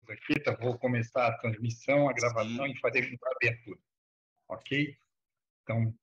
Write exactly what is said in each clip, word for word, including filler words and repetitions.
aqui, tá? Vou começar a transmissão, a gravação Sim. e fazer a abertura. Ok? Então,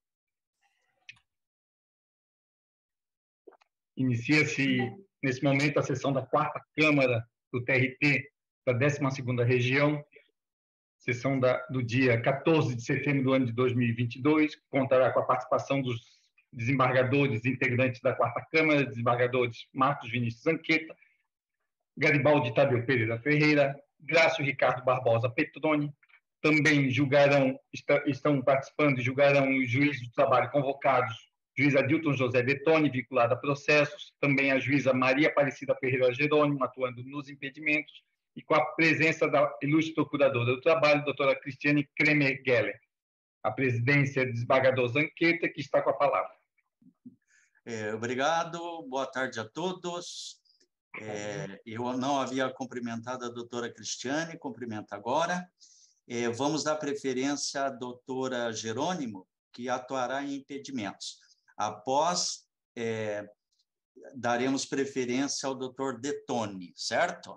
inicia-se, nesse momento, a sessão da quarta Câmara do T R T da décima segunda Região, sessão da, do dia quatorze de setembro do ano de dois mil e vinte e dois, que contará com a participação dos desembargadores integrantes da quarta Câmara, desembargadores Marcos Vinícius Anqueta, Garibaldi Tadeu Pereira Ferreira, Grácio Ricardo Barbosa Petroni. Também julgarão, está, estão participando e julgarão os juízes do trabalho convocados, juiz Adilton José Betoni, vinculado a processos, também a juíza Maria Aparecida Ferreira Jerônimo, atuando nos impedimentos, e com a presença da ilustre procuradora do trabalho, doutora Cristiane Kremer Geller. A presidência do desembargador Zanqueta, que está com a palavra. É, obrigado, boa tarde a todos. É, eu não havia cumprimentado a doutora Cristiane, cumprimento agora. É, vamos dar preferência à doutora Jerônimo, que atuará em impedimentos. Após, é, daremos preferência ao doutor Detoni, certo?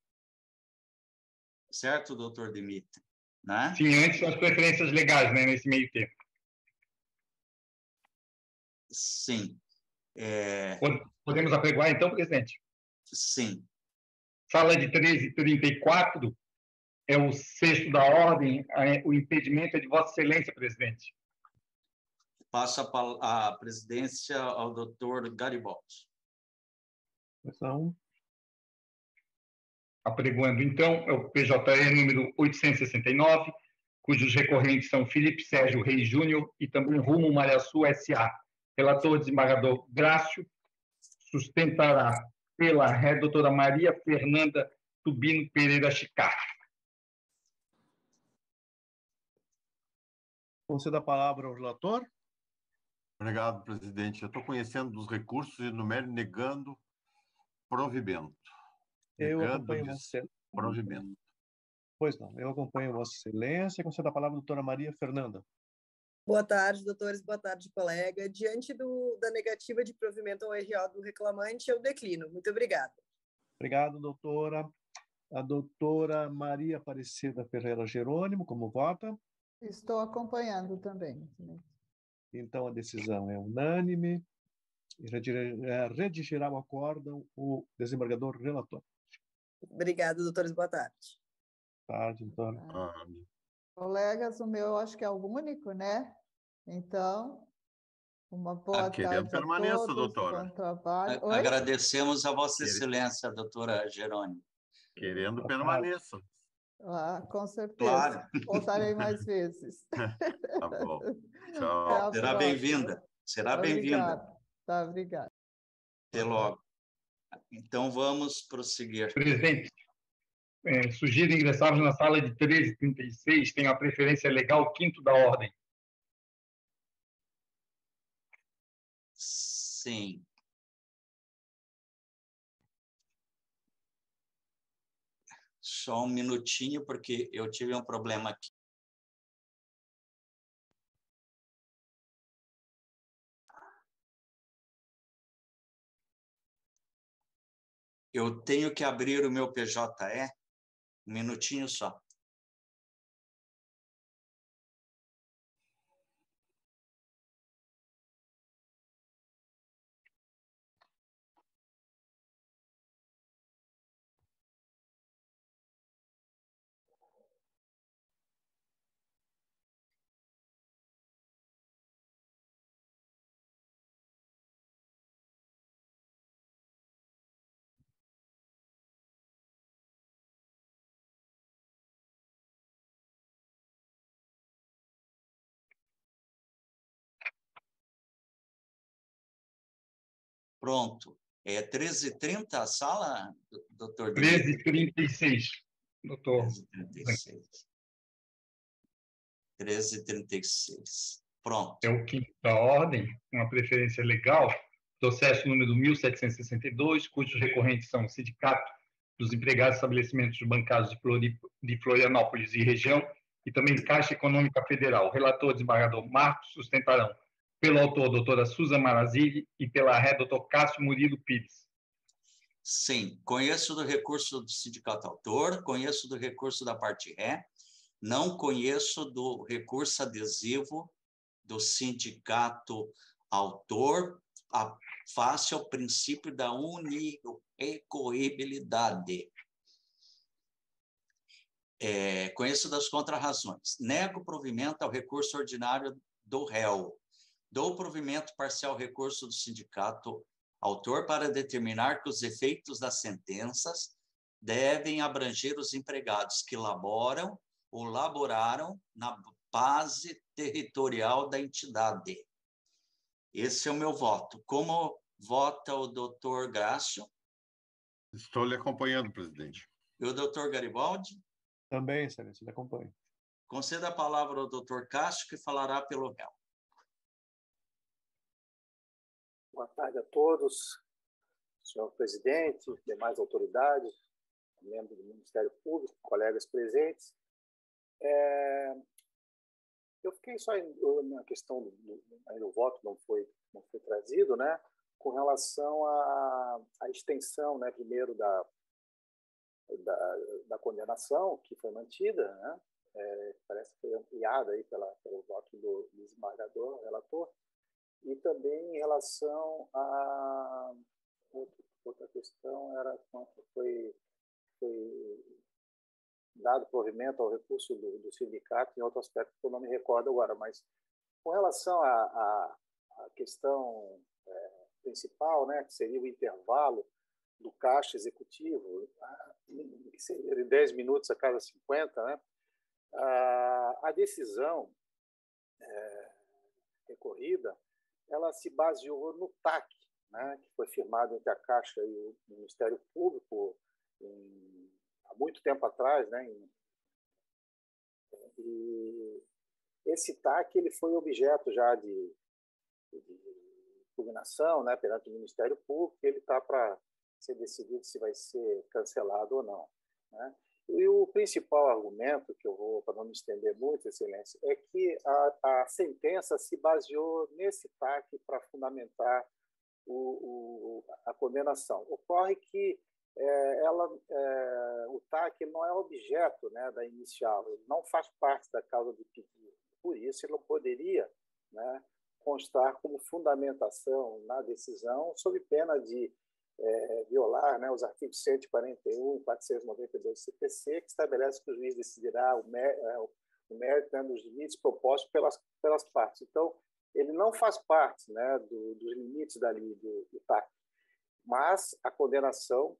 Certo, doutor Dimitri? Né? Sim, antes as preferências legais, né, nesse meio tempo. Sim. É... Podemos apregoar, então, presidente? Sim. Sala de treze e trinta e quatro é o sexto da ordem, o impedimento é de Vossa Excelência, presidente. Passo a, a presidência ao doutor Garibaldi. Então... Apregoando, então, é o P J E número oitocentos e sessenta e nove, cujos recorrentes são Felipe Sérgio Reis Júnior e também Rumo Mariaçu S A Relator, desembargador Grácio, sustentará pela ré doutora Maria Fernanda Tubino Pereira Chicar. Conceda a palavra ao relator. Obrigado, presidente. Eu estou conhecendo dos recursos e numero negando provimento. Eu negando acompanho você. Provimento. Pois não, eu acompanho Vossa Excelência. Conceda a palavra à doutora Maria Fernanda. Boa tarde, doutores. Boa tarde, colega. Diante do, da negativa de provimento ao R O do reclamante, eu declino. Muito obrigada. Obrigado, doutora. A doutora Maria Aparecida Ferreira Jerônimo, como vota? Estou acompanhando também. Então, a decisão é unânime. Redigirá o acórdão o desembargador relator. Obrigada, doutores. Boa tarde. Boa tarde, doutora. Ah, Colegas, o meu acho que é o único, né? Então, uma boa ah, tarde a permaneça, todos. doutora. Bom trabalho. A, agradecemos a Vossa Excelência, doutora Jerônimo. Querendo permaneça. Ah, com certeza. Claro. Voltarei mais vezes. Tá bom. Tchau. Será bem-vinda. Será bem-vinda. Tá, obrigada. Até logo. Então, vamos prosseguir. Presidente, é, sugiro ingressarmos na sala de treze e trinta e seis, tem a preferência legal quinto da ordem. Sim. Só um minutinho, porque eu tive um problema aqui. Eu tenho que abrir o meu P J E, um minutinho só. Pronto. É treze e trinta a sala, doutor? treze e trinta e seis, doutor. treze e trinta e seis. treze e trinta e seis. Pronto. É o quinto da ordem, uma preferência legal, processo número mil setecentos e sessenta e dois, cujos recorrentes são o Sindicato dos Empregados de Estabelecimentos Bancários de Florianópolis e região, e também Caixa Econômica Federal. O relator, desembargador Marcos, sustentarão pelo autor, doutora Suza Marazilli, e pela ré, doutor Cássio Murilo Pires. Sim, conheço do recurso do sindicato autor, conheço do recurso da parte ré, não conheço do recurso adesivo do sindicato autor, a, face ao princípio da unirrecorribilidade. É, conheço das contrarrazões. Nego provimento ao recurso ordinário do réu. Dou provimento parcial ao recurso do sindicato autor para determinar que os efeitos das sentenças devem abranger os empregados que laboram ou laboraram na base territorial da entidade. Esse é o meu voto. Como vota o doutor Grácio? Estou lhe acompanhando, presidente. E o doutor Garibaldi? Também, excelência, lhe acompanho. Conceda a palavra ao doutor Cássio, que falará pelo réu. Boa tarde a todos, senhor presidente, demais autoridades, membros do Ministério Público, colegas presentes. É, eu fiquei só em, na questão do, do, do voto, não foi, não foi trazido, né, com relação à, à extensão, né, primeiro da, da, da condenação, que foi mantida, né, é, parece que foi ampliada aí pela, pelo voto do desembargador, relator, e também em relação a outra, outra questão era quanto foi, foi dado provimento ao recurso do, do sindicato, em outro aspecto que eu não me recordo agora, mas com relação à questão é, principal, né, que seria o intervalo do caixa executivo, que seria de dez minutos a cada cinquenta, né, a, a decisão é, recorrida, ela se baseou no T A C, né, que foi firmado entre a Caixa e o Ministério Público em, há muito tempo atrás, né, em, e esse T A C ele foi objeto já de, de impugnação, né, perante o Ministério Público, e ele está para ser decidido se vai ser cancelado ou não, né? E o principal argumento, que eu vou, para não me estender muito, Excelência, é que a, a sentença se baseou nesse T A C para fundamentar o, o, a condenação. Ocorre que é, ela, é, o T A C não é objeto, né, da inicial, ele não faz parte da causa de pedido. Por isso, ele não poderia, né, constar como fundamentação na decisão, sob pena de É, violar, né, os artigos cento e quarenta e um e quatrocentos e noventa e dois do C P C, que estabelece que o juiz decidirá o, mé o mérito, né, dos limites propostos pelas, pelas partes. Então, ele não faz parte, né, do, dos limites dali do, do T A C, mas a condenação,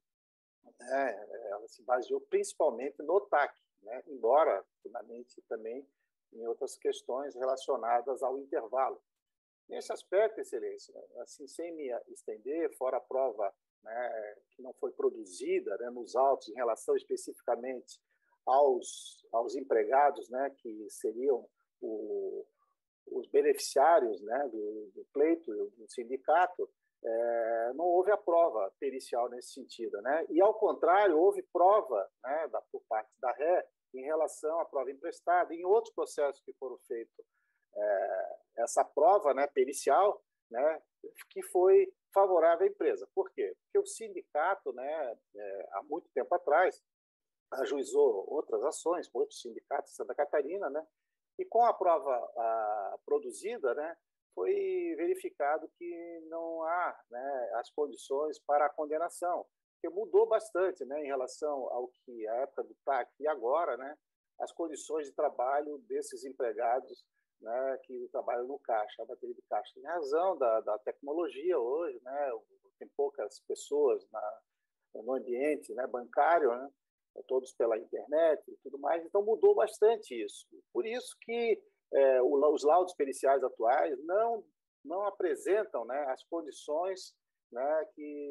né, ela se baseou principalmente no T A C, né, embora, finalmente, também em outras questões relacionadas ao intervalo. Nesse aspecto, Excelência, assim, sem me estender, fora a prova, né, que não foi produzida, né, nos autos em relação especificamente aos, aos empregados, né, que seriam o, os beneficiários, né, do, do pleito do sindicato, é, não houve a prova pericial nesse sentido, né? E, ao contrário, houve prova, né, da, por parte da ré em relação à prova emprestada, em outros processos que foram feitos, é, essa prova, né, pericial, né, que foi favorável à empresa. Por quê? Porque o sindicato, né, é, há muito tempo atrás, ajuizou outras ações com outros sindicatos de Santa Catarina, né, e com a prova a, produzida, né, foi verificado que não há, né, as condições para a condenação, porque mudou bastante, né, em relação ao que a época do T A C e agora, né, as condições de trabalho desses empregados, né, que trabalham no caixa, a bateria de caixa. Em razão da, da tecnologia hoje, né, tem poucas pessoas na, no ambiente, né, bancário, né, todos pela internet e tudo mais, então mudou bastante isso. Por isso que é, os laudos periciais atuais não, não apresentam, né, as condições, né,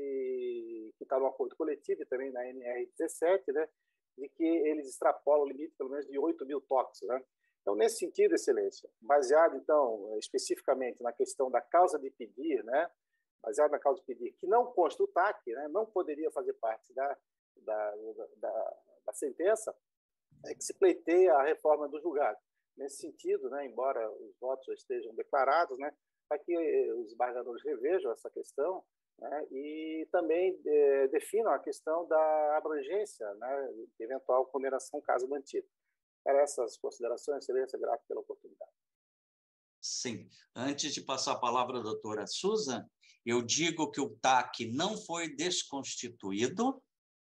que está no acordo coletivo e também na N R dezessete, né, de que eles extrapolam o limite pelo menos de oito mil toques, né? Então, nesse sentido, Excelência, baseado, então, especificamente na questão da causa de pedir, né, baseado na causa de pedir, que não consta o T A C, né, não poderia fazer parte da, da, da, da sentença, é que se pleiteia a reforma do julgado. Nesse sentido, né, embora os votos já estejam declarados, né, para que os embargadores revejam essa questão, né, e também é, definam a questão da abrangência, né, de eventual condenação caso mantido. Era essas considerações, excelência, grato pela oportunidade. Sim. Antes de passar a palavra à doutora Susan, eu digo que o T A C não foi desconstituído,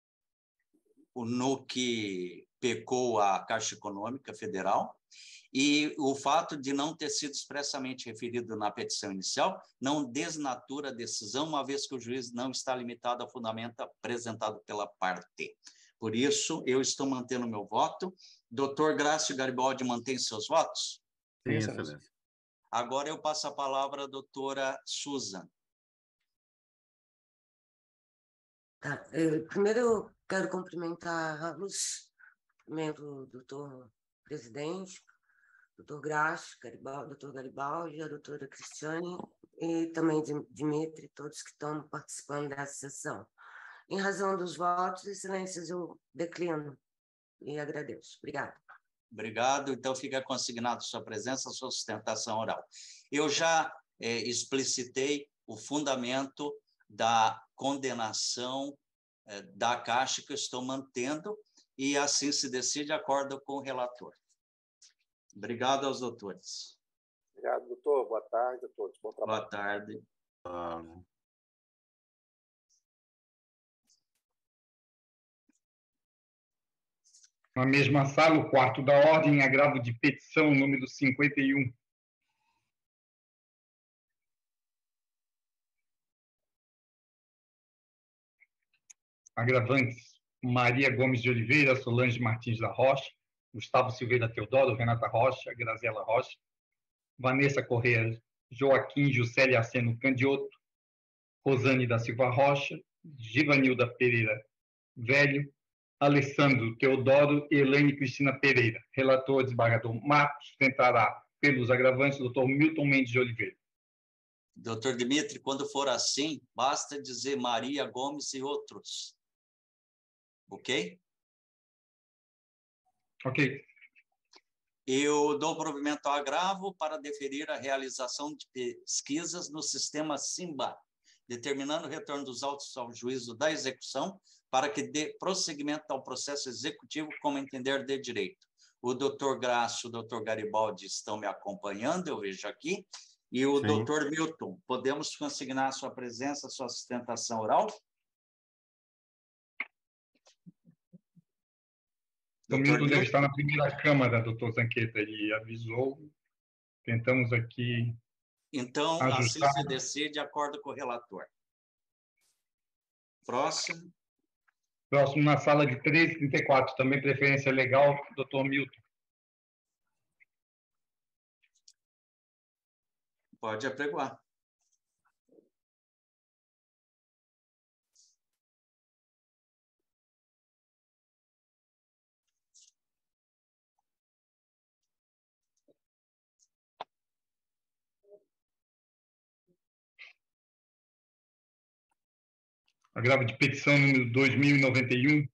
no que pecou a Caixa Econômica Federal, e o fato de não ter sido expressamente referido na petição inicial não desnatura a decisão, uma vez que o juiz não está limitado ao fundamento apresentado pela parte. Por isso, eu estou mantendo meu voto. Doutor Grácio Garibaldi mantém seus votos? Sim, excelência. Agora eu passo a palavra à doutora Susan. Tá. Eu, primeiro, eu quero cumprimentar-los, primeiro o doutor presidente, doutor Grácio, Garibaldi, doutor Garibaldi, a doutora Cristiane e também Dimitri, todos que estão participando dessa sessão. Em razão dos votos, excelências, eu declino e agradeço. Obrigada. Obrigado. Então, fica consignado sua presença, sua sustentação oral. Eu já é, explicitei o fundamento da condenação é, da Caixa que eu estou mantendo e assim se decide de acordo com o relator. Obrigado aos doutores. Obrigado, doutor. Boa tarde a todos. Bom trabalho. Boa tarde. Ah, Na mesma sala, o quarto da ordem, agravo de petição número cinquenta e um. Agravantes: Maria Gomes de Oliveira, Solange Martins da Rocha, Gustavo Silveira Teodoro, Renata Rocha, Graziela Rocha, Vanessa Correia, Joaquim Juscelia Aceno Candioto, Rosane da Silva Rocha, Givanilda Pereira Velho, Alessandro Teodoro e Elaine Cristina Pereira. Relator, desembargador Marcos, sustentará pelos agravantes, doutor Milton Mendes de Oliveira. Doutor Dimitri, quando for assim, basta dizer Maria Gomes e outros. Ok? Ok. Eu dou provimento ao agravo para deferir a realização de pesquisas no sistema SIMBA, determinando o retorno dos autos ao juízo da execução para que dê prosseguimento ao processo executivo como entender de direito. O doutor Grácio, o doutor Garibaldi estão me acompanhando, eu vejo aqui, e o Sim. doutor Milton. Podemos consignar a sua presença, a sua sustentação oral? O Milton deve estar na primeira Câmara, doutor Zanqueta, ele avisou. Tentamos aqui Então, ajustar. assim se decide de acordo com o relator. Próximo. Próximo, na sala de treze e trinta e quatro, também preferência legal, doutor Milton. Pode apregoar. Agravo de petição número dois mil e noventa e um.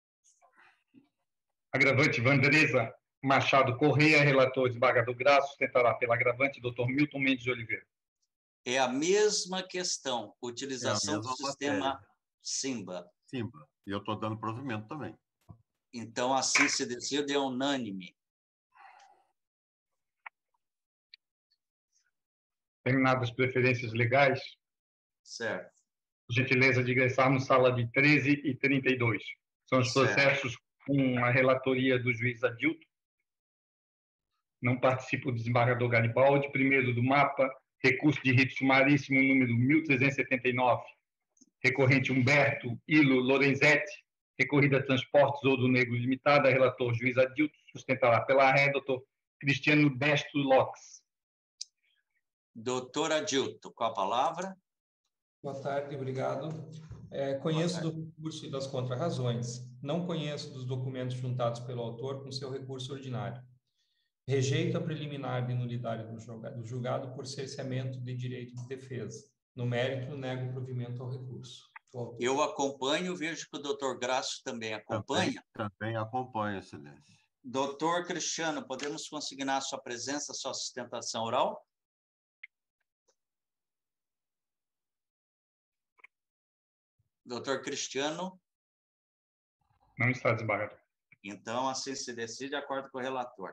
Agravante Vandresa Machado Correia, relator desembargador Grácio, sustentará pela agravante doutor Milton Mendes de Oliveira. É a mesma questão, utilização É a mesma do sistema matéria. SIMBA. SIMBA. E eu estou dando provimento também. Então, assim se decide, é unânime. Terminadas as preferências legais, Certo. gentileza de ingressarmos sala de treze e trinta e dois. São os Certo. processos com a relatoria do juiz Adilto. Não participa o desembargador Garibaldi. Primeiro do mapa, recurso de rito sumaríssimo número mil trezentos e setenta e nove. Recorrente Humberto Ilo Lorenzetti. Recorrida Transportes Ouro Negro Limitada. Relator juiz Adilto. Sustentará pela ré, doutor Cristiano Destro Lopes. Doutor Adilto, com a palavra. Boa tarde, obrigado. É, conheço do recurso e das contrarrazões. Não conheço dos documentos juntados pelo autor com seu recurso ordinário. Rejeito a preliminar de nulidade do julgado, do julgado por cerceamento de direito de defesa. No mérito, nego provimento ao recurso. Eu acompanho, vejo que o doutor Grácio também acompanha. Também, também acompanho, excelência. Doutor Cristiano, podemos consignar a sua presença, a sua sustentação oral? Doutor Cristiano? Não está, desembargador. Então, assim se decide, de acordo com o relator.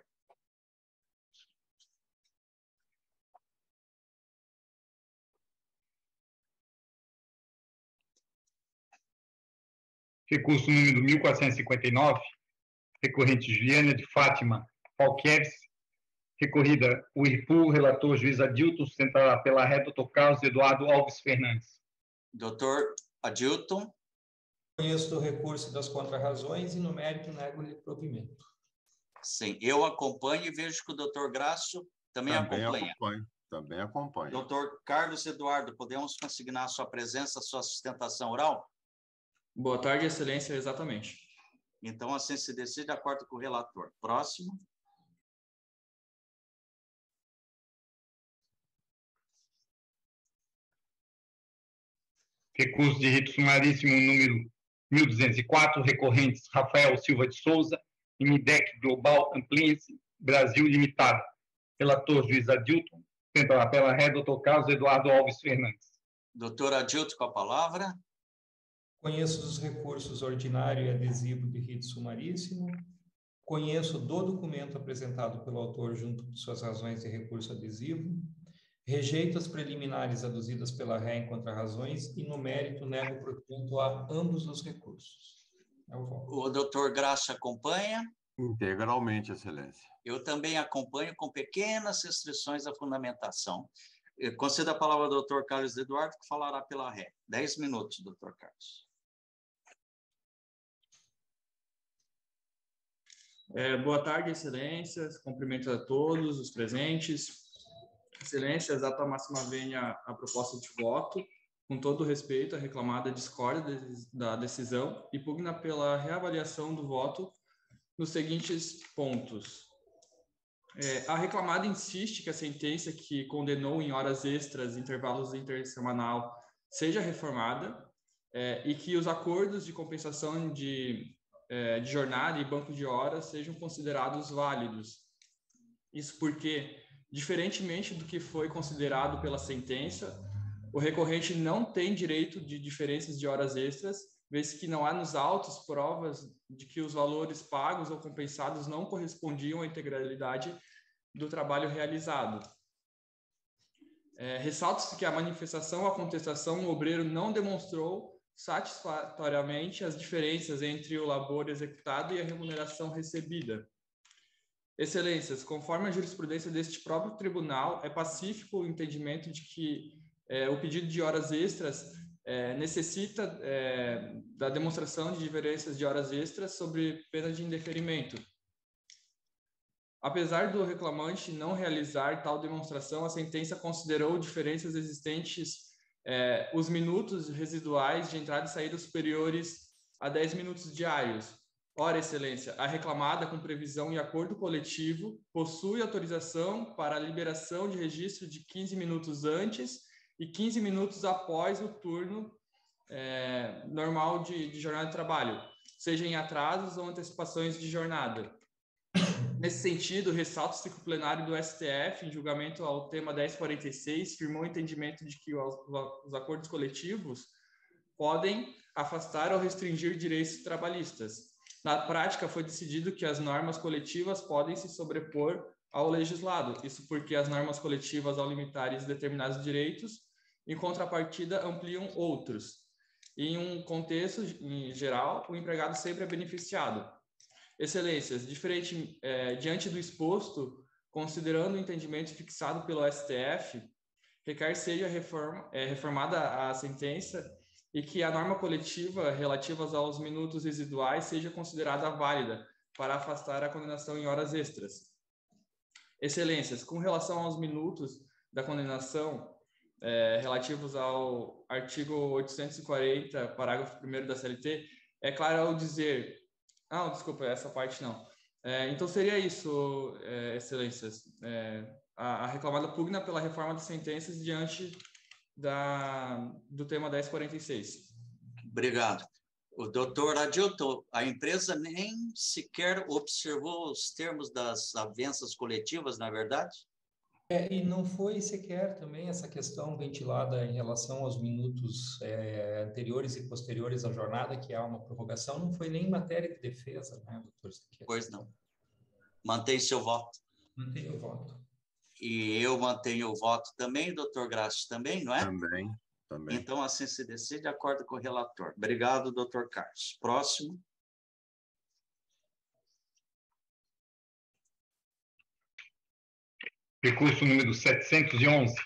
Recurso número mil quatrocentos e cinquenta e nove, recorrente Juliana de Fátima Falqueves, recorrida o I R P U, relator juiz Adilton, sustentará pela ré, doutor Carlos Eduardo Alves Fernandes. Doutor Adilton. Conheço do recurso das contrarrazões e, no mérito, nego-lhe provimento. Sim, eu acompanho e vejo que o doutor Graço também, também acompanha. Acompanho, também acompanho. Doutor Carlos Eduardo, podemos consignar a sua presença, a sua sustentação oral? Boa tarde, excelência, exatamente. Então, assim se decide, de acordo com o relator. Próximo. Recurso de rito sumaríssimo número mil duzentos e quatro, recorrentes Rafael Silva de Souza e Midec Global Ampliance Brasil Limitada. Relator juiz Adilton, sustentará pela ré, doutor Carlos Eduardo Alves Fernandes. Doutor Adilton, com a palavra. Conheço dos recursos ordinário e adesivo de rito sumaríssimo. Conheço do documento apresentado pelo autor junto de suas razões de recurso adesivo. Rejeito as preliminares aduzidas pela ré em contrarrazões e, no mérito, nego provimento a ambos os recursos. É o voto. O doutor Graça acompanha? Integralmente, excelência. Eu também acompanho com pequenas restrições à fundamentação. Eu concedo a palavra ao doutor Carlos Eduardo, que falará pela ré. Dez minutos, doutor Carlos. É, boa tarde, excelências. Cumprimento a todos os presentes. Excelências, exata máxima venha a proposta de voto. Com todo respeito, a reclamada discorda da decisão e pugna pela reavaliação do voto nos seguintes pontos. É, a reclamada insiste que a sentença que condenou em horas extras, intervalos intersemanal, seja reformada é, e que os acordos de compensação de, é, de jornada e banco de horas sejam considerados válidos. Isso porque, diferentemente do que foi considerado pela sentença, o recorrente não tem direito de diferenças de horas extras, vez que não há nos autos provas de que os valores pagos ou compensados não correspondiam à integralidade do trabalho realizado. É, ressalta-se que a manifestação ou a contestação, o obreiro não demonstrou satisfatoriamente as diferenças entre o labor executado e a remuneração recebida. Excelências, conforme a jurisprudência deste próprio tribunal, é pacífico o entendimento de que é, o pedido de horas extras é, necessita é, da demonstração de diferenças de horas extras sobre pena de indeferimento. Apesar do reclamante não realizar tal demonstração, a sentença considerou diferenças existentes, é, os minutos residuais de entrada e saída superiores a dez minutos diários. Ora, excelência, a reclamada, com previsão em acordo coletivo, possui autorização para a liberação de registro de quinze minutos antes e quinze minutos após o turno é, normal de, de jornada de trabalho, seja em atrasos ou antecipações de jornada. Nesse sentido, ressalta-se que o plenário do S T F, em julgamento ao tema dez quarenta e seis, firmou o entendimento de que os, os acordos coletivos podem afastar ou restringir direitos trabalhistas. Na prática, foi decidido que as normas coletivas podem se sobrepor ao legislado, isso porque as normas coletivas, ao limitarem determinados direitos, em contrapartida, ampliam outros. E, em um contexto em geral, o empregado sempre é beneficiado. Excelências, diferente, é, diante do exposto, considerando o entendimento fixado pelo S T F, requer seja reforma, é, reformada a sentença e que a norma coletiva relativa aos minutos residuais seja considerada válida para afastar a condenação em horas extras. Excelências, com relação aos minutos da condenação é, relativos ao artigo oitocentos e quarenta, parágrafo primeiro da C L T, é claro ao dizer... Ah, desculpa, essa parte não. É, então, seria isso, é, excelências. É, a, a reclamada pugna pela reforma das sentenças diante da, do tema dez quarenta e seis. Obrigado. O doutor Adilton, a empresa nem sequer observou os termos das avanças coletivas, na verdade? É, e não foi sequer também essa questão ventilada em relação aos minutos é, anteriores e posteriores à jornada, que há uma prorrogação, não foi nem matéria de defesa, né, doutor Sequer? Pois não. Mantém seu voto. Mantenho o voto. E eu mantenho o voto também, doutor Graça também, não é? Também, também. Então, assim se decide, de acordo com o relator. Obrigado, doutor Carlos. Próximo. Recurso número setecentos e onze.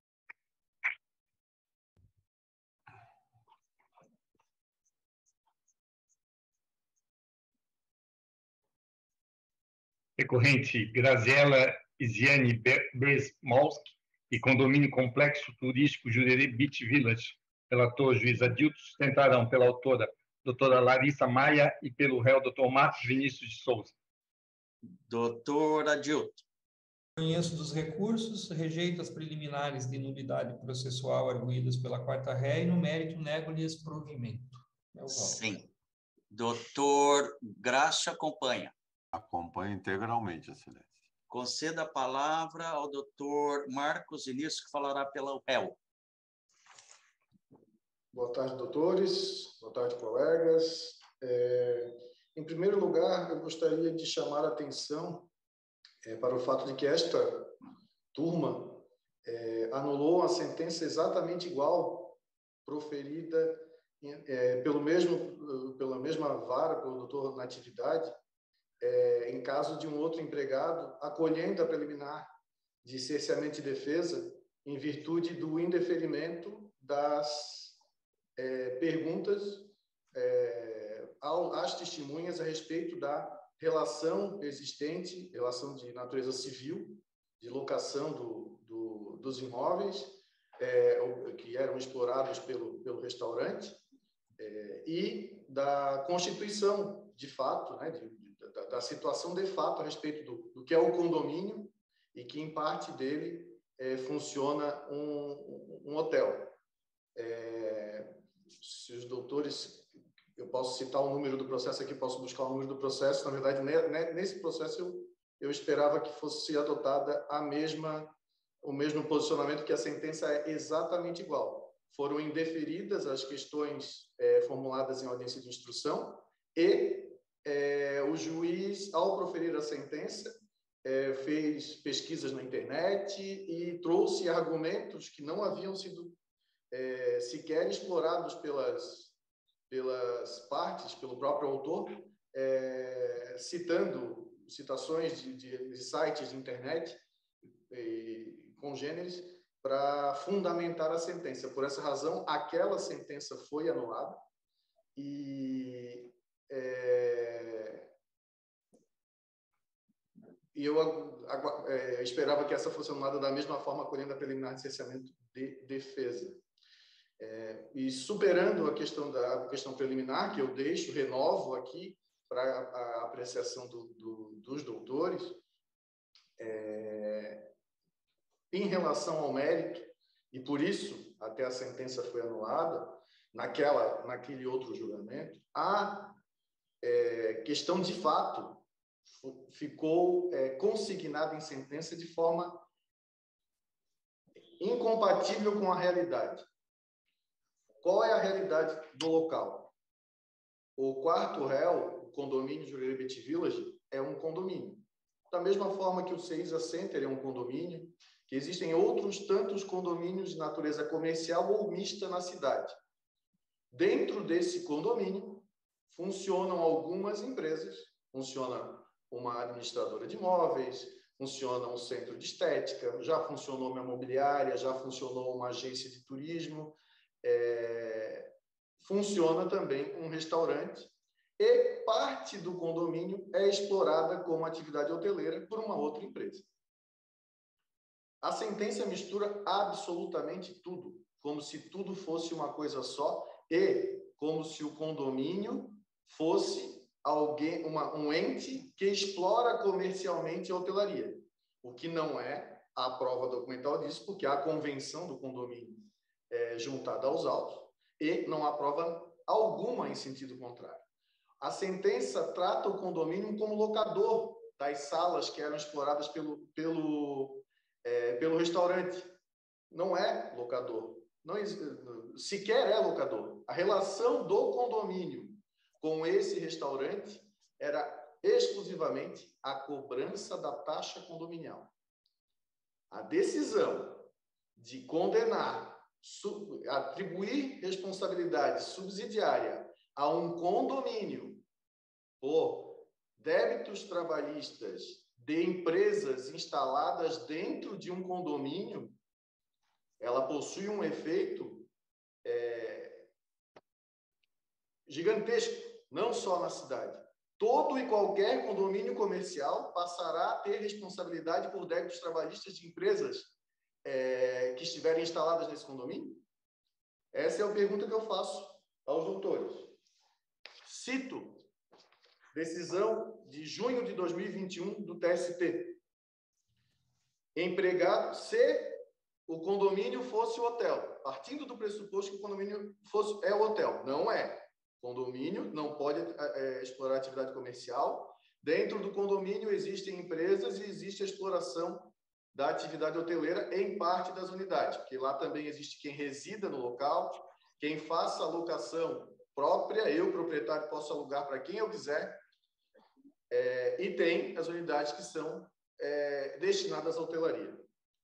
Recorrente Graziela Isiane Bresmolski e Condomínio Complexo Turístico Jurerê Beach Village. Relator, juiz Adilto, sustentarão pela autora, doutora Larissa Maia, e pelo réu, doutor Marcos Vinícius de Souza. Doutor Adilto. Conheço dos recursos, rejeito as preliminares de nulidade processual arguídas pela quarta ré e, no mérito, nego-lhes provimento. É o voto. Sim. Doutor Graça acompanha. Acompanha integralmente, excelência. Conceda a palavra ao doutor Marcos Vinícius, que falará pela réu. Boa tarde, doutores. Boa tarde, colegas. É, em primeiro lugar, eu gostaria de chamar a atenção é, para o fato de que esta turma é, anulou a sentença exatamente igual proferida é, pelo mesmo, pela mesma vara, pelo doutor Natividade, é, em caso de um outro empregado acolhendo a preliminar de cerceamento e defesa em virtude do indeferimento das é, perguntas é, ao, às testemunhas a respeito da relação existente, relação de natureza civil, de locação do, do, dos imóveis é, que eram explorados pelo, pelo restaurante é, e da constituição, de fato, né, de, da, da situação de fato a respeito do, do que é o condomínio e que, em parte dele, é, funciona um, um hotel. É, se os doutores... Eu posso citar o número do processo aqui, posso buscar o número do processo. Na verdade, nesse processo, eu, eu esperava que fosse adotada a mesma, o mesmo posicionamento, que a sentença é exatamente igual. Foram indeferidas as questões é, formuladas em audiência de instrução e é, o juiz, ao proferir a sentença, é, fez pesquisas na internet e trouxe argumentos que não haviam sido é, sequer explorados pelas... pelas partes, pelo próprio autor, é, citando citações de, de, de sites de internet e congêneres para fundamentar a sentença. Por essa razão, aquela sentença foi anulada e, é, e eu é, esperava que essa fosse anulada da mesma forma, acolhendo a preliminar de cerceamento de defesa. É, e superando a questão da a questão preliminar, que eu deixo, renovo aqui para a, a apreciação do, do, dos doutores, é, em relação ao mérito, e por isso até a sentença foi anulada, naquela, naquele outro julgamento, a é, questão de fato ficou é, consignada em sentença de forma incompatível com a realidade. Qual é a realidade do local? O quarto réu, o condomínio Jurerê Beach Village, é um condomínio. Da mesma forma que o Ceisa Center é um condomínio, que existem outros tantos condomínios de natureza comercial ou mista na cidade. Dentro desse condomínio, funcionam algumas empresas. Funciona uma administradora de imóveis, funciona um centro de estética, já funcionou uma imobiliária, já funcionou uma agência de turismo, É, funciona também um restaurante e parte do condomínio é explorada como atividade hoteleira por uma outra empresa. A sentença mistura absolutamente tudo, como se tudo fosse uma coisa só e como se o condomínio fosse alguém, uma, um ente que explora comercialmente a hotelaria, o que não é a prova documental disso, porque a convenção do condomínio É, juntada aos autos, e não há prova alguma em sentido contrário. A sentença trata o condomínio como locador das salas que eram exploradas pelo, pelo, é, pelo restaurante. Não é locador. Não, sequer é locador. A relação do condomínio com esse restaurante era exclusivamente a cobrança da taxa condominial. A decisão de condenar, sub, atribuir responsabilidade subsidiária a um condomínio por débitos trabalhistas de empresas instaladas dentro de um condomínio, ela possui um efeito é, gigantesco, não só na cidade. Todo e qualquer condomínio comercial passará a ter responsabilidade por débitos trabalhistas de empresas é, que estiverem instaladas nesse condomínio? Essa é a pergunta que eu faço aos doutores. Cito decisão de junho de dois mil e vinte e um do T S T. Empregado, se o condomínio fosse o hotel, partindo do pressuposto que o condomínio fosse, é o hotel. Não é. Condomínio não pode é, explorar atividade comercial. Dentro do condomínio existem empresas e existe a exploração da atividade hoteleira em parte das unidades, porque lá também existe quem resida no local, quem faça a locação própria, eu, proprietário, posso alugar para quem eu quiser, é, e tem as unidades que são é, destinadas à hotelaria.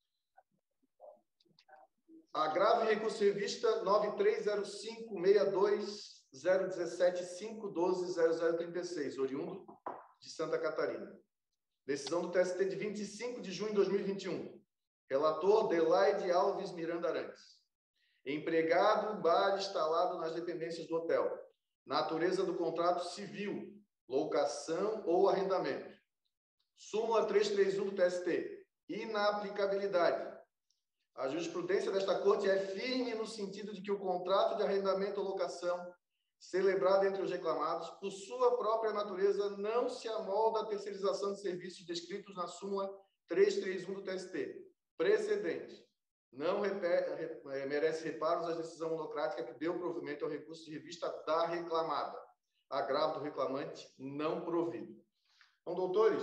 Agravo e recurso revista nove três zero cinco seis dois zero um sete cinco um dois zero zero três seis, oriundo de Santa Catarina. Decisão do T S T de vinte e cinco de junho de dois mil e vinte e um. Relator Delaide Alves Miranda Arantes. Empregado, bar instalado nas dependências do hotel. Natureza do contrato civil, locação ou arrendamento. Súmula trezentos e trinta e um do T S T. Inaplicabilidade. A jurisprudência desta Corte é firme no sentido de que o contrato de arrendamento ou locação celebrado entre os reclamados, por sua própria natureza, não se amolda à terceirização de serviços descritos na súmula trezentos e trinta e um do T S T. Precedente. Não repete, merece reparos a decisão monocrática que deu provimento ao recurso de revista da reclamada. Agravo do reclamante não provido. Então, doutores,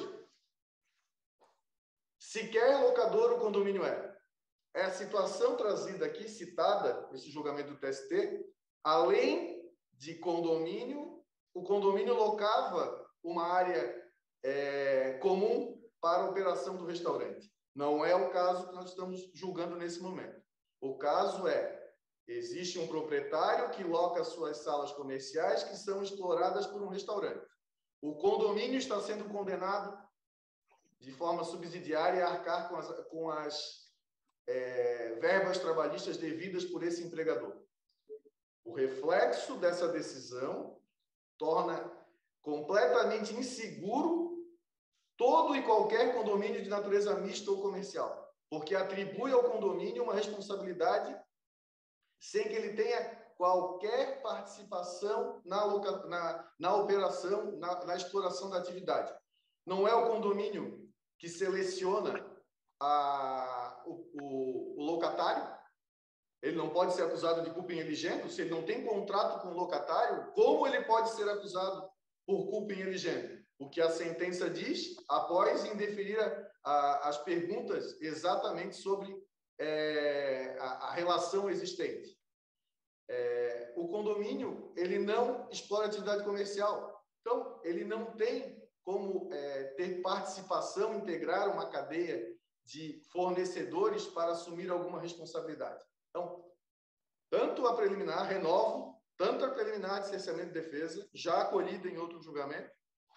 sequer locador o condomínio é. É a situação trazida aqui, citada, nesse julgamento do T S T, além de condomínio, o condomínio locava uma área é, comum para a operação do restaurante. Não é o caso que nós estamos julgando nesse momento. O caso é, existe um proprietário que loca suas salas comerciais que são exploradas por um restaurante. O condomínio está sendo condenado de forma subsidiária a arcar com as, com as é, verbas trabalhistas devidas por esse empregador. O reflexo dessa decisão torna completamente inseguro todo e qualquer condomínio de natureza mista ou comercial, porque atribui ao condomínio uma responsabilidade sem que ele tenha qualquer participação na, loca... na, na operação, na, na exploração da atividade. Não é o condomínio que seleciona a, o, o, o locatário. Ele não pode ser acusado de culpa ineligendo. Se ele não tem contrato com o locatário, como ele pode ser acusado por culpa ineligendo? O que a sentença diz, após indeferir a, a, as perguntas exatamente sobre é, a, a relação existente. É, o condomínio, ele não explora atividade comercial. Então, ele não tem como é, ter participação, integrar uma cadeia de fornecedores para assumir alguma responsabilidade. Então, tanto a preliminar, renovo, tanto a preliminar de cerceamento de defesa, já acolhida em outro julgamento,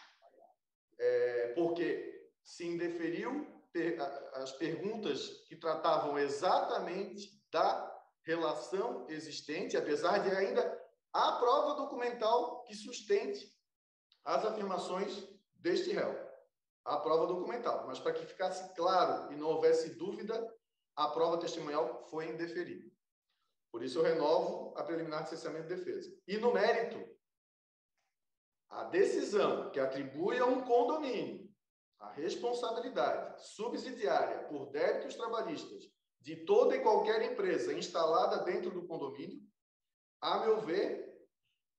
é, porque se indeferiu per, as perguntas que tratavam exatamente da relação existente, apesar de ainda há prova documental que sustente as afirmações deste réu. Há prova documental, mas para que ficasse claro e não houvesse dúvida, a prova testemunhal foi indeferida. Por isso, eu renovo a preliminar de cerceamento de defesa. E no mérito, a decisão que atribui a um condomínio a responsabilidade subsidiária por débitos trabalhistas de toda e qualquer empresa instalada dentro do condomínio, a meu ver,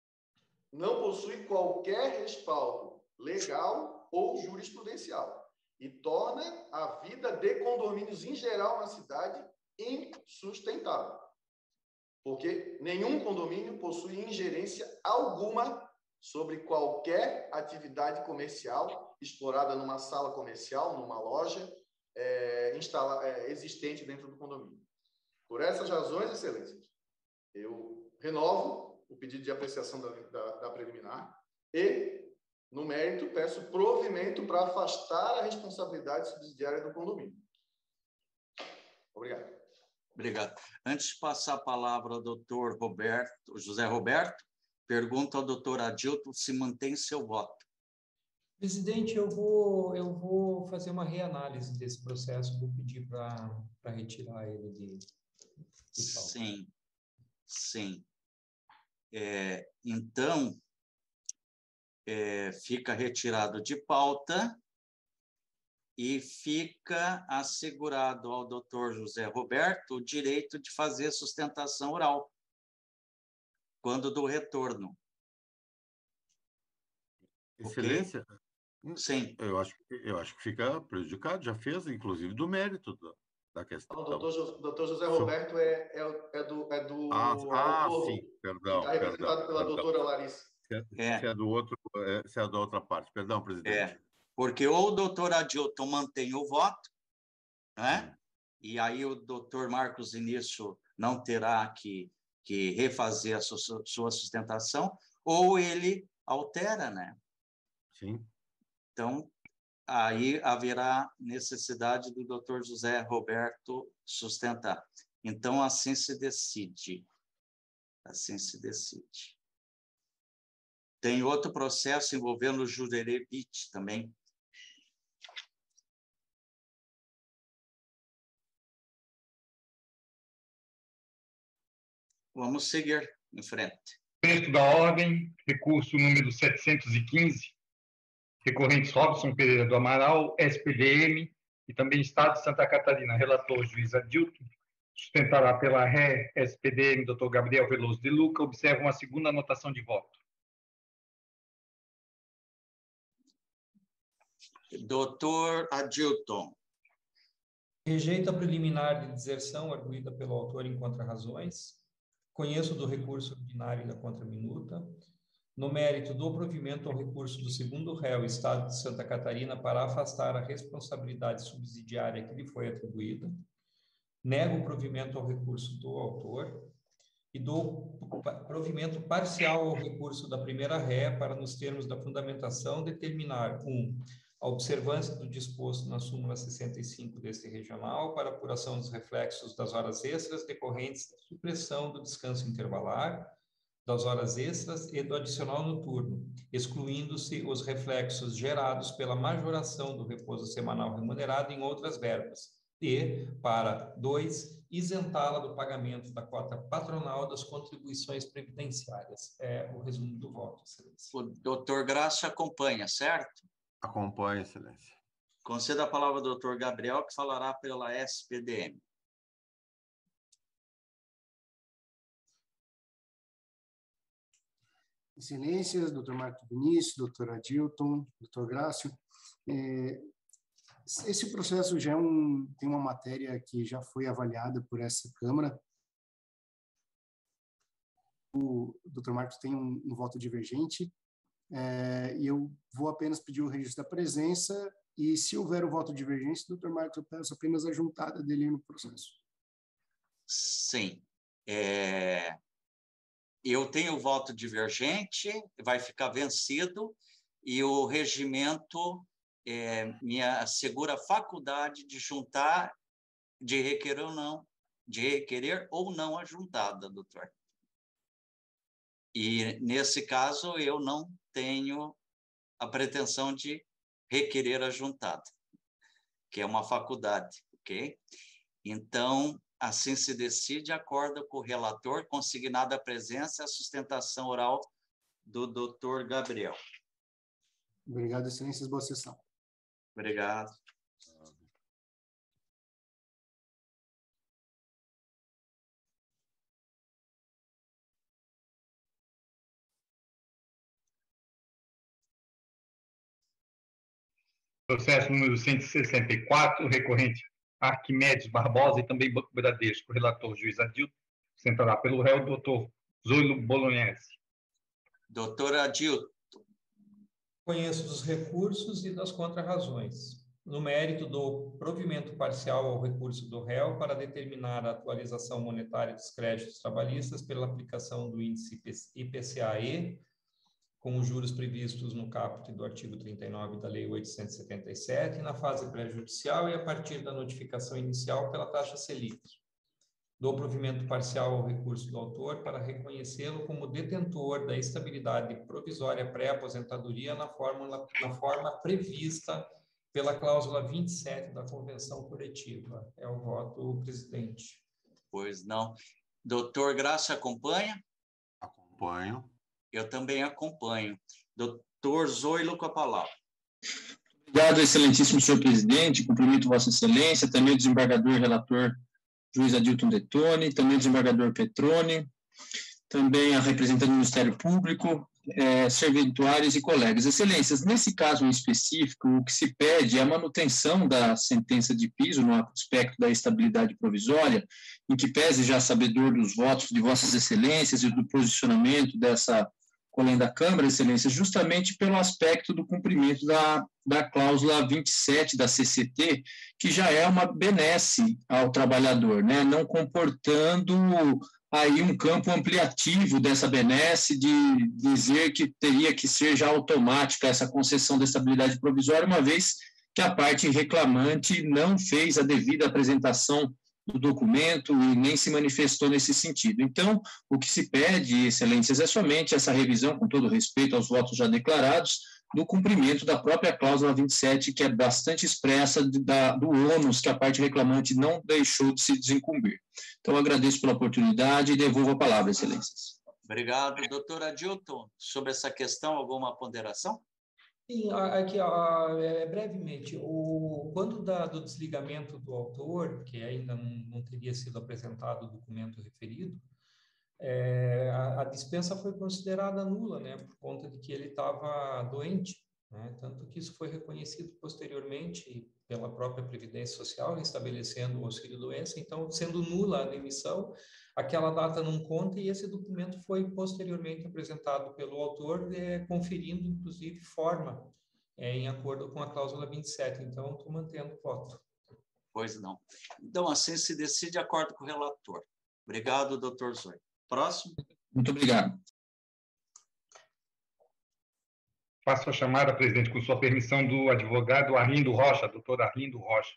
não possui qualquer respaldo legal ou jurisprudencial. e torna a vida de condomínios em geral na cidade insustentável. Porque nenhum condomínio possui ingerência alguma sobre qualquer atividade comercial explorada numa sala comercial, numa loja é, instala, é, existente dentro do condomínio. Por essas razões, excelências, eu renovo o pedido de apreciação da, da, da preliminar e, no mérito, peço provimento para afastar a responsabilidade subsidiária do condomínio. Obrigado. Obrigado. Antes de passar a palavra ao doutor Roberto, José Roberto, pergunto ao doutor Adilton se mantém seu voto. Presidente, eu vou, eu vou fazer uma reanálise desse processo, vou pedir para retirar ele de, de pauta. Sim, sim. É, então, é, fica retirado de pauta e fica assegurado ao doutor José Roberto o direito de fazer sustentação oral quando do retorno. Excelência? Okay? Sim. Eu acho, eu acho que fica prejudicado, já fez, inclusive, do mérito da, da questão. O doutor, doutor José Roberto é, é, é do, é do ah, ah, autor, sim, perdão. que está representado perdão, pela perdão. doutora Larissa. Se é, se é do outro, se é da outra parte. Perdão, presidente. É, porque ou o doutor Adilton mantém o voto, né? Hum. E aí o doutor Marcos Início não terá que, que refazer a sua, sua sustentação, ou ele altera, né? Sim. Então, aí haverá necessidade do doutor José Roberto sustentar. Então, assim se decide. Assim se decide. Tem outro processo envolvendo o Jurerê Bit também. Vamos seguir em frente. Texto da ordem, recurso número setecentos e quinze, recorrentes Robson Pereira do Amaral, S P D M, e também Estado de Santa Catarina, relator juiz Adilton, sustentará pela ré S P D M, doutor Gabriel Veloso de Luca, observa uma segunda anotação de voto. doutor Adilton. Rejeita a preliminar de deserção arguída pelo autor em contra-razões. Conheço do recurso ordinário da contraminuta. No mérito do provimento ao recurso do segundo réu, Estado de Santa Catarina, para afastar a responsabilidade subsidiária que lhe foi atribuída. Nego o provimento ao recurso do autor e dou provimento parcial ao recurso da primeira ré para, nos termos da fundamentação, determinar um, a observância do disposto na súmula sessenta e cinco deste regional para apuração dos reflexos das horas extras decorrentes da supressão do descanso intervalar, das horas extras e do adicional noturno, excluindo-se os reflexos gerados pela majoração do repouso semanal remunerado em outras verbas. E, para dois, isentá-la do pagamento da cota patronal das contribuições previdenciárias. É o resumo do voto, excelência. O doutor Graça acompanha, certo? Acompanha, excelência. Conceda a palavra ao doutor Gabriel, que falará pela S P D M. Excelências, doutor Marco Vinícius, doutor Adilton, doutor Grácio, é, esse processo já é um, tem uma matéria que já foi avaliada por essa Câmara. O doutor Marcos tem um, um voto divergente, é, e eu vou apenas pedir o registro da presença, e se houver o voto divergente, doutor Marcos, eu peço apenas a juntada dele no processo. Sim. É... Eu tenho voto divergente, vai ficar vencido, e o regimento é, me assegura a faculdade de juntar, de requerer ou não, de requerer ou não a juntada, doutor. E, nesse caso, eu não tenho a pretensão de requerer a juntada, que é uma faculdade, ok? Então, assim se decide, acordo com o relator, consignada a presença e a sustentação oral do doutor Gabriel. Obrigado, excelências. Boa sessão. Obrigado. Processo número cento e sessenta e quatro, recorrente Arquimedes Barbosa e também Banco Bradesco. Relator, juiz Adilton. Sentará pelo réu, doutor Zoilo Bolognese. Doutor Adilton. Conheço dos recursos e das contrarrazões. No mérito do provimento parcial ao recurso do réu para determinar a atualização monetária dos créditos trabalhistas pela aplicação do índice I P C A-E, com os juros previstos no caput do artigo trinta e nove da Lei oitocentos e setenta e sete, na fase pré-judicial e a partir da notificação inicial pela taxa Selic. Do provimento parcial ao recurso do autor para reconhecê-lo como detentor da estabilidade provisória pré-aposentadoria na, fórmula, na forma prevista pela cláusula vinte e sete da Convenção Coletiva. É o voto, presidente. Pois não. Doutor Graça, acompanha? Acompanho. Eu também acompanho. Doutor Zoilo, com a palavra. Obrigado, excelentíssimo senhor presidente. Cumprimento Vossa Excelência, também o desembargador e relator juiz Adilton Detoni, também o desembargador Petroni, também a representante do Ministério Público, é, servidores e colegas. Excelências, nesse caso em específico, o que se pede é a manutenção da sentença de piso no aspecto da estabilidade provisória, em que pese já sabedor dos votos de Vossas Excelências e do posicionamento dessa colenda da Câmara, Excelências, justamente pelo aspecto do cumprimento da, da cláusula vinte e sete da C C T, que já é uma benesse ao trabalhador, né, não comportando aí um campo ampliativo dessa benesse de dizer que teria que ser já automática essa concessão da estabilidade provisória, uma vez que a parte reclamante não fez a devida apresentação do documento e nem se manifestou nesse sentido. Então, o que se pede, excelências, é somente essa revisão, com todo respeito aos votos já declarados, do cumprimento da própria cláusula vinte e sete, que é bastante expressa de, da, do ônus que a parte reclamante não deixou de se desincumbir. Então, agradeço pela oportunidade e devolvo a palavra, excelências. Obrigado. Doutor Adilton, sobre essa questão, alguma ponderação? Sim, aqui, é, brevemente, o, quando da, do desligamento do autor, que ainda não, não teria sido apresentado o documento referido, é, a, a dispensa foi considerada nula, né, por conta de que ele estava doente, né, tanto que isso foi reconhecido posteriormente pela própria Previdência Social, estabelecendo o auxílio-doença, então, sendo nula a demissão, aquela data não conta e esse documento foi posteriormente apresentado pelo autor, é, conferindo, inclusive, forma é, em acordo com a cláusula vinte e sete. Então, estou mantendo o voto. Pois não. Então, assim se decide de acordo com o relator. Obrigado, doutor Zoilo. Próximo. Muito obrigado. Faço a chamada, presidente, com sua permissão, do advogado Arlindo Rocha, doutor Arlindo Rocha.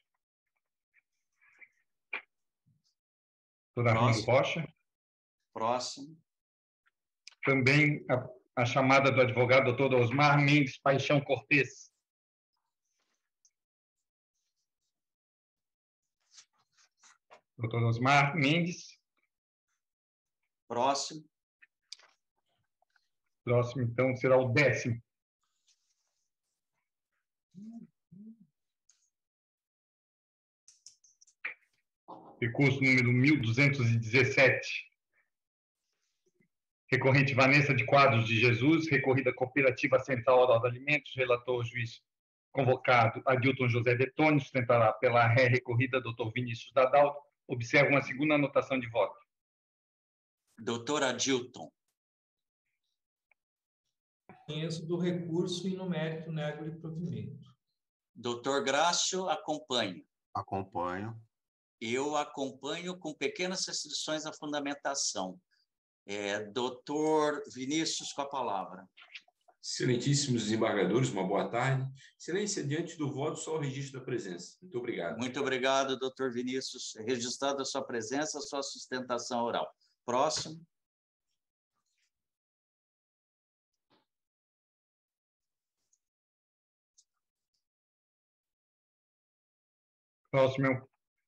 Doutor Arlindo Rocha. Próximo. Também a, a chamada do advogado doutor Osmar Mendes Paixão Cortes. doutor Osmar Mendes. Próximo. Próximo, então, será o décimo. Recurso número mil duzentos e dezessete. Recorrente Vanessa de Quadros de Jesus, recorrida Cooperativa Central Oral de Alimentos, relator juiz convocado Adilton José Detoni, sustentará pela ré recorrida doutor Vinícius Dadalto. Observa uma segunda anotação de voto. Doutor Adilton. Conheço do recurso e no mérito nego-lhe provimento. Doutor Grácio, acompanho. Acompanho. Eu acompanho com pequenas restrições à fundamentação. É, doutor Vinícius, com a palavra. Excelentíssimos desembargadores, uma boa tarde. Excelência, diante do voto, só o registro da presença. Muito obrigado. Muito obrigado, doutor Vinícius. Registrada a sua presença, a sua sustentação oral. Próximo. Próximo é o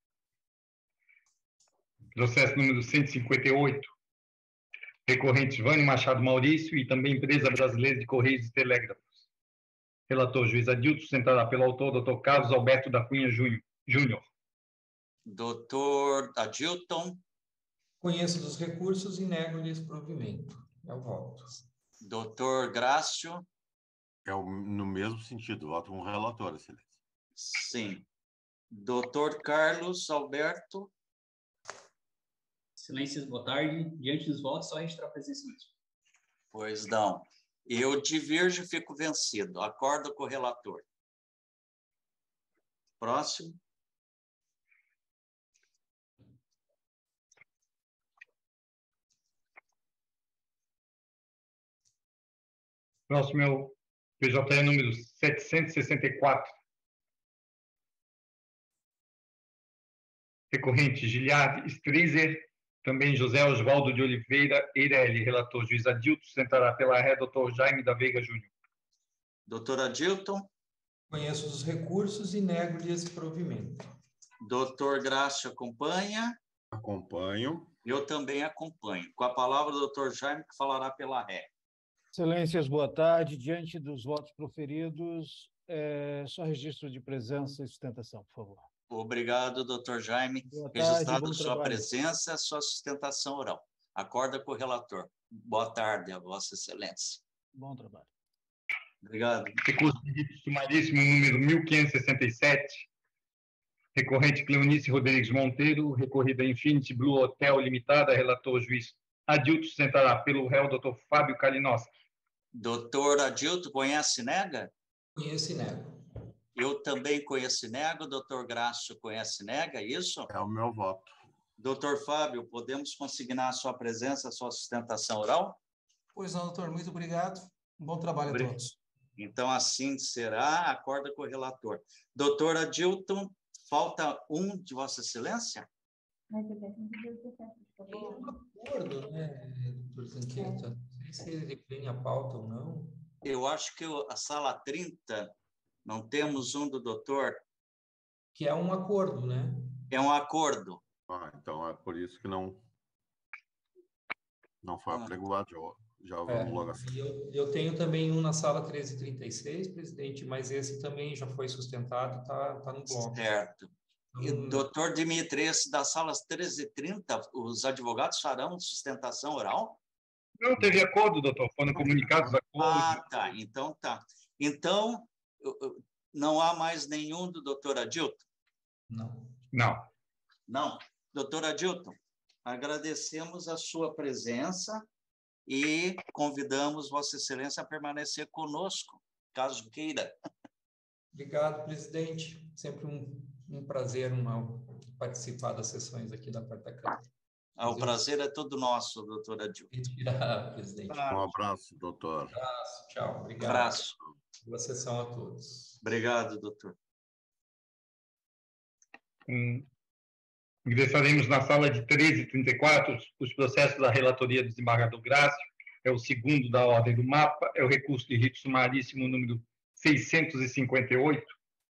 processo número cento e cinquenta e oito. Recorrentes Vânio Machado Maurício e também Empresa Brasileira de Correios e Telégrafos. Relator juiz Adilton, sustentará pelo autor doutor Carlos Alberto da Cunha Júnior. Doutor Adilton. Conheço dos recursos e nego-lhes provimento. É o voto. Doutor Grácio. É o, no mesmo sentido, voto com o relator, excelência. Sim. Doutor Carlos Alberto. Excelências, boa tarde. Diante dos votos, só registrar a presença mesmo. Pois não. Eu divirjo e fico vencido. Acordo com o relator. Próximo. Próximo é o P J E número setecentos e sessenta e quatro. Recorrente Giliard Strizer, também José Osvaldo de Oliveira Eireli, relator juiz Adilton, sustentará pela ré doutor Jaime da Veiga Júnior. Doutor Adilton. Conheço os recursos e nego-lhe esse provimento. Doutor Grácio acompanha? Acompanho. Eu também acompanho. Com a palavra, o doutor Jaime, que falará pela ré. Excelências, boa tarde. Diante dos votos proferidos, é, só registro de presença e sustentação, por favor. Obrigado, doutor Jaime. Boa tarde, Registrado bom sua trabalho. presença, sua sustentação oral. Acorda com o relator. Boa tarde, a Vossa Excelência. Bom trabalho. Obrigado. Recurso de rito sumaríssimo número mil quinhentos e sessenta e sete. Recorrente Cleonice Rodrigues Monteiro, recorrida Infinity Blue Hotel Limitada, relator juiz Adilton, sustentará pelo réu doutor Fábio Kalinowski. Doutor Adilton, conhece e nega? Conheço e nego. Eu também conheço e nego. Doutor Grácio conhece e nega, é isso? É o meu voto. Doutor Fábio, podemos consignar a sua presença, a sua sustentação oral? Pois não, doutor. Muito obrigado. Um bom trabalho Obrigado. a todos. Então, assim será. Acorda com o relator. Doutor Adilton, falta um de Vossa Excelência? Tem um acordo, né, doutor Zanqueta? Não sei se ele tem a pauta ou não. Eu acho que a sala trinta, não temos um do doutor. Que é um acordo, né? É um acordo. Ah, então é por isso que não, não foi Ah. apregoado. Já, já vamos É, logo assim. e eu, eu tenho também um na sala trezentos e trinta e seis, presidente, mas esse também já foi sustentado, está tá no bloco. Certo. E, Então, doutor Dimitri, esse das salas treze e trinta, os advogados farão sustentação oral? Não teve acordo, doutor. Foram comunicados acordos. Ah, tá. Então, tá. Então, eu- eu- não há mais nenhum do doutor Adilton? Não. Não. Não. Doutor Adilton, agradecemos a sua presença e convidamos Vossa Excelência a permanecer conosco, caso queira. Obrigado, presidente. Sempre um, um prazer uma, participar das sessões aqui da Quarta Câmara. Ah, o prazer é todo nosso, doutor Adilton. Retirar, presidente. Um abraço, doutor. Um abraço, tchau. Obrigado. Abraço. Boa sessão a todos. Obrigado, doutor. Hum, ingressaremos na sala de treze e trinta e quatro os processos da relatoria do desembargador Grácio, é o segundo da ordem do mapa, é o recurso de rito sumaríssimo número seiscentos e cinquenta e oito.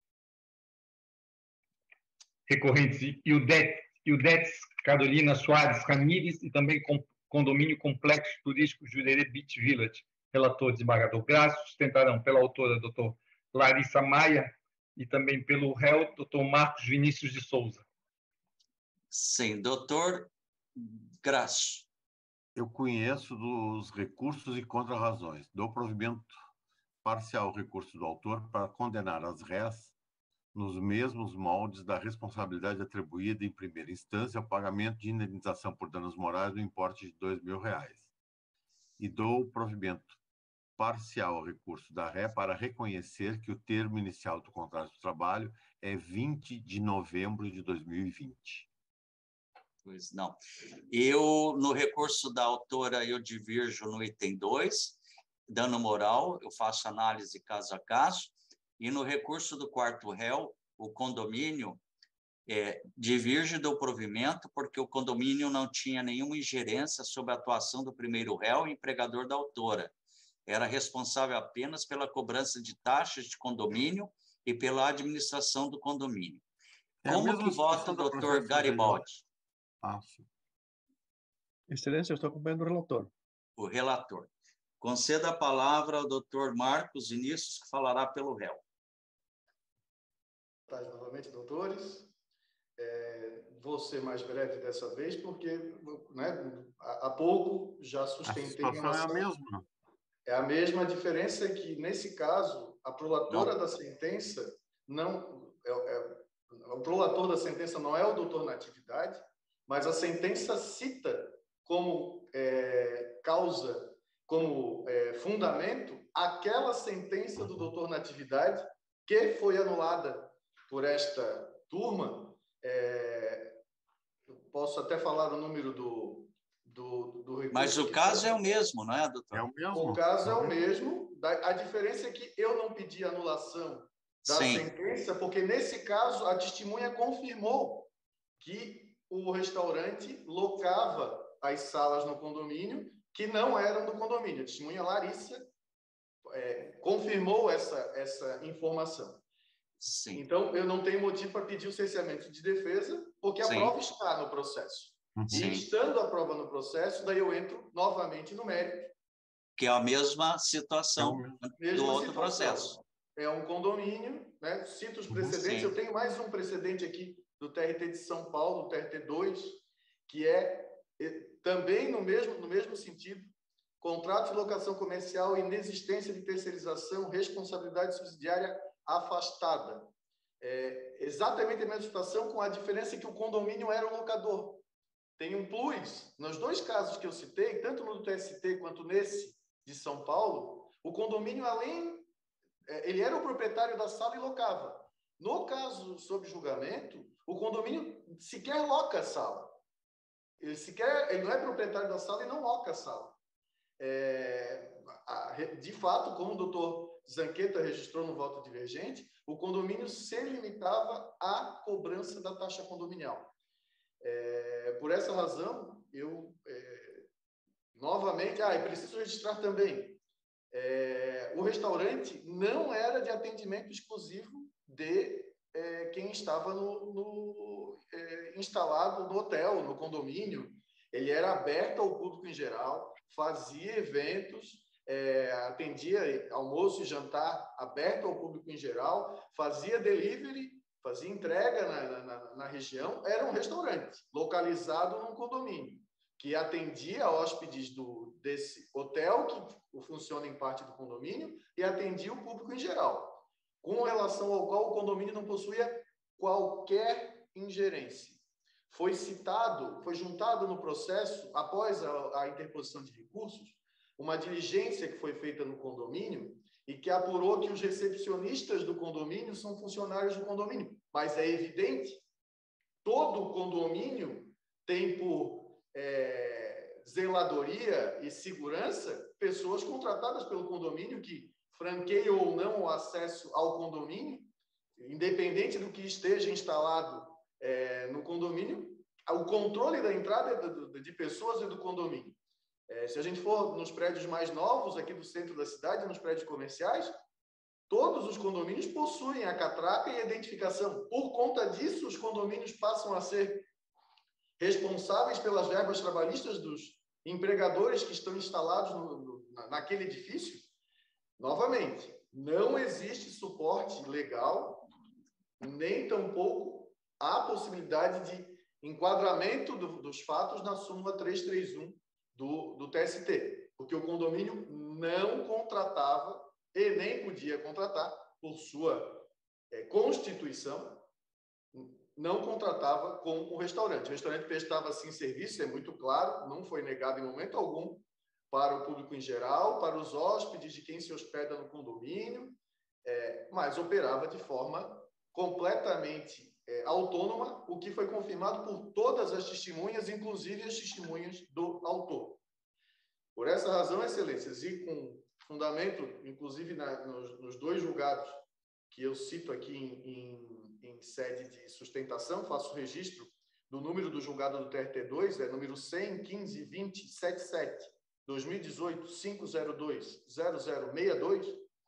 Recorrentes Ildete, Ildetes Carolina Soares Ramírez e também com condomínio complexo turístico Jurerê Beach Village. Relator desembargador Grácio, sustentarão pela autora doutor Larissa Maia e também pelo réu doutor Marcos Vinícius de Souza. Sim, doutor Grácio. Eu conheço dos recursos e contrarrazões. Dou provimento parcial ao recurso do autor para condenar as rés nos mesmos moldes da responsabilidade atribuída em primeira instância ao pagamento de indenização por danos morais no importe de dois mil reais. E dou provimento parcial ao recurso da ré para reconhecer que o termo inicial do contrato de trabalho é vinte de novembro de dois mil e vinte. Pois não. Eu, no recurso da autora, eu divirjo no item dois, dano moral, eu faço análise caso a caso, e no recurso do quarto réu, o condomínio, é, divirge do provimento, porque o condomínio não tinha nenhuma ingerência sobre a atuação do primeiro réu e empregador da autora. Era responsável apenas pela cobrança de taxas de condomínio e pela administração do condomínio. É a Como mesma que vota o situação da doutor presença Garibaldi? Ah, sim. Excelência, eu estou acompanhando o relator. O relator. Conceda a palavra ao doutor Marcos Vinícius, que falará pelo réu. Boa tarde novamente, doutores. É, vou ser mais breve dessa vez, porque né, há pouco já sustentei... A situação é a mesma. É a mesma, a diferença é que, nesse caso, a prolatora não. da sentença não... é, é, o prolator da sentença não é o doutor Natividade, mas a sentença cita como é, causa, como é, fundamento, aquela sentença do doutor Natividade que foi anulada por esta turma. É, posso até falar o número do, do, do recurso. Mas o caso foi... é o mesmo, não é, doutor? É o mesmo. O caso é o mesmo. A diferença é que eu não pedi anulação da Sim. sentença, porque nesse caso a testemunha confirmou que o restaurante locava as salas no condomínio que não eram do condomínio. A testemunha Larissa é, confirmou essa, essa informação. Sim. Então, eu não tenho motivo para pedir o cerceamento de defesa, porque a Sim. prova está no processo. Sim. E estando a prova no processo, daí eu entro novamente no mérito. Que é a mesma situação é do mesma outro situação. processo. É um condomínio, né? Cito os precedentes. Sim. Eu tenho mais um precedente aqui do T R T de São Paulo, o T R T dois, que é também no mesmo, no mesmo sentido: contrato de locação comercial, inexistência de terceirização, responsabilidade subsidiária afastada. É exatamente a mesma situação, com a diferença que o condomínio era o locador. Tem um plus. Nos dois casos que eu citei, tanto no do T S T quanto nesse de São Paulo, o condomínio, além... ele era o proprietário da sala e locava. No caso sob julgamento, o condomínio sequer loca a sala. Ele, sequer, ele não é proprietário da sala e não loca a sala. É, de fato, como o doutor Zanqueta registrou no voto divergente, o condomínio se limitava à cobrança da taxa condominial. É, por essa razão, eu, é, novamente, ah, e preciso registrar também, é, o restaurante não era de atendimento exclusivo de é, quem estava no, no, é, instalado no hotel, no condomínio. Ele era aberto ao público em geral, fazia eventos, é, atendia almoço e jantar aberto ao público em geral, fazia delivery, fazia entrega na, na, na região. Era um restaurante localizado num condomínio, que atendia hóspedes do, desse hotel, que funciona em parte do condomínio, e atendia o público em geral, com relação ao qual o condomínio não possuía qualquer ingerência. Foi citado, foi juntado no processo, após a, a interposição de recursos, uma diligência que foi feita no condomínio e que apurou que os recepcionistas do condomínio são funcionários do condomínio. Mas é evidente, todo condomínio tem por é, zeladoria e segurança pessoas contratadas pelo condomínio que franqueiam ou não o acesso ao condomínio, independente do que esteja instalado é, no condomínio. O controle da entrada de, de pessoas é do condomínio. É, se a gente for nos prédios mais novos aqui do centro da cidade, nos prédios comerciais, todos os condomínios possuem a catraca e a identificação. Por conta disso, os condomínios passam a ser responsáveis pelas verbas trabalhistas dos empregadores que estão instalados no, no, naquele edifício. Novamente, não existe suporte legal, nem tampouco há possibilidade de enquadramento do, dos fatos na súmula trezentos e trinta e um do, do T S T, porque o condomínio não contratava e nem podia contratar, por sua é, constituição, não contratava com o restaurante. O restaurante prestava, sim, serviço, é muito claro, não foi negado em momento algum para o público em geral, para os hóspedes de quem se hospeda no condomínio, é, mas operava de forma completamente é, autônoma, o que foi confirmado por todas as testemunhas, inclusive as testemunhas do autor. Por essa razão, excelências, e com fundamento, inclusive na, nos, nos dois julgados que eu cito aqui em, em, em sede de sustentação, faço registro do número do julgado do T R T dois, é número cem, quinze, vinte, setenta e sete, dois mil e dezoito, quinhentos e dois, zero zero sessenta e dois,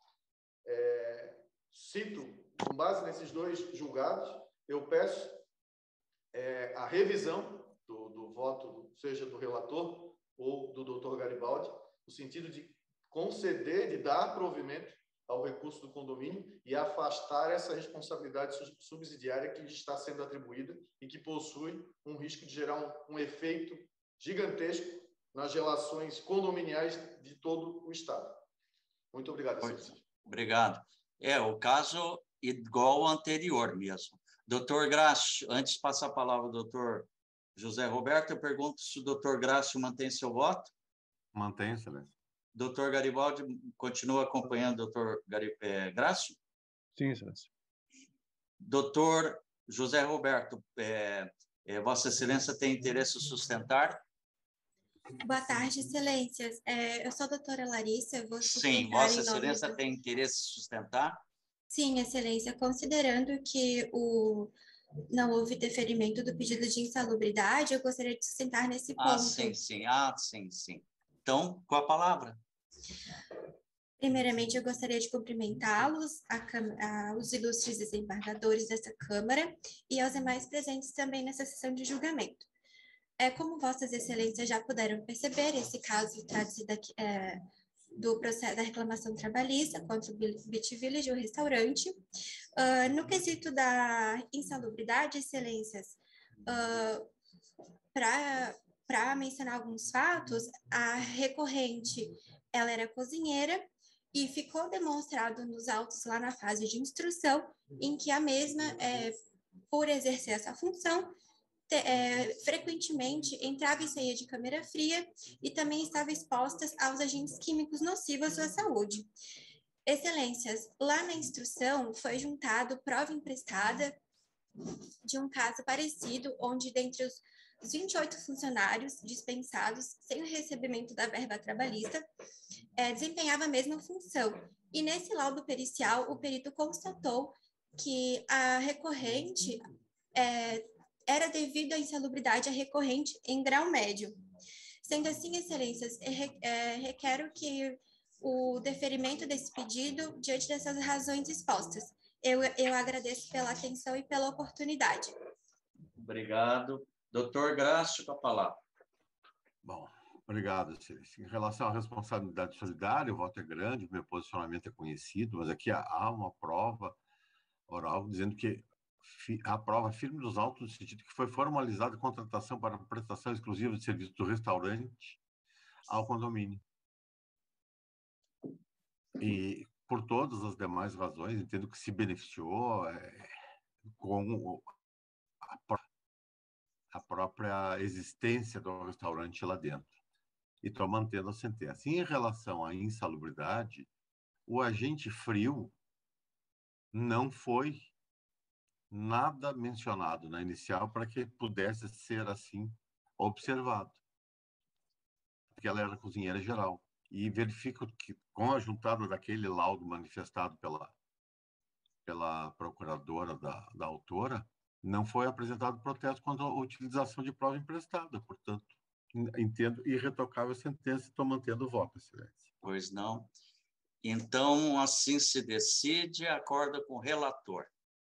é, cito, com base nesses dois julgados, eu peço é, a revisão do, do voto, seja do relator ou do doutor Garibaldi, no sentido de conceder, de dar provimento ao recurso do condomínio e afastar essa responsabilidade subsidiária que lhe está sendo atribuída e que possui um risco de gerar um, um efeito gigantesco nas relações condominiais de todo o Estado. Muito obrigado, senhor. Obrigado. É, o caso igual ao anterior mesmo. Doutor Grácio, antes de passar a palavra ao doutor José Roberto, eu pergunto se o doutor Grácio mantém seu voto. Mantém, excelência. Doutor Garibaldi continua acompanhando o doutor Gari, é, Grácio? Sim, excelência. Doutor José Roberto, é, é, Vossa Excelência tem interesse em sustentar? Boa tarde, excelências. É, eu sou a doutora Larissa, eu vou sustentar. Sim, Vossa em nome Excelência do... tem interesse em sustentar? Sim, excelência, considerando que o... não houve deferimento do pedido de insalubridade, eu gostaria de sustentar nesse ponto. Ah, sim, sim, ah, sim, sim. Então, com a palavra. Primeiramente, eu gostaria de cumprimentá-los, a, a, os ilustres desembargadores dessa Câmara e aos demais presentes também nessa sessão de julgamento. É, como Vossas Excelências já puderam perceber, esse caso trata-se é, do processo da reclamação trabalhista contra o Beach Village, o restaurante. Uh, no quesito da insalubridade, Excelências, uh, para mencionar alguns fatos, a recorrente ela era cozinheira e ficou demonstrado nos autos lá na fase de instrução em que a mesma, é, por exercer essa função, te, é, frequentemente entrava e saía de câmera fria e também estava exposta aos agentes químicos nocivos à sua saúde. Excelências, lá na instrução foi juntado prova emprestada de um caso parecido, onde dentre os Os vinte e oito funcionários dispensados sem o recebimento da verba trabalhista é, desempenhava a mesma função. E nesse laudo pericial, o perito constatou que a recorrente é, era devido à insalubridade à recorrente em grau médio. Sendo assim, excelências, é, requero que o deferimento desse pedido diante dessas razões expostas. Eu, eu agradeço pela atenção e pela oportunidade. Obrigado. Doutor Grácio, com a palavra. Bom, obrigado, excelência. Em relação à responsabilidade solidária, o voto é grande, o meu posicionamento é conhecido, mas aqui há uma prova oral dizendo que a prova firme dos autos no sentido que foi formalizada a contratação para prestação exclusiva de serviço do restaurante ao condomínio. E, por todas as demais razões, entendo que se beneficiou é, com a a própria existência do restaurante lá dentro. E estou mantendo a sentença. Em relação à insalubridade, o agente frio não foi nada mencionado na inicial para que pudesse ser assim observado. Porque ela era cozinheira geral. E verifico que, com a juntada daquele laudo manifestado pela, pela procuradora da, da autora, não foi apresentado protesto contra a utilização de prova emprestada. Portanto, entendo irretocável a sentença e estou mantendo o voto, excelência. Pois não. Então, assim se decide, acorda com o relator.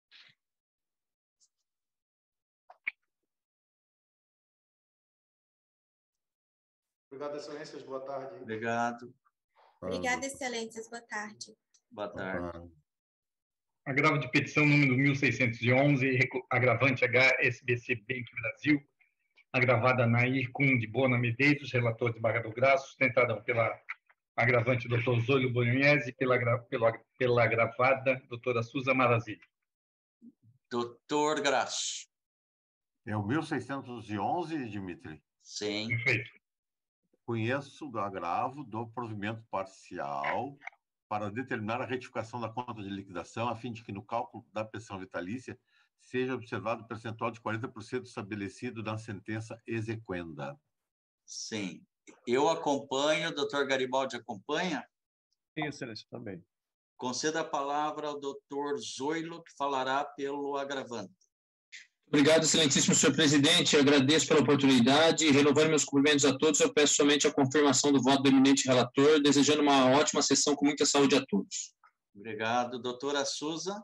Obrigado, excelências. Boa tarde. Obrigado. Obrigada, excelências. Boa tarde. Boa tarde. Agravo de petição número mil seiscentos e onze, agravante H S B C Bank Brasil, agravada Nair Cum de Bona Medeiros, relator desembargador Grácio, sustentada pela agravante doutor Zólio Bolognese, pela, pela, pela agravada doutora Suza Marazzi. Doutor Grácio. É o mil seiscentos e onze, Dimitri? Sim. Perfeito. Conheço do agravo do provimento parcial para determinar a retificação da conta de liquidação, a fim de que no cálculo da pensão vitalícia seja observado o percentual de quarenta por cento estabelecido na sentença exequenda. Sim. Eu acompanho, o doutor Garibaldi acompanha? Sim, excelência, também. Conceda a palavra ao doutor Zoilo, que falará pelo agravante. Obrigado, excelentíssimo senhor presidente. Eu agradeço pela oportunidade e, renovando meus cumprimentos a todos, eu peço somente a confirmação do voto do eminente relator, desejando uma ótima sessão com muita saúde a todos. Obrigado. Doutora Suza.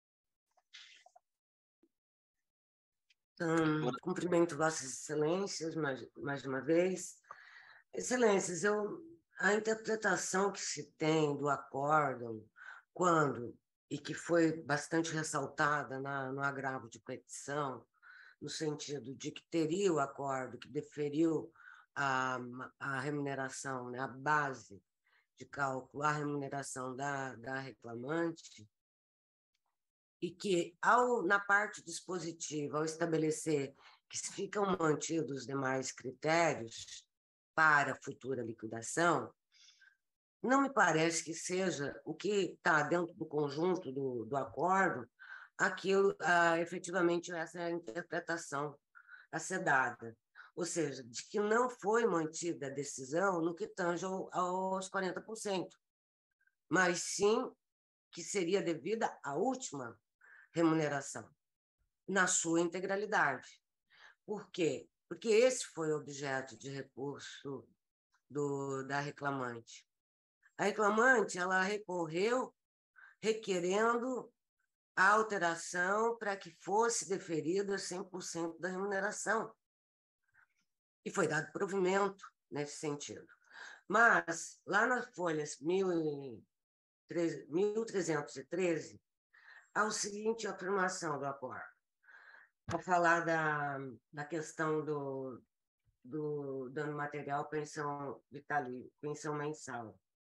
Então, cumprimento Vossas Excelências mais, mais uma vez. Excelências, eu, a interpretação que se tem do acórdão, quando e que foi bastante ressaltada na, no agravo de petição, no sentido de que teria o acordo que deferiu a, a remuneração, né, a base de cálculo, a remuneração da, da reclamante, e que, ao, na parte dispositiva, ao estabelecer que ficam mantidos os demais critérios para futura liquidação, não me parece que seja o que está dentro do conjunto do, do acordo, aquilo, ah, efetivamente, essa é a interpretação a ser dada. Ou seja, de que não foi mantida a decisão no que tange ao, aos quarenta por cento, mas sim que seria devida à última remuneração, na sua integralidade. Por quê? Porque esse foi o objeto de recurso do, da reclamante. A reclamante ela recorreu requerendo a alteração para que fosse deferida cem por cento da remuneração. E foi dado provimento nesse sentido. Mas, lá nas folhas mil trezentos e treze, há a seguinte afirmação do acordo, para falar da, da questão do, do dano material, pensão vitalícia, pensão mensal.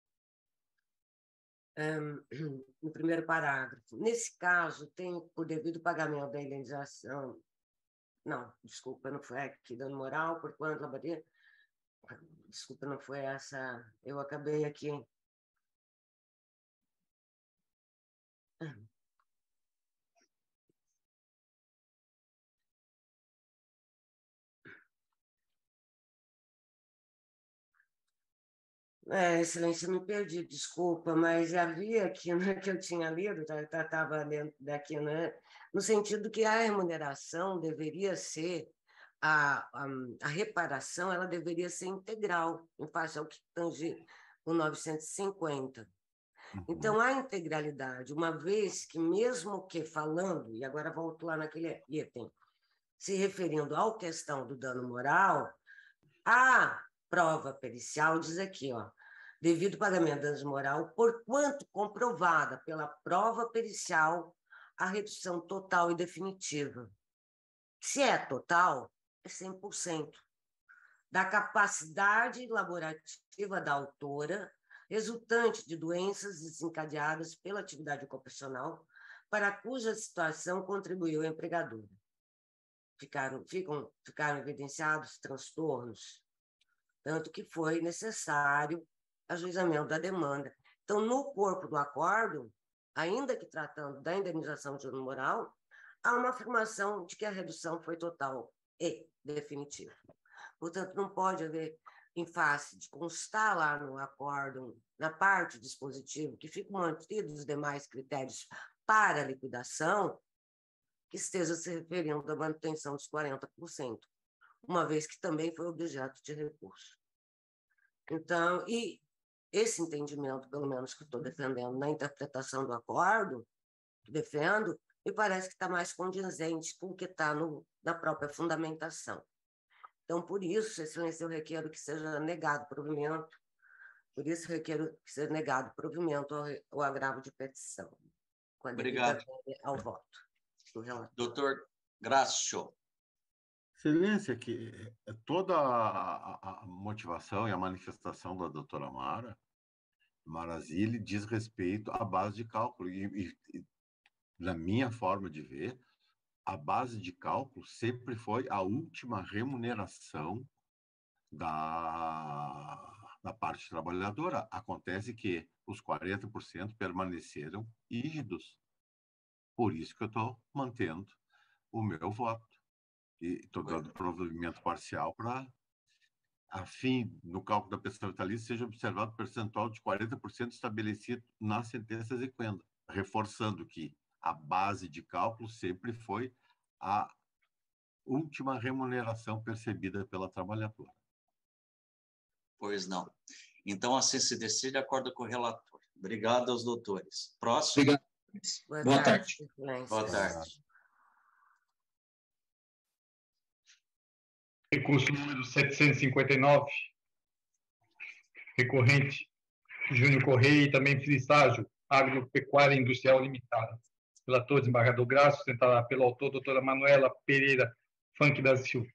Um, no primeiro parágrafo. Nesse caso, tem o devido pagamento da indenização. Não, desculpa, não foi aqui, dano moral, por quanto laboratório. Desculpa, não foi essa. Eu acabei aqui. É, excelência, me perdi, desculpa, mas havia aqui, né, que eu tinha lido, estava dentro daqui, né, no sentido que a remuneração deveria ser, a, a, a reparação ela deveria ser integral, em face ao que tange o novecentos e cinquenta. Então, a integralidade, uma vez que, mesmo que falando, e agora volto lá naquele item, se referindo à questão do dano moral, a prova pericial diz aqui, ó, devido pagamento de danos moral, porquanto comprovada pela prova pericial a redução total e definitiva. Se é total, é cem por cento da capacidade laborativa da autora, resultante de doenças desencadeadas pela atividade ocupacional, para cuja situação contribuiu a empregadora. Ficaram, ficam, ficaram evidenciados transtornos, tanto que foi necessário ajuizamento da demanda. Então, no corpo do acordo, ainda que tratando da indenização de dano moral, há uma afirmação de que a redução foi total e definitiva. Portanto, não pode haver, em face de constar lá no acordo, na parte dispositiva, que ficam mantidos os demais critérios para a liquidação, que esteja se referindo à manutenção dos quarenta por cento, uma vez que também foi objeto de recurso. Então, e esse entendimento, pelo menos que estou defendendo na interpretação do acordo, que defendo, me parece que está mais condizente com o que está na própria fundamentação. Então, por isso, excelência, eu requero que seja negado provimento, por isso eu requero que seja negado provimento ao, ao agravo de petição. Obrigado. Ao voto do relator. Doutor Grácio. Excelência, que toda a, a motivação e a manifestação da doutora Mara Marazilli diz respeito à base de cálculo. E, e, na minha forma de ver, a base de cálculo sempre foi a última remuneração da, da parte trabalhadora. Acontece que os quarenta por cento permaneceram rígidos. Por isso que eu estou mantendo o meu voto. E estou dando provimento parcial para, a fim, no cálculo da pensão vitalícia, seja observado o percentual de quarenta por cento estabelecido na sentença exequenda, reforçando que a base de cálculo sempre foi a última remuneração percebida pela trabalhadora. Pois não. Então, assim se decide de acordo com o relator. Obrigado aos doutores. Próximo. Obrigado. Boa, Boa tarde. tarde. Boa tarde. Recurso número setecentos e cinquenta e nove, recorrente Júnior Correia e também Frisságio, Agropecuária Industrial Limitada. Relator, desembargador Grácio, sustentada pelo autor, doutora Manuela Pereira Funk da Silva.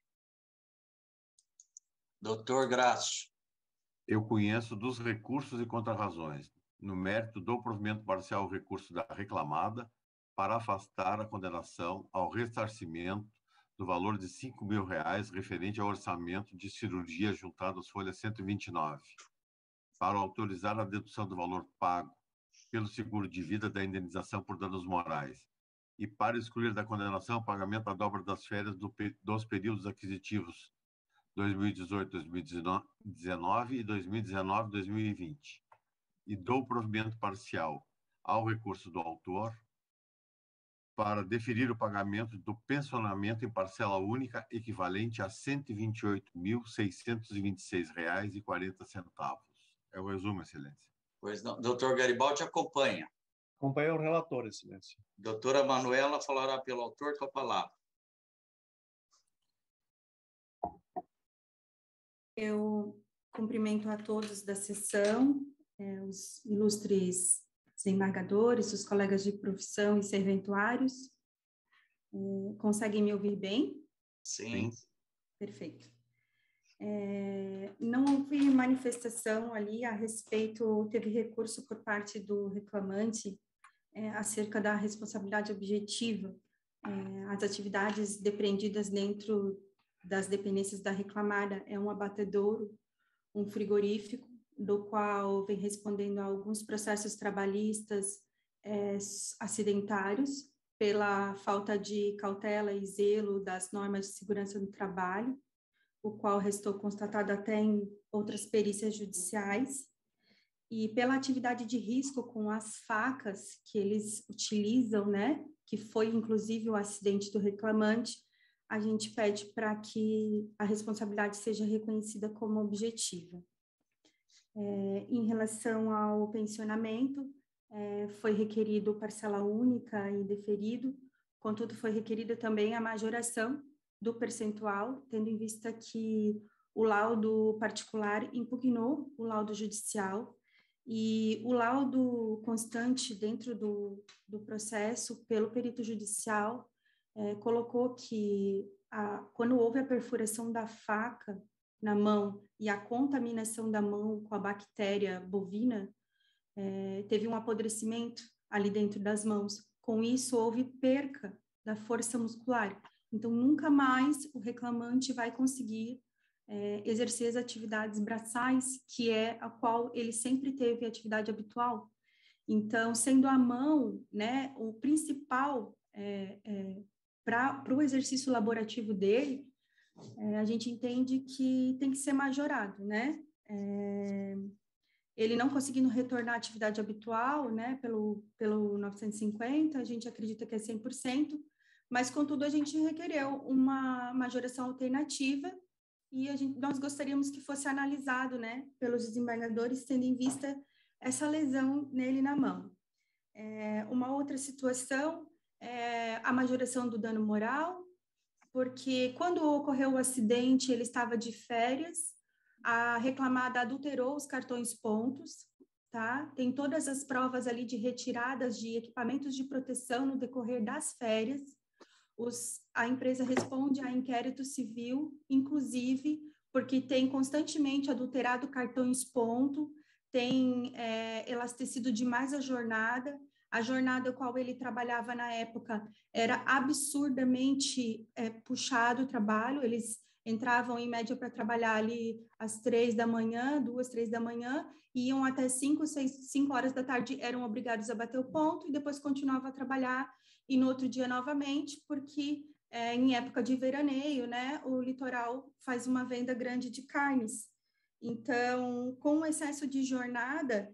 Doutor Grácio. Eu conheço dos recursos e contrarrazões. No mérito do provimento parcial ao recurso da reclamada, para afastar a condenação ao ressarcimento do valor de cinco mil reais referente ao orçamento de cirurgia juntado às folhas cento e vinte e nove, para autorizar a dedução do valor pago pelo seguro de vida da indenização por danos morais e para excluir da condenação o pagamento da dobra das férias do, dos períodos aquisitivos dois mil e dezoito, dois mil e dezenove e dois mil e dezenove, dois mil e vinte, e dou provimento parcial ao recurso do autor para deferir o pagamento do pensionamento em parcela única equivalente a cento e vinte e oito mil, seiscentos e vinte e seis reais e quarenta centavos. É o resumo, Excelência. Pois não. Doutor Garibaldi acompanha. Acompanha o relator, Excelência. Doutora Manuela falará pelo autor com a palavra. Eu cumprimento a todos da sessão, eh, os ilustres desembargadores, os colegas de profissão e serventuários. Eh, conseguem me ouvir bem? Sim. Perfeito. É, não houve manifestação ali a respeito, teve recurso por parte do reclamante é, acerca da responsabilidade objetiva. É, as atividades depreendidas dentro das dependências da reclamada é um abatedouro, um frigorífico, do qual vem respondendo a alguns processos trabalhistas é, acidentários pela falta de cautela e zelo das normas de segurança do trabalho, o qual restou constatado até em outras perícias judiciais, e pela atividade de risco com as facas que eles utilizam, né, que foi inclusive o acidente do reclamante, a gente pede para que a responsabilidade seja reconhecida como objetiva. É, em relação ao pensionamento, é, foi requerido parcela única e deferido, contudo foi requerida também a majoração do percentual, tendo em vista que o laudo particular impugnou o laudo judicial e o laudo constante dentro do, do processo pelo perito judicial é, colocou que a, quando houve a perfuração da faca na mão e a contaminação da mão com a bactéria bovina, é, teve um apodrecimento ali dentro das mãos. Com isso, houve perca da força muscular. Então, nunca mais o reclamante vai conseguir é, exercer as atividades braçais, que é a qual ele sempre teve atividade habitual. Então, sendo a mão, né, o principal é, é, para o exercício laborativo dele, é, a gente entende que tem que ser majorado, né? É, ele não conseguindo retornar à atividade habitual, né, pelo, pelo novecentos e cinquenta, a gente acredita que é cem por cento, mas, contudo, a gente requereu uma majoração alternativa e a gente, nós gostaríamos que fosse analisado, né, pelos desembargadores, tendo em vista essa lesão nele na mão. É, uma outra situação é a majoração do dano moral, porque quando ocorreu o acidente, ele estava de férias, a reclamada adulterou os cartões pontos, tá? Tem todas as provas ali de retiradas de equipamentos de proteção no decorrer das férias. Os, a empresa responde a inquérito civil, inclusive, porque tem constantemente adulterado cartões ponto, tem é, elastecido demais a jornada. A jornada qual ele trabalhava na época era absurdamente é, puxado o trabalho, eles entravam em média para trabalhar ali às três da manhã, duas, três da manhã, e iam até cinco, seis, cinco horas da tarde, eram obrigados a bater o ponto e depois continuavam a trabalhar e no outro dia novamente, porque é, em época de veraneio, né, o litoral faz uma venda grande de carnes. Então, com o excesso de jornada,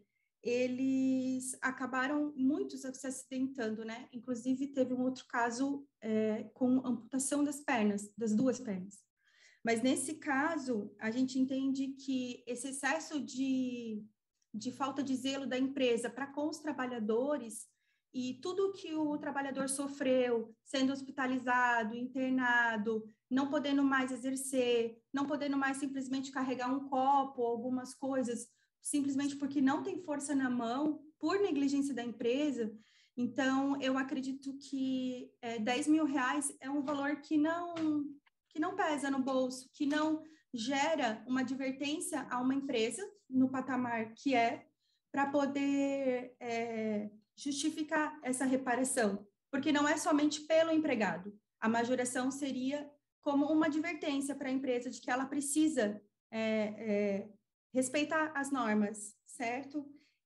eles acabaram muitos se acidentando, né? Inclusive, teve um outro caso é, com amputação das pernas, das duas pernas. Mas, nesse caso, a gente entende que esse excesso de, de falta de zelo da empresa para com os trabalhadores e tudo que o trabalhador sofreu, sendo hospitalizado, internado, não podendo mais exercer, não podendo mais simplesmente carregar um copo ou algumas coisas, simplesmente porque não tem força na mão, por negligência da empresa. Então, eu acredito que é, dez mil reais é um valor que não, que não pesa no bolso, que não gera uma advertência a uma empresa, no patamar que é, para poder é, justificar essa reparação. porque não é somente pelo empregado. A majoração seria como uma advertência para a empresa de que ela precisa é, é, respeitar as normas, certo?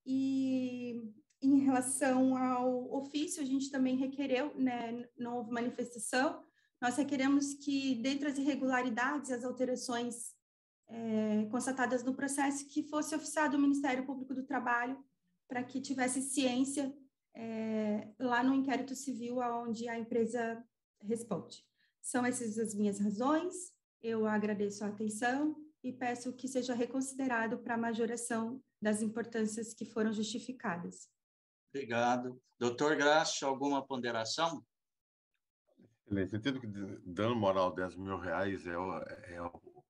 E em relação ao ofício, a gente também requereu, né, não houve manifestação, nós requeremos que, dentre as irregularidades, as alterações é, constatadas no processo, que fosse oficiado o Ministério Público do Trabalho, para que tivesse ciência é, lá no inquérito civil onde a empresa responde. São essas as minhas razões, eu agradeço a atenção e peço que seja reconsiderado para a majoração das importâncias que foram justificadas. Obrigado. Doutor Graça, alguma ponderação? Excelência, entendo que dano moral dez mil reais é, o, é, o,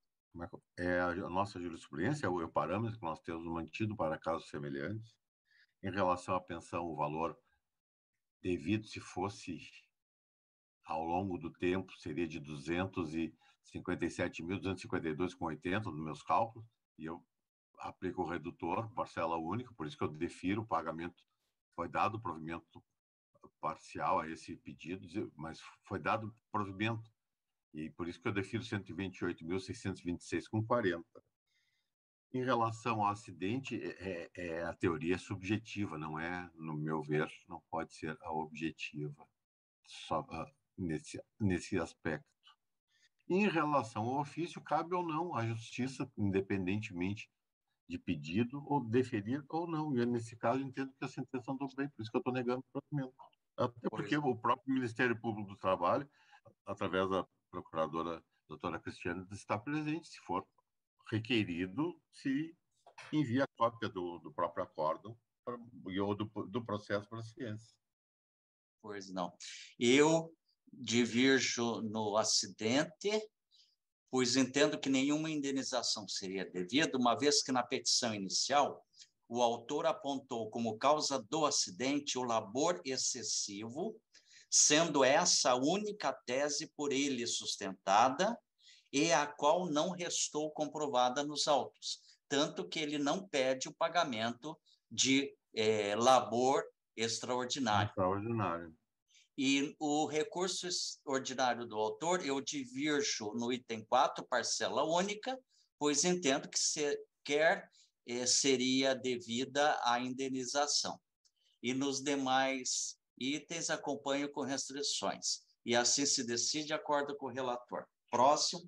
é a nossa jurisprudência, é o, é o parâmetro que nós temos mantido para casos semelhantes. Em relação à pensão, o valor devido, se fosse ao longo do tempo, seria de duzentos e cinquenta e sete mil duzentos e cinquenta e dois reais e oitenta centavos nos meus cálculos, e eu aplico o redutor, parcela única, por isso que eu defiro o pagamento. Foi dado provimento parcial a esse pedido, mas foi dado provimento, e por isso que eu defiro cento e vinte e oito mil seiscentos e vinte e seis reais e quarenta centavos. Em relação ao acidente, é, é, a teoria é subjetiva, não é, no meu ver, não pode ser a objetiva só, uh, nesse, nesse aspecto. Em relação ao ofício, cabe ou não à justiça, independentemente de pedido, ou deferir ou não. E nesse caso, entendo que a sentença andou bem, por isso que eu estou negando o provimento. Até porque o próprio Ministério Público do Trabalho, através da procuradora doutora Cristiane, está presente, se for requerido, se envia a cópia do, do próprio acórdão pra, ou do, do processo para a ciência. Pois não. Eu divirjo no acidente, pois entendo que nenhuma indenização seria devida, uma vez que na petição inicial o autor apontou como causa do acidente o labor excessivo, sendo essa a única tese por ele sustentada e a qual não restou comprovada nos autos, tanto que ele não pede o pagamento de eh, labor extraordinário. Extraordinário. E o recurso ordinário do autor, eu divirjo no item quatro, parcela única, pois entendo que sequer eh, seria devida a indenização. E nos demais itens, acompanho com restrições. E assim se decide de acordo com o relator. Próximo.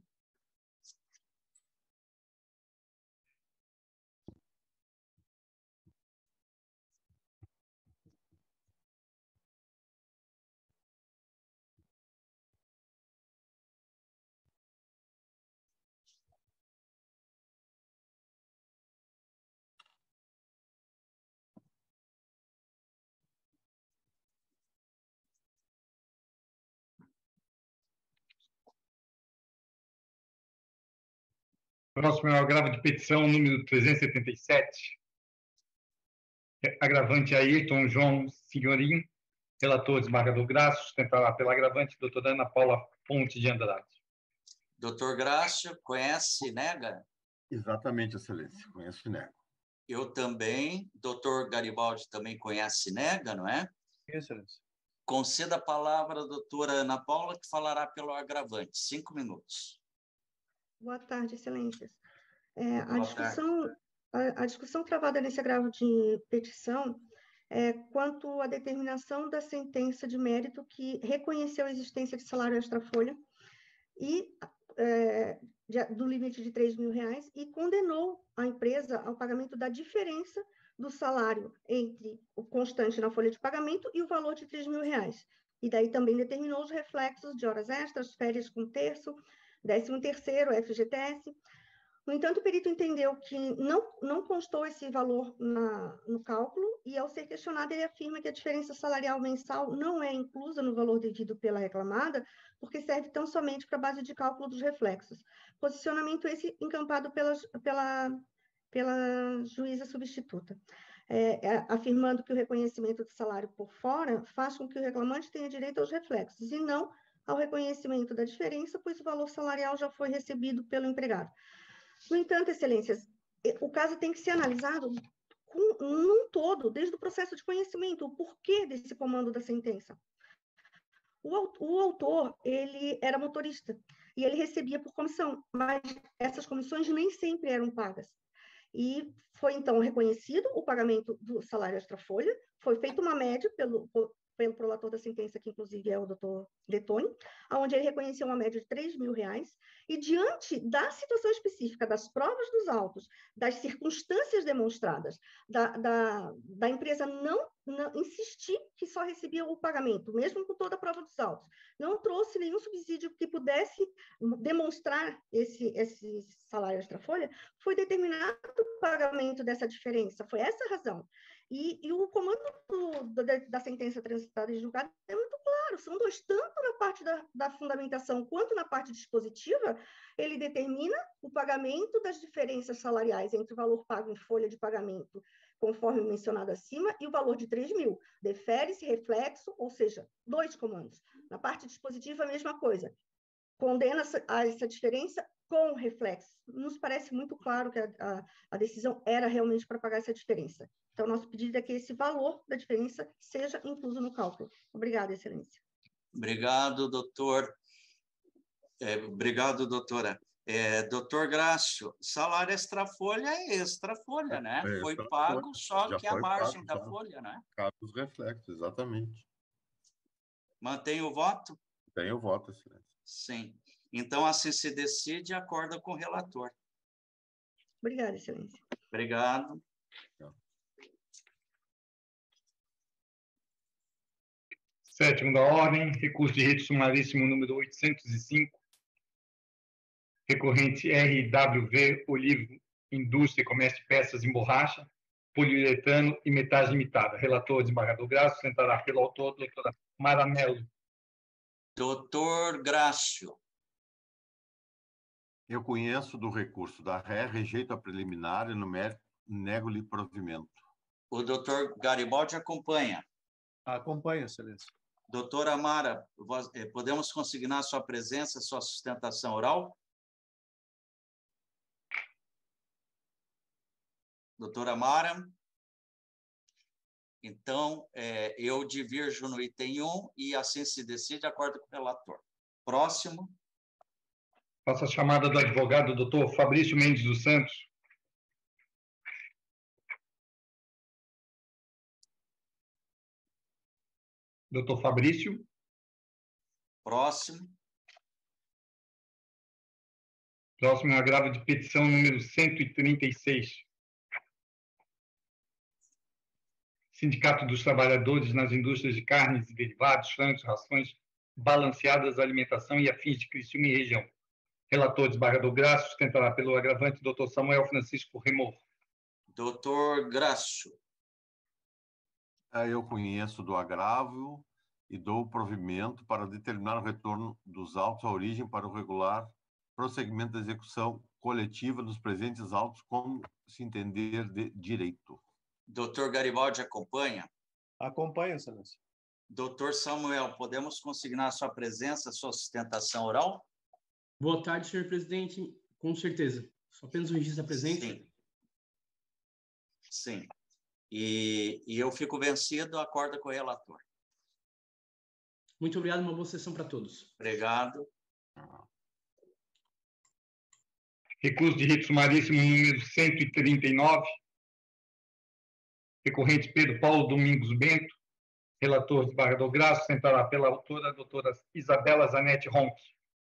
Próximo é o agravo de petição número trezentos e setenta e sete. Agravante Ayrton João Senhorim, relator desembargador Graça, sustentada pela agravante doutora Ana Paula Ponte de Andrade. Doutor Graça, conhece, nega? Exatamente, excelência, conheço e nego. Eu também. Doutor Garibaldi também conhece e nega, não é? Excelência. Conceda a palavra à doutora Ana Paula, que falará pelo agravante. Cinco minutos. Boa tarde, excelências. É, a, discussão, a, a discussão travada nesse agravo de petição é quanto à determinação da sentença de mérito que reconheceu a existência de salário extra-folha e é, de, do limite de três mil reais e condenou a empresa ao pagamento da diferença do salário entre o constante na folha de pagamento e o valor de três mil reais. E daí também determinou os reflexos de horas extras, férias com terço, décimo terceiro, F G T S. No entanto, o perito entendeu que não, não constou esse valor na, no cálculo e, ao ser questionado, ele afirma que a diferença salarial mensal não é inclusa no valor devido pela reclamada, porque serve tão somente para a base de cálculo dos reflexos. Posicionamento esse encampado pela, pela, pela juíza substituta, é, é, afirmando que o reconhecimento do salário por fora faz com que o reclamante tenha direito aos reflexos e não ao reconhecimento da diferença, pois o valor salarial já foi recebido pelo empregado. No entanto, excelências, o caso tem que ser analisado com, num todo, desde o processo de conhecimento, o porquê desse comando da sentença. O, o autor, ele era motorista e ele recebia por comissão, mas essas comissões nem sempre eram pagas. E foi, então, reconhecido o pagamento do salário extra-folha, foi feita uma média pelo, pelo prolator da sentença, que inclusive é o doutor Detoni, onde ele reconheceu uma média de três mil reais, e diante da situação específica, das provas dos autos, das circunstâncias demonstradas, da, da, da empresa não, não insistir que só recebia o pagamento, mesmo com toda a prova dos autos, não trouxe nenhum subsídio que pudesse demonstrar esse, esse salário extra-folha, foi determinado o pagamento dessa diferença, foi essa a razão. E, e o comando do, da, da sentença transitada em julgado é muito claro, são dois, tanto na parte da, da fundamentação quanto na parte dispositiva, ele determina o pagamento das diferenças salariais entre o valor pago em folha de pagamento, conforme mencionado acima, e o valor de três mil. Defere-se, reflexo, ou seja, dois comandos. Na parte dispositiva, a mesma coisa. Condena a essa diferença com reflexo. Nos parece muito claro que a, a, a decisão era realmente para pagar essa diferença. Então, nosso pedido é que esse valor da diferença seja incluso no cálculo. Obrigada, Excelência. Obrigado, doutor. É, obrigado, doutora. É, doutor Grácio, salário extra-folha é extra-folha, né? É, foi extra pago folha. só Já que a foi margem pago, da já. folha, né? Cabe os reflexos, exatamente. Mantém o voto? Tem o voto, Excelência. Sim. Então, assim se decide e acorda com o relator. Obrigada, Excelência. Obrigado. Sétimo da ordem, recurso de rito sumaríssimo número oitocentos e cinco, recorrente R W V Olivo Indústria e Comércio de Peças em Borracha, Poliuretano e Metagem Limitada. Relator, desembargador Grácio, sustentará pelo autor, doutora Mara Mello. Doutor Grácio. Eu conheço do recurso da ré, rejeito a preliminar e no mérito nego-lhe provimento. O doutor Garibaldi acompanha. Acompanha, Excelência. Doutora Mara, podemos consignar sua presença, sua sustentação oral? Doutora Mara? Então, é, eu divirjo no item um e assim se decide, acordo com o relator. Próximo. Faço a chamada do advogado doutor Fabrício Mendes dos Santos. Doutor Fabrício. Próximo. Próximo é o agravo de petição número cento e trinta e seis. Sindicato dos Trabalhadores nas Indústrias de Carnes e Derivados, Frangos, Rações, Balanceadas, Alimentação e Afins de Criciúma e Região. Relator, desembargador Grácio, sustentará pelo agravante doutor Samuel Francisco Remor. Doutor Grácio. Eu conheço do agravo e dou provimento para determinar o retorno dos autos à origem para o regular prosseguimento da execução coletiva dos presentes autos como se entender de direito. Doutor Garibaldi acompanha? Acompanha, Excelência. Doutor Samuel, podemos consignar sua presença, sua sustentação oral? Boa tarde, senhor presidente. Com certeza. Só apenas o registro da presença. Sim. Sim. E, e eu fico vencido, acorda com o relator. Muito obrigado, uma boa sessão para todos. Obrigado. Recurso de rito sumaríssimo número cento e trinta e nove. Recorrente Pedro Paulo Domingos Bento. Relator, desembargador Grácio, sustentará pela autora, a doutora Isabela Zanetti Ronque.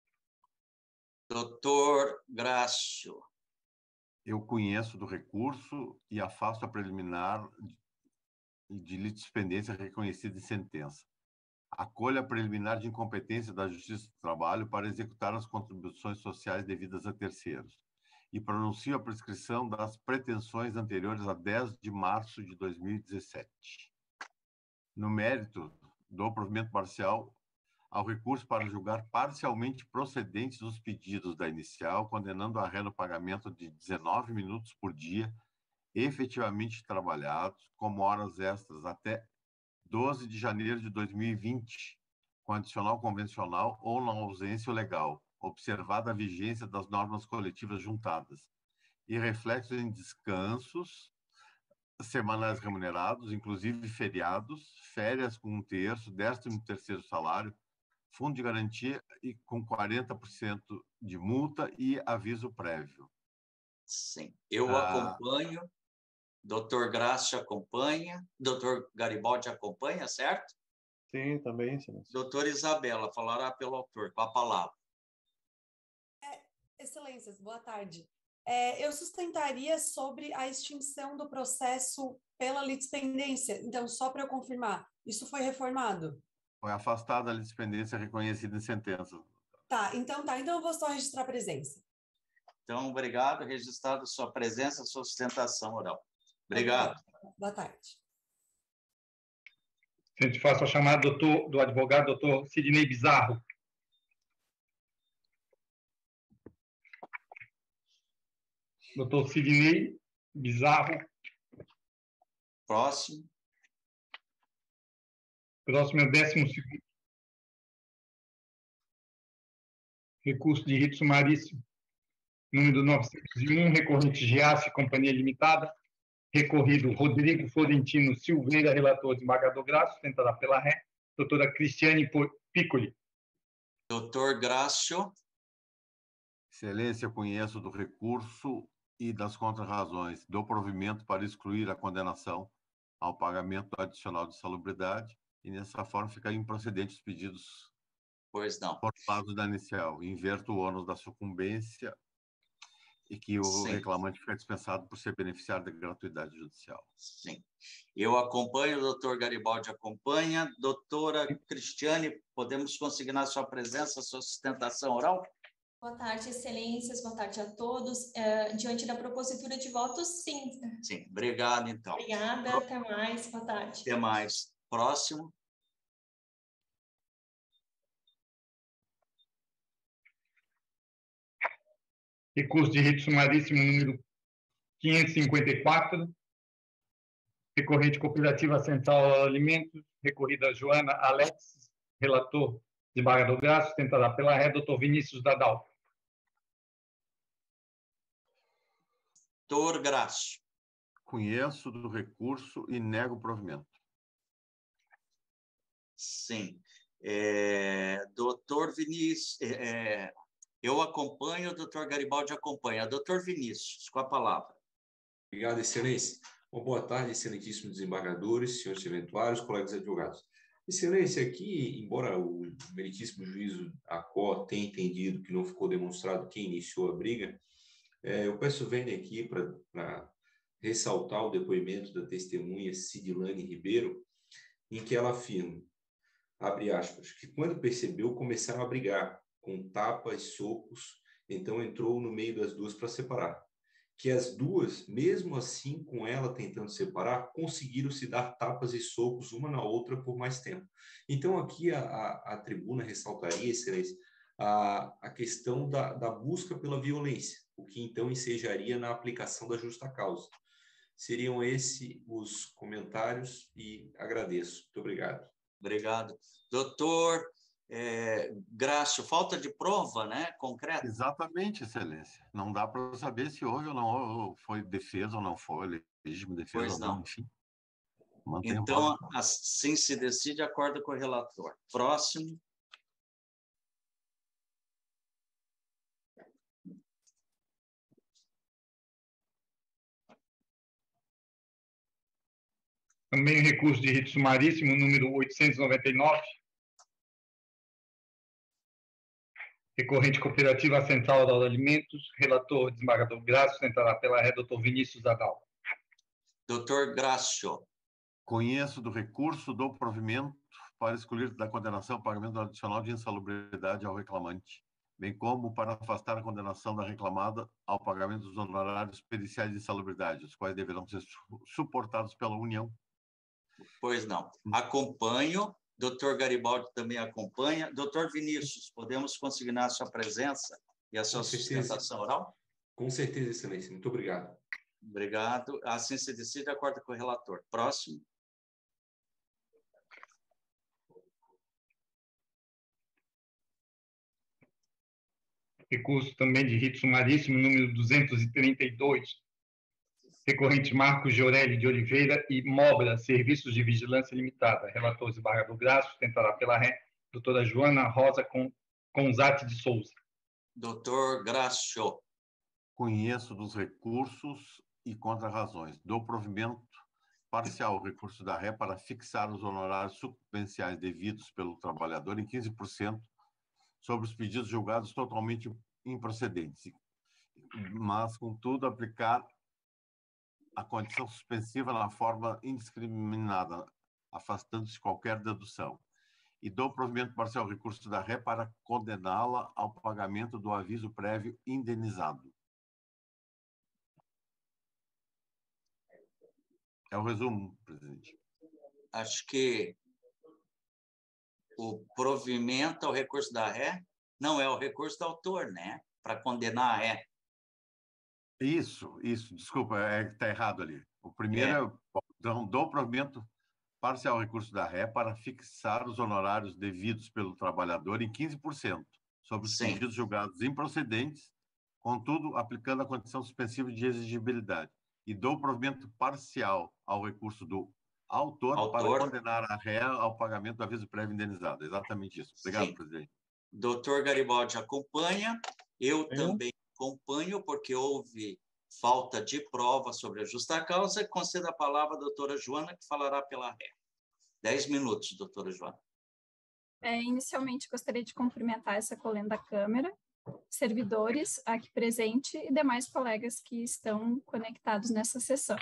Doutor Grácio. Eu conheço do recurso e afasto a preliminar de litispendência reconhecida em sentença. Acolho a preliminar de incompetência da Justiça do Trabalho para executar as contribuições sociais devidas a terceiros e pronuncio a prescrição das pretensões anteriores a dez de março de dois mil e dezessete. No mérito do provimento parcial ao recurso para julgar parcialmente procedentes os pedidos da inicial, condenando a ré no pagamento de dezenove minutos por dia efetivamente trabalhados como horas extras até doze de janeiro de dois mil e vinte, com adicional convencional ou na ausência legal, observada a vigência das normas coletivas juntadas, e reflexos em descansos semanais remunerados, inclusive feriados, férias com um terço, décimo terceiro salário, fundo de garantia e com quarenta por cento de multa e aviso prévio. Sim, eu Ah, acompanho, doutor Grácio acompanha, doutor Garibaldi acompanha, certo? Sim, também, excelência. Doutora Isabela falará pelo autor, com a palavra. Excelências, boa tarde. É, eu sustentaria sobre a extinção do processo pela litispendência. Então, só para eu confirmar, isso foi reformado? Foi afastada a litispendência reconhecida em sentença. Tá, então tá. Então eu vou só registrar a presença. Então, obrigado. Registrado sua presença, sua sustentação oral. Obrigado. Boa tarde. A gente faça a chamada do, doutor, do advogado doutor Sidney Bizarro. Doutor Sidney Bizarro. Próximo. Próximo é o décimo segundo. Recurso de rito sumaríssimo. Número novecentos e um, recorrente Giasse, Companhia Limitada. Recorrido Rodrigo Florentino Silveira, relator, desembargador Grácio, sustentada pela ré. Doutora Cristiane Piccoli. Doutor Grácio. Excelência, conheço do recurso e das contrarrazões. Dou provimento para excluir a condenação ao pagamento adicional de salubridade e, dessa forma, ficar improcedente os pedidos pois não. formulados da inicial. Inverto o ônus da sucumbência e que o Sim. reclamante fica dispensado por ser beneficiário da gratuidade judicial. Sim. Eu acompanho, o doutor Garibaldi acompanha. Doutora Cristiane, podemos consignar sua presença, sua sustentação oral? Boa tarde, excelências, boa tarde a todos. Uh, diante da propositura de votos, sim. Sim, obrigado, então. Obrigada, Pro... até mais, boa tarde. Até mais. Próximo. Recurso de rito sumaríssimo número quinhentos e cinquenta e quatro. Recorrente Cooperativa Central Alimentos. Recorrida Joana Alex. Relator, desembargador Grácio, sustentada pela ré, doutor Vinícius Dadal. Doutor Grácio. Conheço do recurso e nego o provimento. Sim. É, doutor Vinícius, é, eu acompanho, o doutor Garibaldi acompanha. Doutor Vinícius, com a palavra. Obrigado, excelência. Bom, boa tarde, excelentíssimos desembargadores, senhores eventuários, colegas advogados. Excelência, aqui, embora o meritíssimo juízo Acó tenha entendido que não ficou demonstrado quem iniciou a briga, é, eu peço venha aqui para ressaltar o depoimento da testemunha Cidilane Ribeiro, em que ela afirma, abre aspas, que quando percebeu começaram a brigar, com tapas, socos, então entrou no meio das duas para separar. Que as duas, mesmo assim com ela tentando separar, conseguiram se dar tapas e socos uma na outra por mais tempo. Então aqui a, a, a tribuna ressaltaria, excelência, a, a questão da, da busca pela violência, o que então ensejaria na aplicação da justa causa. Seriam esses os comentários e agradeço. Muito obrigado. Obrigado. Doutor é, Grácio, falta de prova, né, concreta? Exatamente, excelência. Não dá para saber se houve ou não ou foi defesa ou não foi, legítima defesa pois ou não. não, enfim. Então, assim se decide, acorda com o relator. Próximo. Também recurso de rito sumaríssimo, número oitocentos e noventa e nove. Recorrente Cooperativa Central de Alimentos. Relator, desembargador Grácio, sustentada pela ré, doutor Vinícius Dadal. Doutor Grácio. Conheço do recurso do provimento para excluir da condenação o pagamento adicional de insalubridade ao reclamante, bem como para afastar a condenação da reclamada ao pagamento dos honorários periciais de insalubridade, os quais deverão ser su suportados pela União. Pois não. Acompanho. Doutor Garibaldi também acompanha. Doutor Vinícius, podemos consignar a sua presença e a sua sustentação oral? Com certeza, excelência. Muito obrigado. Obrigado. Assim se decide, acorda com o relator. Próximo. Recurso também de rito sumaríssimo, número duzentos e trinta e dois. Recorrente Marcos Giorelli de Oliveira e Mobra, Serviços de Vigilância Limitada. Relator, desembargador Grácio, sustentará pela ré, doutora Joana Rosa Conzatti de Souza. Doutor Gracio. Conheço dos recursos e contra-razões. Dou provimento parcial ao recurso da ré para fixar os honorários sucumbenciais devidos pelo trabalhador em quinze por cento sobre os pedidos julgados totalmente improcedentes, mas, contudo, aplicar a condição suspensiva na forma indiscriminada, afastando-se qualquer dedução. E dou provimento parcial ao recurso da ré para condená-la ao pagamento do aviso prévio indenizado. É o resumo, presidente. Acho que o provimento ao recurso da ré não é o recurso do autor, né? Para condenar a ré. Isso, isso. Desculpa, é que está errado ali. O primeiro é, é dou provimento parcial ao recurso da ré para fixar os honorários devidos pelo trabalhador em quinze por cento sobre os Sim. pedidos julgados improcedentes, contudo, aplicando a condição suspensiva de exigibilidade. E dou provimento parcial ao recurso do autor, autor. para condenar a ré ao pagamento do aviso prévio indenizado. Exatamente isso. Obrigado, Sim. presidente. Doutor Garibaldi acompanha, eu, eu também acompanho, porque houve falta de prova sobre a justa causa. Concedo a palavra à doutora Joana, que falará pela ré. Dez minutos, doutora Joana. É, inicialmente, gostaria de cumprimentar essa colenda da Câmara, servidores aqui presente e demais colegas que estão conectados nessa sessão.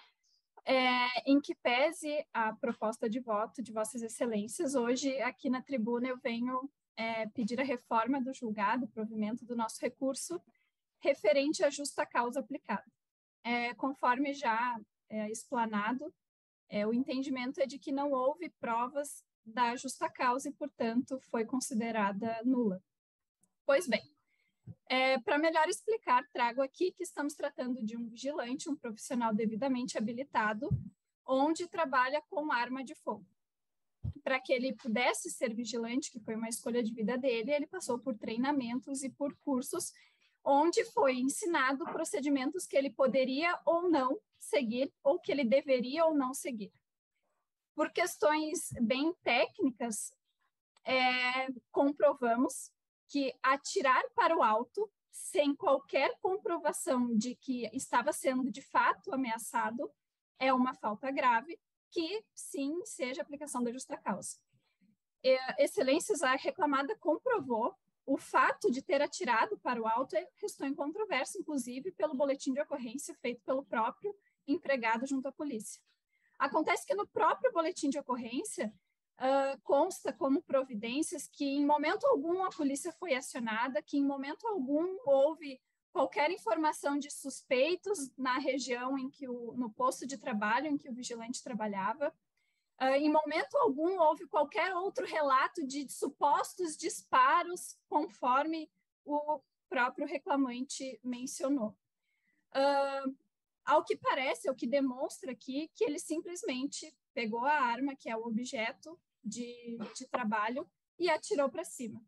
É, em que pese a proposta de voto de Vossas Excelências, hoje aqui na tribuna eu venho é, pedir a reforma do julgado, o provimento do nosso recurso referente à justa causa aplicada. É, conforme já é, explanado, é, o entendimento é de que não houve provas da justa causa e, portanto, foi considerada nula. Pois bem, é, para melhor explicar, trago aqui que estamos tratando de um vigilante, um profissional devidamente habilitado, onde trabalha com arma de fogo. Para que ele pudesse ser vigilante, que foi uma escolha de vida dele, ele passou por treinamentos e por cursos, onde foi ensinado procedimentos que ele poderia ou não seguir, ou que ele deveria ou não seguir. Por questões bem técnicas, é, comprovamos que atirar para o alto, sem qualquer comprovação de que estava sendo de fato ameaçado, é uma falta grave, que sim seja aplicação da justa causa. É, Excelências, a reclamada comprovou o fato de ter atirado para o alto restou em controvérsia, inclusive pelo boletim de ocorrência feito pelo próprio empregado junto à polícia. Acontece que no próprio boletim de ocorrência Uh, consta como providências que em momento algum a polícia foi acionada, que em momento algum houve qualquer informação de suspeitos na região em que o, no posto de trabalho em que o vigilante trabalhava. Uh, em momento algum houve qualquer outro relato de supostos disparos, conforme o próprio reclamante mencionou. Uh, ao que parece, é o que demonstra aqui que ele simplesmente pegou a arma, que é o objeto De, de trabalho, e atirou para cima.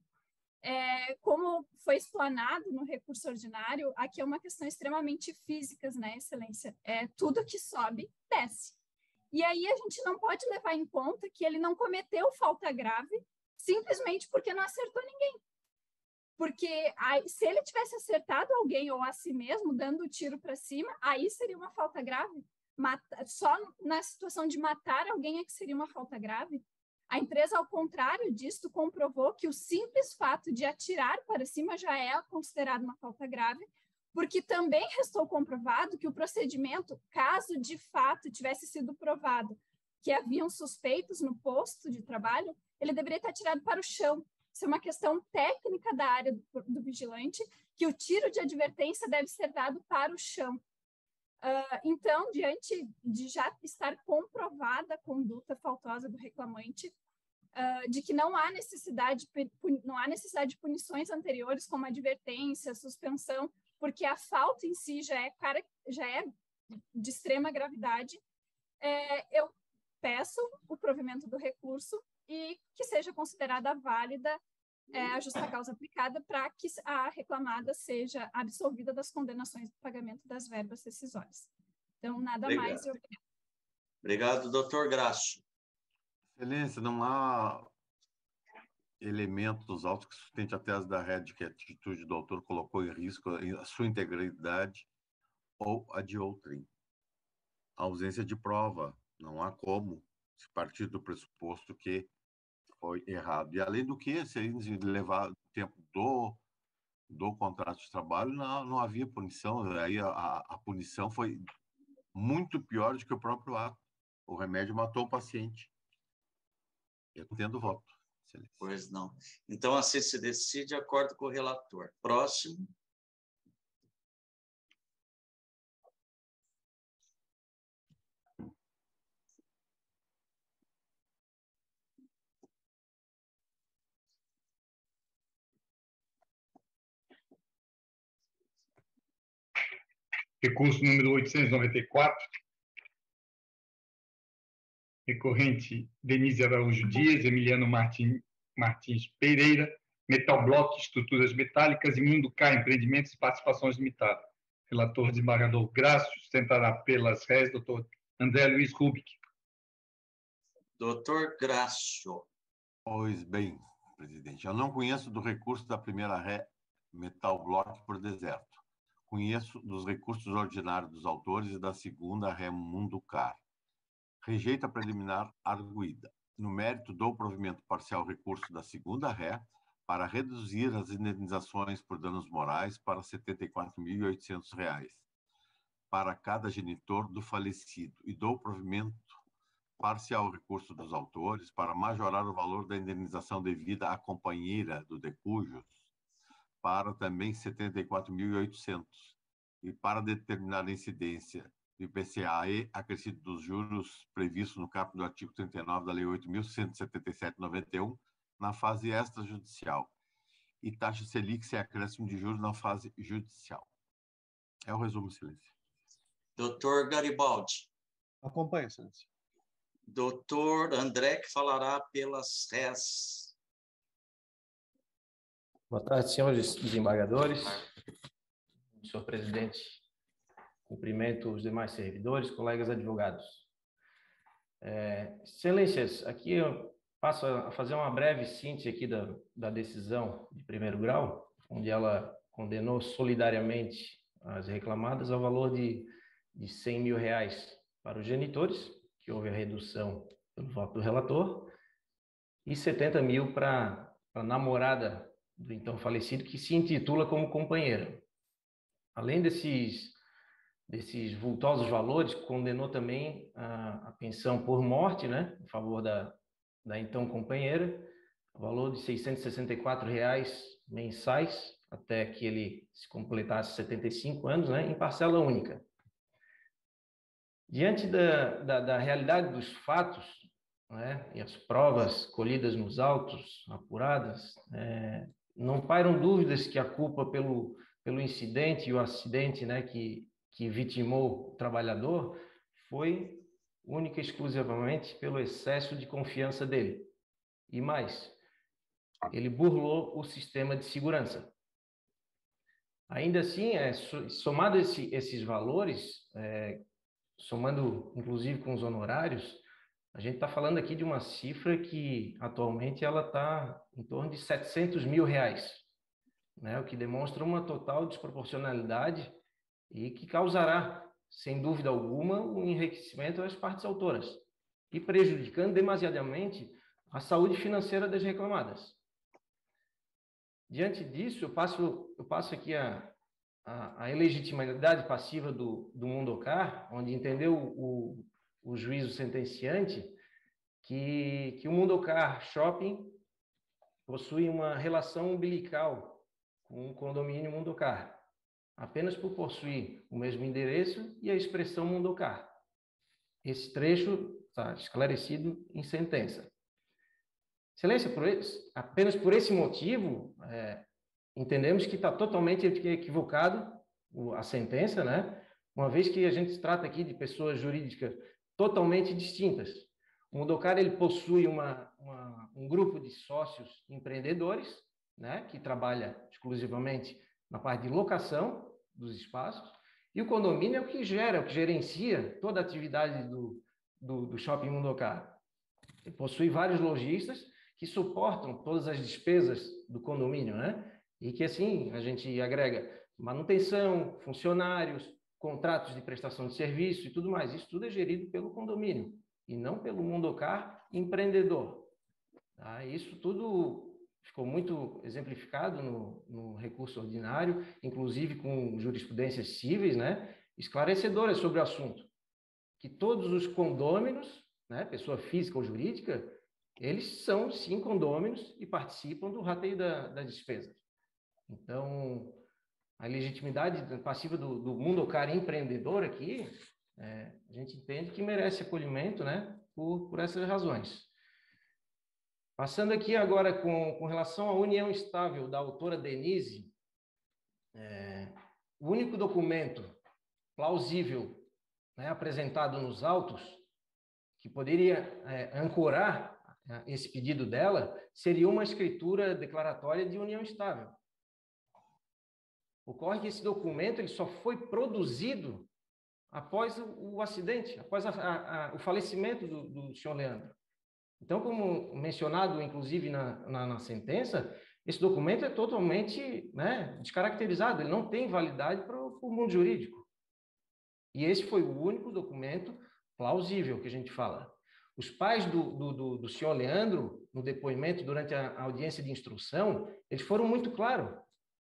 É, como foi explanado no recurso ordinário, aqui é uma questão extremamente física, né, Excelência? É, tudo que sobe, desce. E aí a gente não pode levar em conta que ele não cometeu falta grave simplesmente porque não acertou ninguém. Porque aí, se ele tivesse acertado alguém ou a si mesmo, dando o tiro para cima, aí seria uma falta grave. Mata, só na situação de matar alguém é que seria uma falta grave. A empresa, ao contrário disto, comprovou que o simples fato de atirar para cima já é considerado uma falta grave, porque também restou comprovado que o procedimento, caso de fato tivesse sido provado que haviam suspeitos no posto de trabalho, ele deveria ter atirado para o chão. Isso é uma questão técnica da área do, do vigilante, que o tiro de advertência deve ser dado para o chão. Uh, então, diante de já estar comprovada a conduta faltosa do reclamante, uh, de que não há necessidade, não há necessidade de punições anteriores, como advertência, suspensão, porque a falta em si já é, cara, já é de extrema gravidade, é, eu peço o provimento do recurso e que seja considerada válida É, a justa causa aplicada para que a reclamada seja absolvida das condenações do pagamento das verbas decisórias. Então, nada Obrigado. mais. Eu... Obrigado, doutor Gracio. Excelência, não há elementos autos que sustente a tese da ré de que a atitude do autor colocou em risco a sua integridade ou a de outrem. A ausência de prova, não há como se partir do pressuposto que foi errado. E, além do que, se levar o tempo do, do contrato de trabalho, não, não havia punição. Aí a, a punição foi muito pior do que o próprio ato. O remédio matou o paciente. Eu entendo o voto. Excelência. Pois não. Então, assim se decide de acordo com o relator. Próximo. Recurso número oitocentos e noventa e quatro. Recorrente Denise Araújo Dias, Emiliano Martins, Martins Pereira, Metal Block, Estruturas Metálicas e Mundo K, Empreendimentos e Participações Limitadas. Relator desembargador Grácio, sustentará pelas réis, doutor André Luiz Rubik. Doutor Grácio. Pois bem, presidente, eu não conheço do recurso da primeira ré Metal Block por deserto. Conheço dos recursos ordinários dos autores e da segunda ré Mundo Car. Rejeita a preliminar arguída. No mérito, dou provimento parcial ao recurso da segunda ré para reduzir as indenizações por danos morais para setenta e quatro mil e oitocentos reais para cada genitor do falecido e dou provimento parcial ao recurso dos autores para majorar o valor da indenização devida à companheira do decujus para também setenta e quatro mil e oitocentos e para determinar a incidência do I P C A E acrescido dos juros previsto no caput do artigo trinta e nove da Lei oito mil cento e setenta e sete de noventa e um na fase extrajudicial e taxa Selic sem acréscimo de juros na fase judicial. É o resumo, excelência. Doutor Garibaldi. Acompanhe, excelência. Doutor André, que falará pelas réis. Boa tarde, senhores desembargadores. Senhor presidente, cumprimento os demais servidores, colegas advogados. É, excelências, aqui eu passo a fazer uma breve síntese aqui da, da decisão de primeiro grau, onde ela condenou solidariamente as reclamadas ao valor de, de cem mil reais para os genitores, que houve a redução pelo voto do relator, e setenta mil para a namorada do então falecido, que se intitula como companheira. Além desses, desses vultosos valores, condenou também a, a pensão por morte, né, em favor da, da então companheira, valor de seiscentos e sessenta e quatro reais mensais, até que ele se completasse setenta e cinco anos, né, em parcela única. Diante da, da, da realidade dos fatos, né, e as provas colhidas nos autos, apuradas, é, não pairam dúvidas que a culpa pelo, pelo incidente e o acidente, né, que, que vitimou o trabalhador foi única e exclusivamente pelo excesso de confiança dele. E mais, ele burlou o sistema de segurança. Ainda assim, é, somado esse, esses valores, é, somando inclusive com os honorários, a gente está falando aqui de uma cifra que atualmente ela está em torno de setecentos mil reais, né? O que demonstra uma total desproporcionalidade e que causará, sem dúvida alguma, um enriquecimento às partes autoras e prejudicando demasiadamente a saúde financeira das reclamadas. Diante disso, eu passo, eu passo aqui a, a, a ilegitimidade passiva do, do Mundocar, onde entendeu o, o juízo sentenciante que, que o Mundocar Shopping possui uma relação umbilical com o condomínio Mundocar, apenas por possuir o mesmo endereço e a expressão Mundocar. Esse trecho está esclarecido em sentença. Excelência, por esse, apenas por esse motivo, é, entendemos que está totalmente equivocado a sentença, né? Uma vez que a gente trata aqui de pessoas jurídicas totalmente distintas. O Mundocar ele possui uma, uma, um grupo de sócios empreendedores, né, que trabalha exclusivamente na parte de locação dos espaços, e o condomínio é o que gera, é o que gerencia toda a atividade do, do, do Shopping Mundocar. Ele possui vários lojistas que suportam todas as despesas do condomínio, né? E que, assim, a gente agrega manutenção, funcionários, contratos de prestação de serviço e tudo mais. Isso tudo é gerido pelo condomínio e não pelo Mundocar empreendedor. Tá? Isso tudo ficou muito exemplificado no, no recurso ordinário, inclusive com jurisprudências cíveis, né, esclarecedoras sobre o assunto. Que todos os condôminos, né, pessoa física ou jurídica, eles são, sim, condôminos e participam do rateio da, da despesa. Então, a legitimidade passiva do, do Mundocar empreendedor aqui, é, a gente entende que merece acolhimento, né, por, por essas razões. Passando aqui agora com, com relação à união estável da autora Denise, é, o único documento plausível, né, apresentado nos autos, que poderia é, ancorar é, esse pedido dela, seria uma escritura declaratória de união estável. Ocorre que esse documento ele só foi produzido após o, o acidente, após a, a, a, o falecimento do, do senhor Leandro. Então, como mencionado, inclusive, na, na, na sentença, esse documento é totalmente, né, descaracterizado, ele não tem validade para o mundo jurídico. E esse foi o único documento plausível que a gente fala. Os pais do, do, do, do senhor Leandro, no depoimento durante a, a audiência de instrução, eles foram muito claros.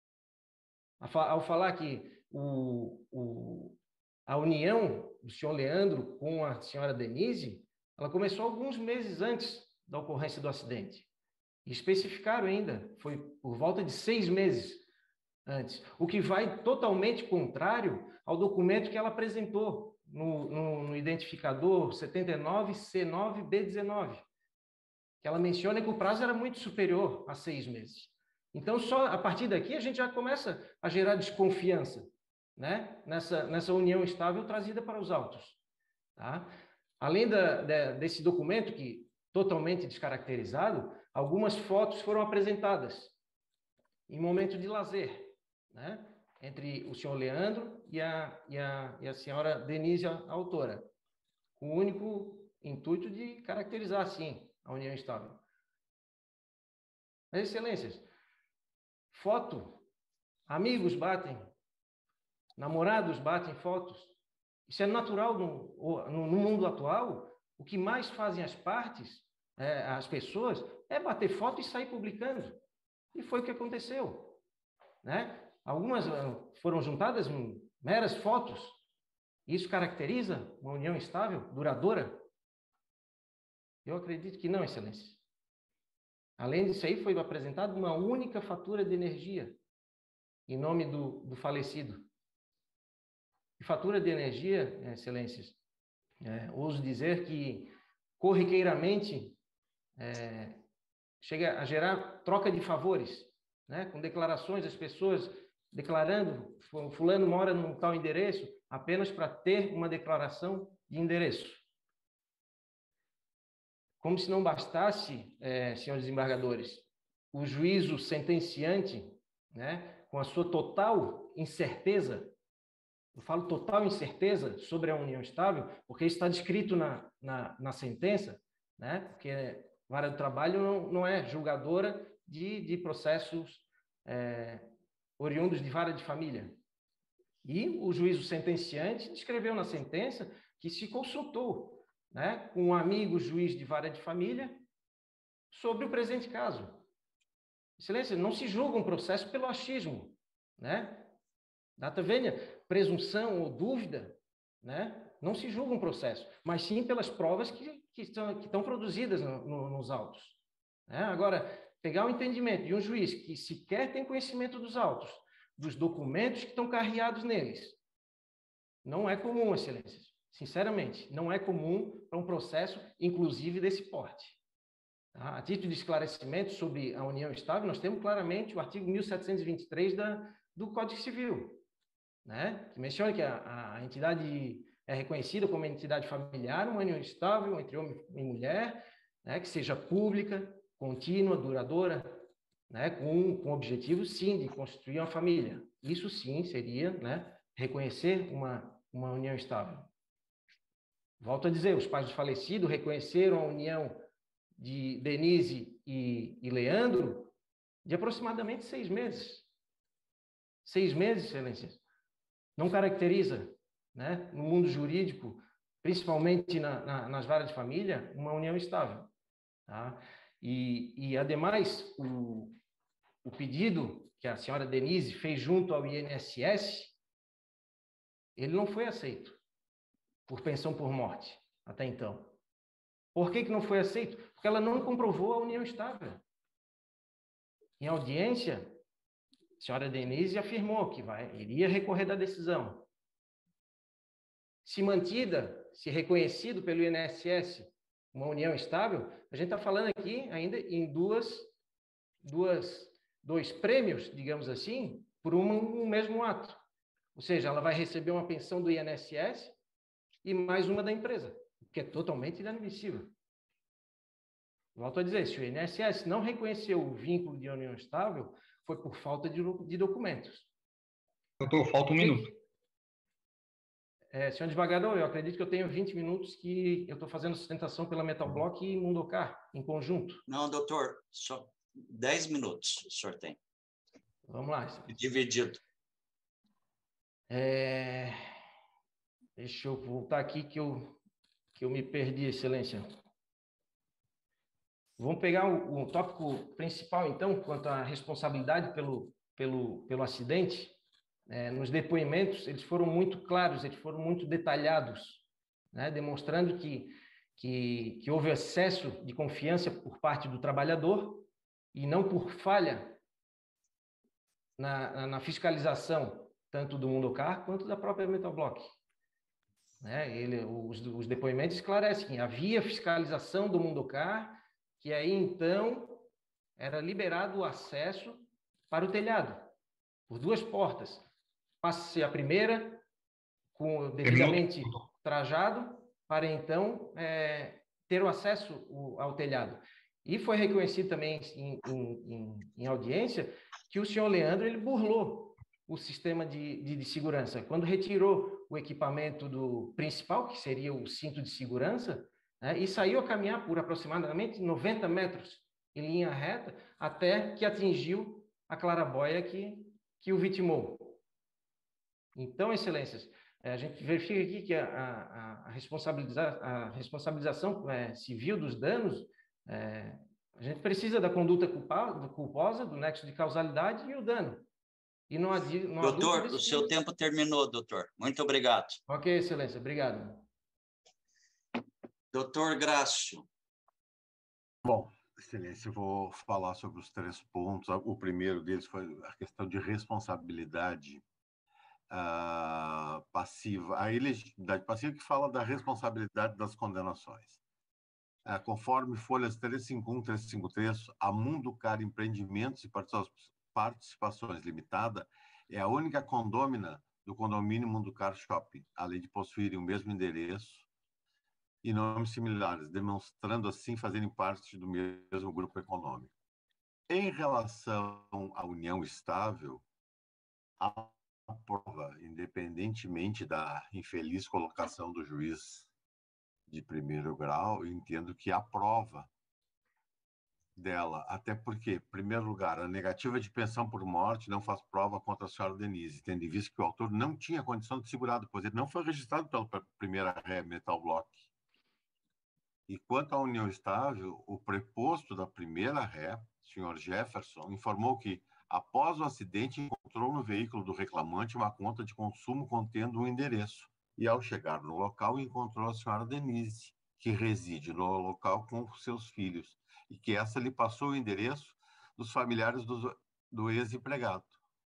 Ao falar que o, o, a união do senhor Leandro com a senhora Denise, ela começou alguns meses antes da ocorrência do acidente. E especificaram ainda, foi por volta de seis meses antes, o que vai totalmente contrário ao documento que ela apresentou no, no, no identificador setenta e nove C nove B dezenove, que ela menciona que o prazo era muito superior a seis meses. Então, só a partir daqui, a gente já começa a gerar desconfiança, né, nessa, nessa união estável trazida para os autos. Tá? Além da, da, desse documento, que totalmente descaracterizado, algumas fotos foram apresentadas em momento de lazer, né, entre o senhor Leandro e a, e a, e a senhora Denise, a autora, com o único intuito de caracterizar, sim, a união estável. Mas, excelências, foto, amigos batem, namorados batem fotos. Isso é natural no, no, no mundo atual. O que mais fazem as partes, é, as pessoas, é bater foto e sair publicando. E foi o que aconteceu. Né? Algumas foram juntadas em meras fotos. Isso caracteriza uma união estável, duradoura? Eu acredito que não, excelência. Além disso aí, foi apresentada uma única fatura de energia em nome do, do falecido. E fatura de energia, excelências, é, ouso dizer que corriqueiramente é, chega a gerar troca de favores, né, com declarações das pessoas declarando fulano mora num tal endereço apenas para ter uma declaração de endereço. Como se não bastasse, é, senhores desembargadores, o juízo sentenciante, né, com a sua total incerteza, eu falo total incerteza sobre a união estável, porque isso está descrito na, na, na sentença, né, porque a vara do trabalho não, não é julgadora de, de processos é, oriundos de vara de família. E o juízo sentenciante descreveu na sentença que se consultou, né, com um amigo juiz de vara de família sobre o presente caso. Excelência, não se julga um processo pelo achismo, né? Data vênia, presunção ou dúvida, né? Não se julga um processo, mas sim pelas provas que, que, estão, que estão produzidas no, no, nos autos. Né? Agora, pegar o entendimento de um juiz que sequer tem conhecimento dos autos, dos documentos que estão carreados neles, não é comum, excelências. Sinceramente, não é comum para um processo, inclusive, desse porte. Tá? A título de esclarecimento sobre a união estável, nós temos claramente o artigo mil setecentos e vinte e três da, do Código Civil, né? Que menciona que a, a entidade é reconhecida como entidade familiar, uma união estável entre homem e mulher, né? Que seja pública, contínua, duradoura, né? com, com o objetivo, sim, de constituir uma família. Isso, sim, seria, né, reconhecer uma, uma união estável. Volto a dizer, os pais do falecido reconheceram a união de Denise e, e Leandro de aproximadamente seis meses. Seis meses, excelências. Não caracteriza, né, no mundo jurídico, principalmente na, na, nas varas de família, uma união estável. Tá? E, e, ademais, o, o pedido que a senhora Denise fez junto ao I N S S, ele não foi aceito por pensão por morte, até então. Por que que não foi aceito? Porque ela não comprovou a união estável. Em audiência, a senhora Denise afirmou que vai, iria recorrer da decisão. Se mantida, se reconhecido pelo I N S S uma união estável, a gente está falando aqui ainda em duas, duas, dois prêmios, digamos assim, por um, um mesmo ato. Ou seja, ela vai receber uma pensão do I N S S e mais uma da empresa, o que é totalmente inadmissível. Volto a dizer, se o I N S S não reconheceu o vínculo de união estável, foi por falta de, de documentos. Doutor, falta um minuto. É, senhor desembargador, eu acredito que eu tenho vinte minutos que eu estou fazendo sustentação pela Metal Block e Mundocar, em conjunto. Não, doutor, só dez minutos o senhor tem. Vamos lá. Dividido. É... Deixa eu voltar aqui que eu, que eu me perdi, excelência. Vamos pegar o, o tópico principal, então, quanto à responsabilidade pelo, pelo, pelo acidente. É, nos depoimentos, eles foram muito claros, eles foram muito detalhados, né, demonstrando que, que, que houve excesso de confiança por parte do trabalhador e não por falha na, na fiscalização, tanto do Mundocar quanto da própria Metal Block. Né, ele, os, os depoimentos esclarecem que havia fiscalização do Mundocar, que aí, então, era liberado o acesso para o telhado, por duas portas. Passa-se a primeira, com, devidamente trajado, para então é, ter o acesso ao telhado. E foi reconhecido também em, em, em audiência que o senhor Leandro ele burlou o sistema de, de, de segurança. Quando retirou o equipamento do principal, que seria o cinto de segurança, né, e saiu a caminhar por aproximadamente noventa metros em linha reta, até que atingiu a clarabóia que, que o vitimou. Então, excelências, a gente verifica aqui que a, a, a, responsabiliza, a responsabilização é, civil dos danos, é, a gente precisa da conduta culpa, culposa, do nexo de causalidade e o dano. E não há, não há doutor, o seu que... tempo terminou, doutor. Muito obrigado. Ok, excelência, obrigado. Doutor Grácio. Bom, excelência, eu vou falar sobre os três pontos. O primeiro deles foi a questão de responsabilidade Uh, passiva, a ilegitimidade passiva que fala da responsabilidade das condenações. Uh, conforme folhas trezentos e cinquenta e um, trezentos e cinquenta e três, a Mundocar Empreendimentos e Participações Limitada é a única condômina do condomínio Mundocar Shopping, além de possuírem o mesmo endereço e nomes similares, demonstrando assim fazerem parte do mesmo grupo econômico. Em relação à união estável, a a prova, independentemente da infeliz colocação do juiz de primeiro grau, eu entendo que a prova dela, até porque, em primeiro lugar, a negativa de pensão por morte não faz prova contra a senhora Denise, tendo em vista que o autor não tinha condição de segurado, pois ele não foi registrado pela primeira ré Metal Block. E quanto à união estável, o preposto da primeira ré, senhor Jefferson, informou que após o acidente, encontrou no veículo do reclamante uma conta de consumo contendo um endereço. E, ao chegar no local, encontrou a senhora Denise, que reside no local com seus filhos, e que essa lhe passou o endereço dos familiares do, do ex-empregado.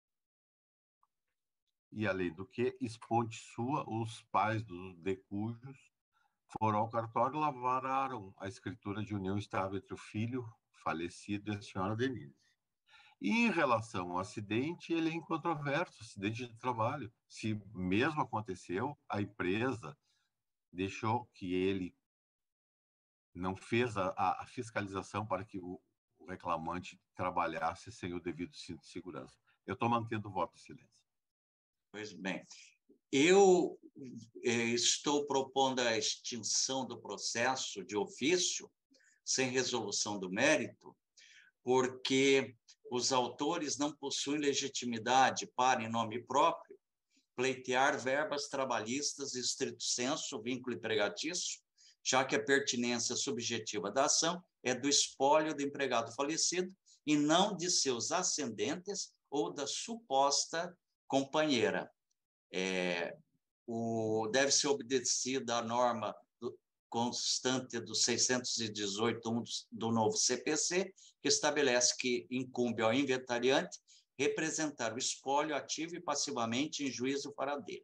E, além do que, esponte sua, os pais dos decujos foram ao cartório e lavraram a escritura de união estável entre o filho falecido e a senhora Denise. E em relação ao acidente, ele é incontroverso, acidente de trabalho. Se mesmo aconteceu, a empresa deixou que ele não fez a, a fiscalização para que o, o reclamante trabalhasse sem o devido cinto de segurança. Eu estou mantendo o voto de silêncio. Pois bem, eu eh, estou propondo a extinção do processo de ofício, sem resolução do mérito, porque os autores não possuem legitimidade para, em nome próprio, pleitear verbas trabalhistas estrito sensu, vínculo empregatício, já que a pertinência subjetiva da ação é do espólio do empregado falecido e não de seus ascendentes ou da suposta companheira. É, o, deve ser obedecida a norma do, constante do seiscentos e dezoito ponto um do, do novo C P C, que estabelece que incumbe ao inventariante representar o espólio ativo e passivamente em juízo fora dele.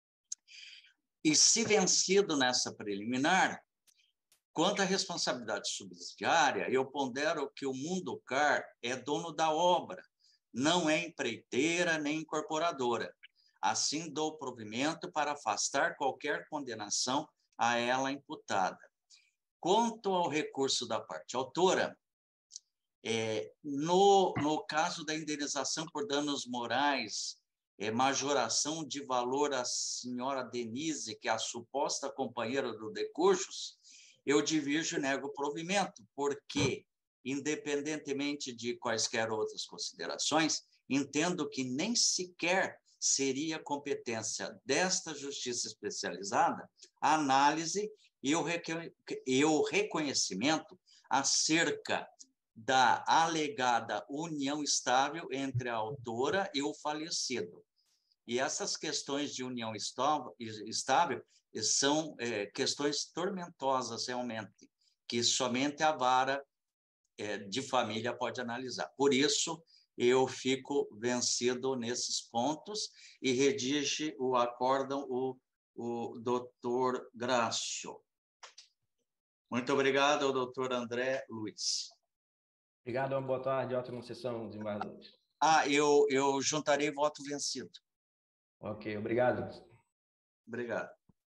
E se vencido nessa preliminar, quanto à responsabilidade subsidiária, eu pondero que o Mundocar é dono da obra, não é empreiteira nem incorporadora. Assim, dou provimento para afastar qualquer condenação a ela imputada. Quanto ao recurso da parte autora, é, no, no caso da indenização por danos morais, é, majoração de valor à senhora Denise, que é a suposta companheira do decujus, eu divirjo e nego o provimento, porque, independentemente de quaisquer outras considerações, entendo que nem sequer seria competência desta justiça especializada a análise e o, e o reconhecimento acerca da alegada união estável entre a autora e o falecido. E essas questões de união estável são é, questões tormentosas, realmente, que somente a vara é, de família pode analisar. Por isso, eu fico vencido nesses pontos e redige o acórdão o, o doutor Grácio. Muito obrigado ao doutor André Luiz. Obrigado, uma boa tarde, ótima sessão, desembargadores. Ah, eu, eu juntarei voto vencido. Ok, obrigado. Obrigado.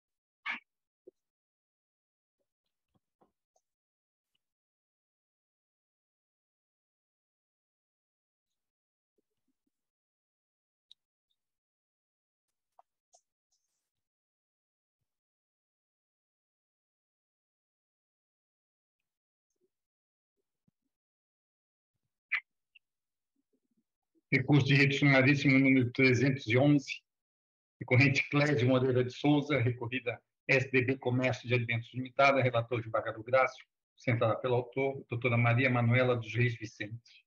Recurso de rito sumaríssimo número trezentos e onze, recorrente Clédio Moreira de Souza, recorrida S D B Comércio de Alimentos Limitada, relator desembargador Grácio, sentada pelo autor, doutora Maria Manuela dos Reis Vicente.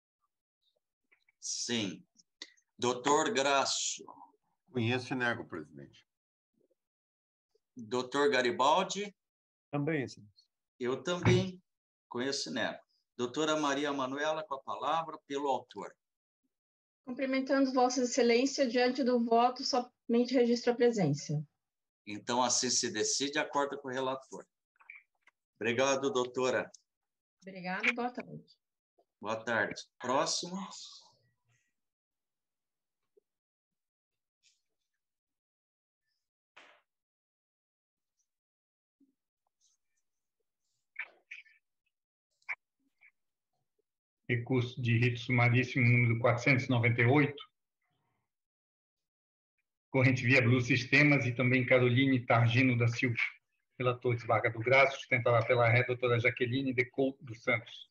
Sim. Doutor Grácio. Conheço e nego, presidente. Doutor Garibaldi. Também, sim. Eu também conheço e nego. Doutora Maria Manuela, com a palavra, pelo autor. Cumprimentando Vossa Excelência, diante do voto, somente registro a presença. Então, assim se decide, acorda com o relator. Obrigado, doutora. Obrigada e boa tarde. Boa tarde. Próximo. Recurso de rito sumaríssimo número quatrocentos e noventa e oito, corrente via Blue Sistemas e também Caroline Targino da Silva, relator desembargador Grácio, sustentada pela ré doutora Jaqueline de Couto dos Santos.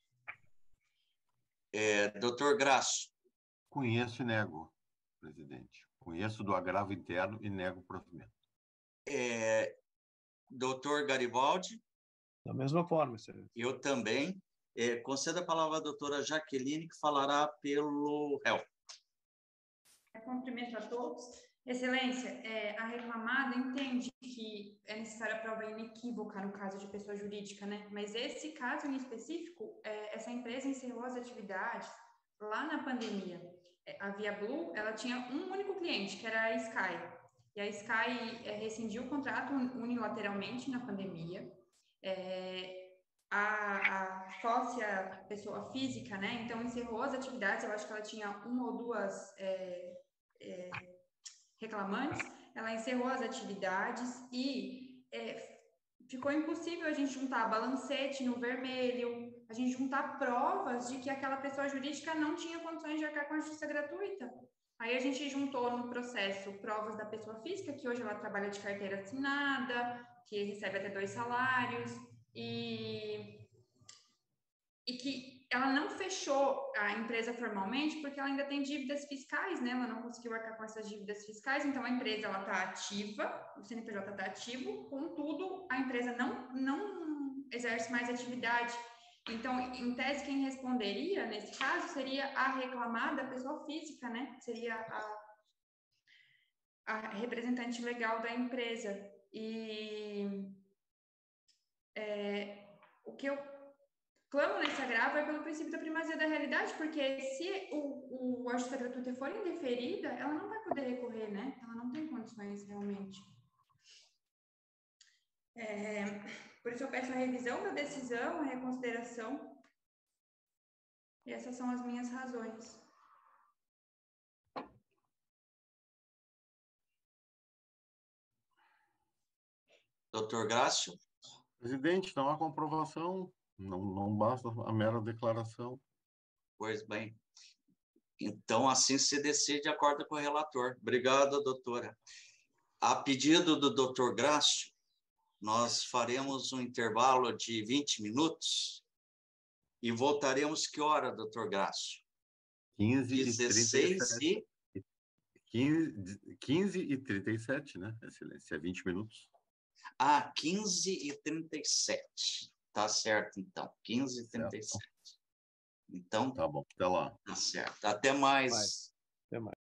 É, doutor Grácio. Conheço e nego, presidente. Conheço do agravo interno e nego o provimento. É, doutor Garibaldi. Da mesma forma, excelência. Eu também. É, conceda a palavra à doutora Jaqueline, que falará pelo réu. Cumprimento a todos. Excelência, é, a reclamada entende que é necessária a prova inequívoca no caso de pessoa jurídica, né? Mas esse caso em específico, é, essa empresa encerrou as atividades lá na pandemia. É, a Via Blue, ela tinha um único cliente, que era a Sky. E a Sky é, rescindiu o contrato unilateralmente na pandemia. É, A, a sócia, pessoa física, né? Então, encerrou as atividades. Eu acho que ela tinha uma ou duas é, é, reclamantes. Ela encerrou as atividades e é, ficou impossível a gente juntar balancete no vermelho, a gente juntar provas de que aquela pessoa jurídica não tinha condições de arcar com a justiça gratuita. Aí a gente juntou no processo provas da pessoa física, que hoje ela trabalha de carteira assinada, que recebe até dois salários, E, e que ela não fechou a empresa formalmente porque ela ainda tem dívidas fiscais, né? Ela não conseguiu arcar com essas dívidas fiscais, então a empresa ela está ativa, o C N P J está ativo, contudo, a empresa não, não exerce mais atividade. Então, em tese, quem responderia nesse caso seria a reclamada, a pessoa física, né? Seria a, a representante legal da empresa. E é, o que eu clamo nesse agravo é pelo princípio da primazia da realidade, porque se o, o a justiça gratuita for indeferida, ela não vai poder recorrer, né? Ela não tem condições realmente. É, por isso eu peço a revisão da decisão, a reconsideração. E essas são as minhas razões. Doutor Grácio? Presidente, não há comprovação, não, não basta a mera declaração. Pois bem. Então, assim se decide de acordo com o relator. Obrigado, doutora. A pedido do doutor Grácio, nós faremos um intervalo de vinte minutos e voltaremos que hora, doutor Grácio? quinze dezesseis e quinze e trinta e sete, né, Excelência? vinte minutos. Ah, quinze e trinta e sete. Tá certo, então. quinze e trinta e sete. Certo. Então. Tá bom, até lá. Tá certo. Até mais. Vai. Até mais.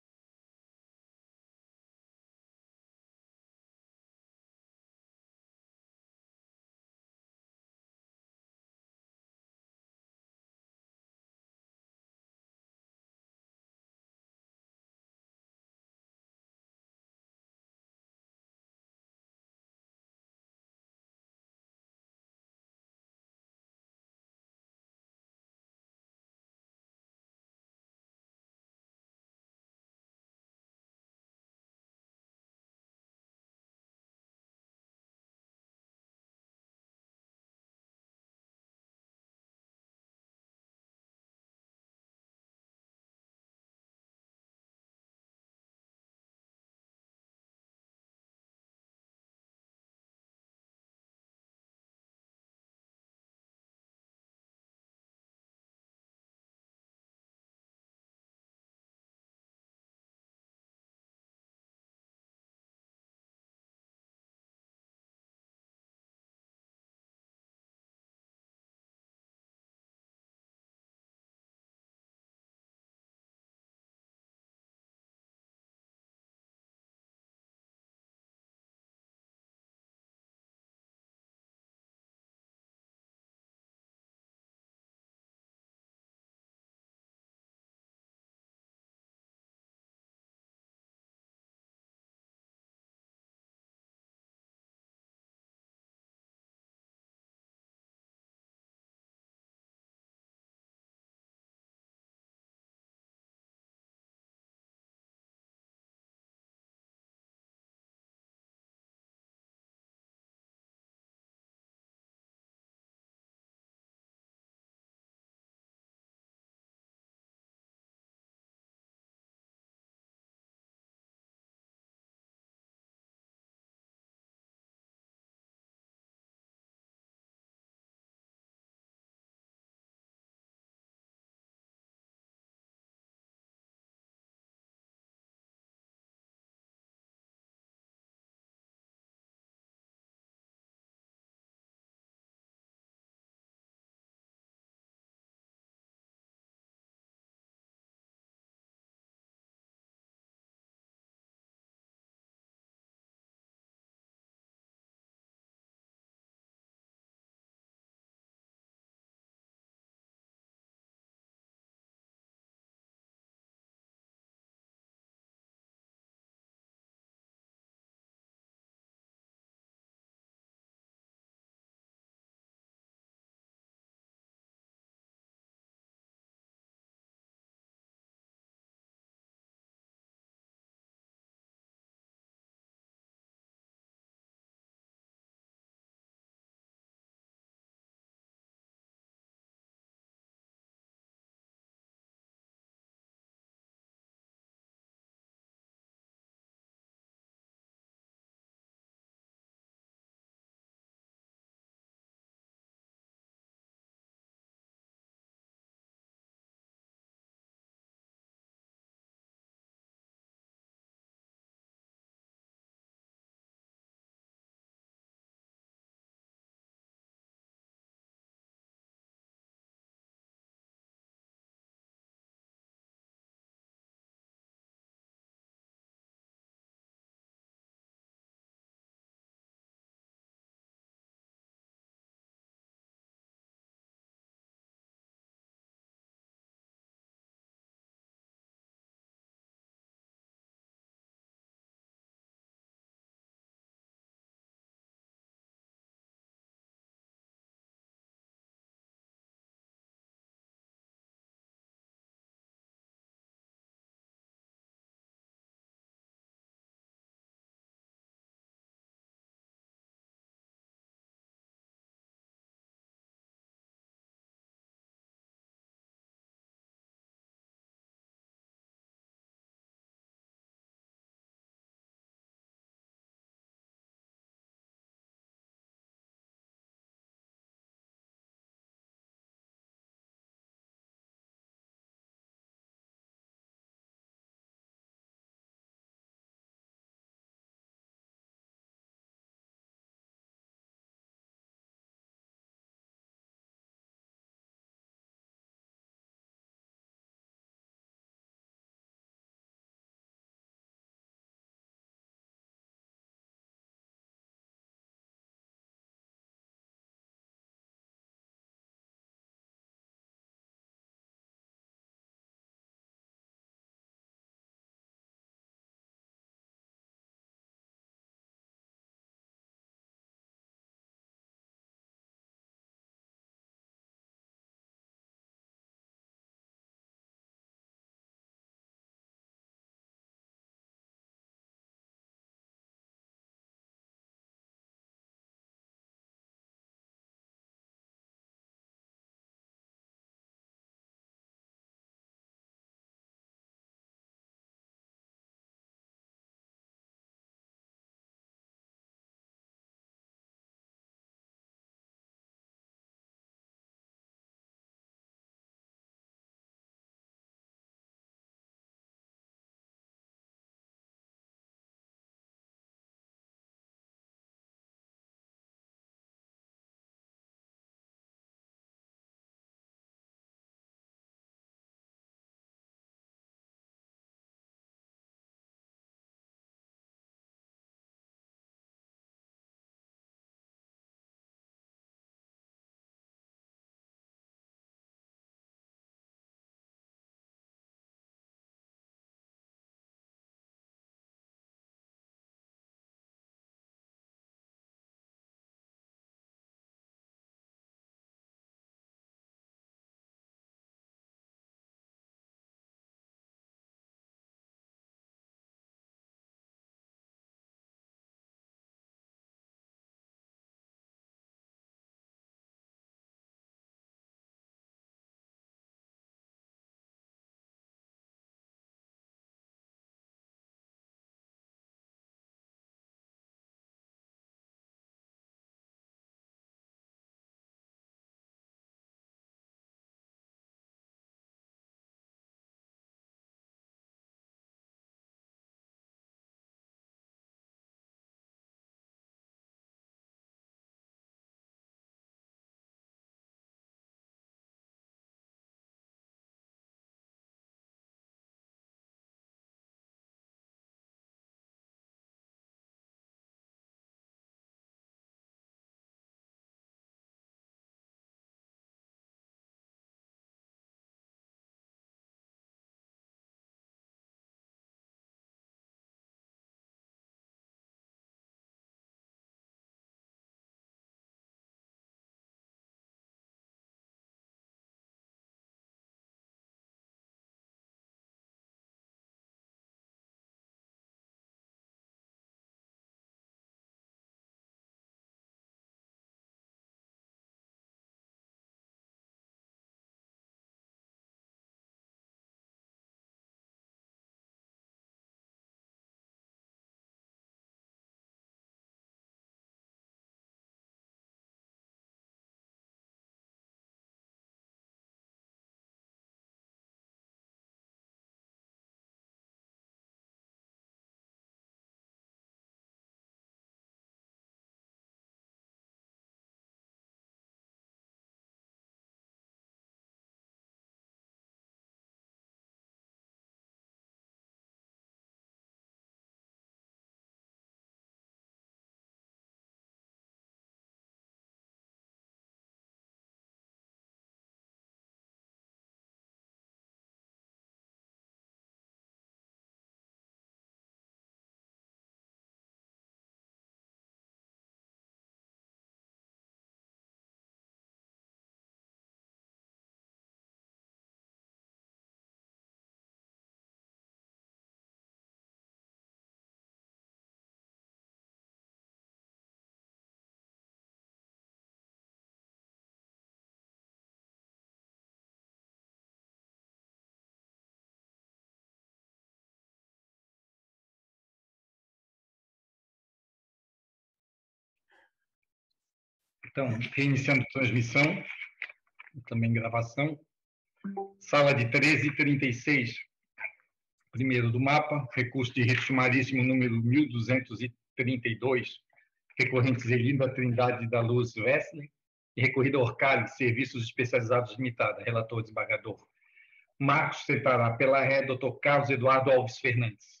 Então, reiniciando a transmissão, também gravação. Sala de treze trinta e seis, primeiro do mapa, recurso de risco sumaríssimo número mil duzentos e trinta e dois, recorrente Zelinda Trindade da Luz Wesley, e recorrida Orcali, Serviços Especializados Limitada, relator desembargador Marcos Cetará, pela ré, doutor Carlos Eduardo Alves Fernandes.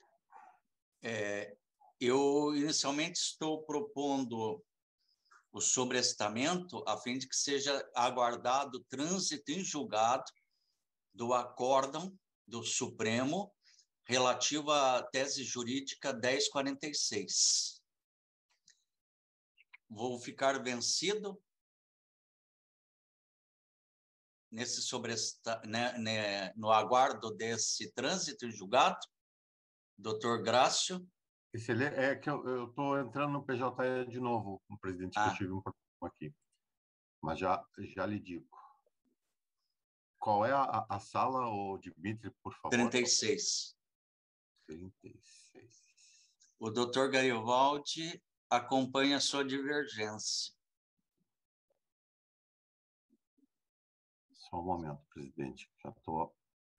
É, eu, inicialmente, estou propondo o sobrestamento a fim de que seja aguardado o trânsito em julgado do acórdão do Supremo relativo à tese jurídica dez quarenta e seis. Vou ficar vencido nesse sobresta, né, né, no aguardo desse trânsito em julgado, doutor Grácio. Excelente. É que eu estou entrando no P J E de novo, presidente, ah. que eu tive um problema aqui. Mas já, já lhe digo. Qual é a, a sala, ô, Dimitri, por favor? trinta e seis. trinta e seis. O doutor Garibaldi acompanha a sua divergência. Só um momento, presidente. Já estou...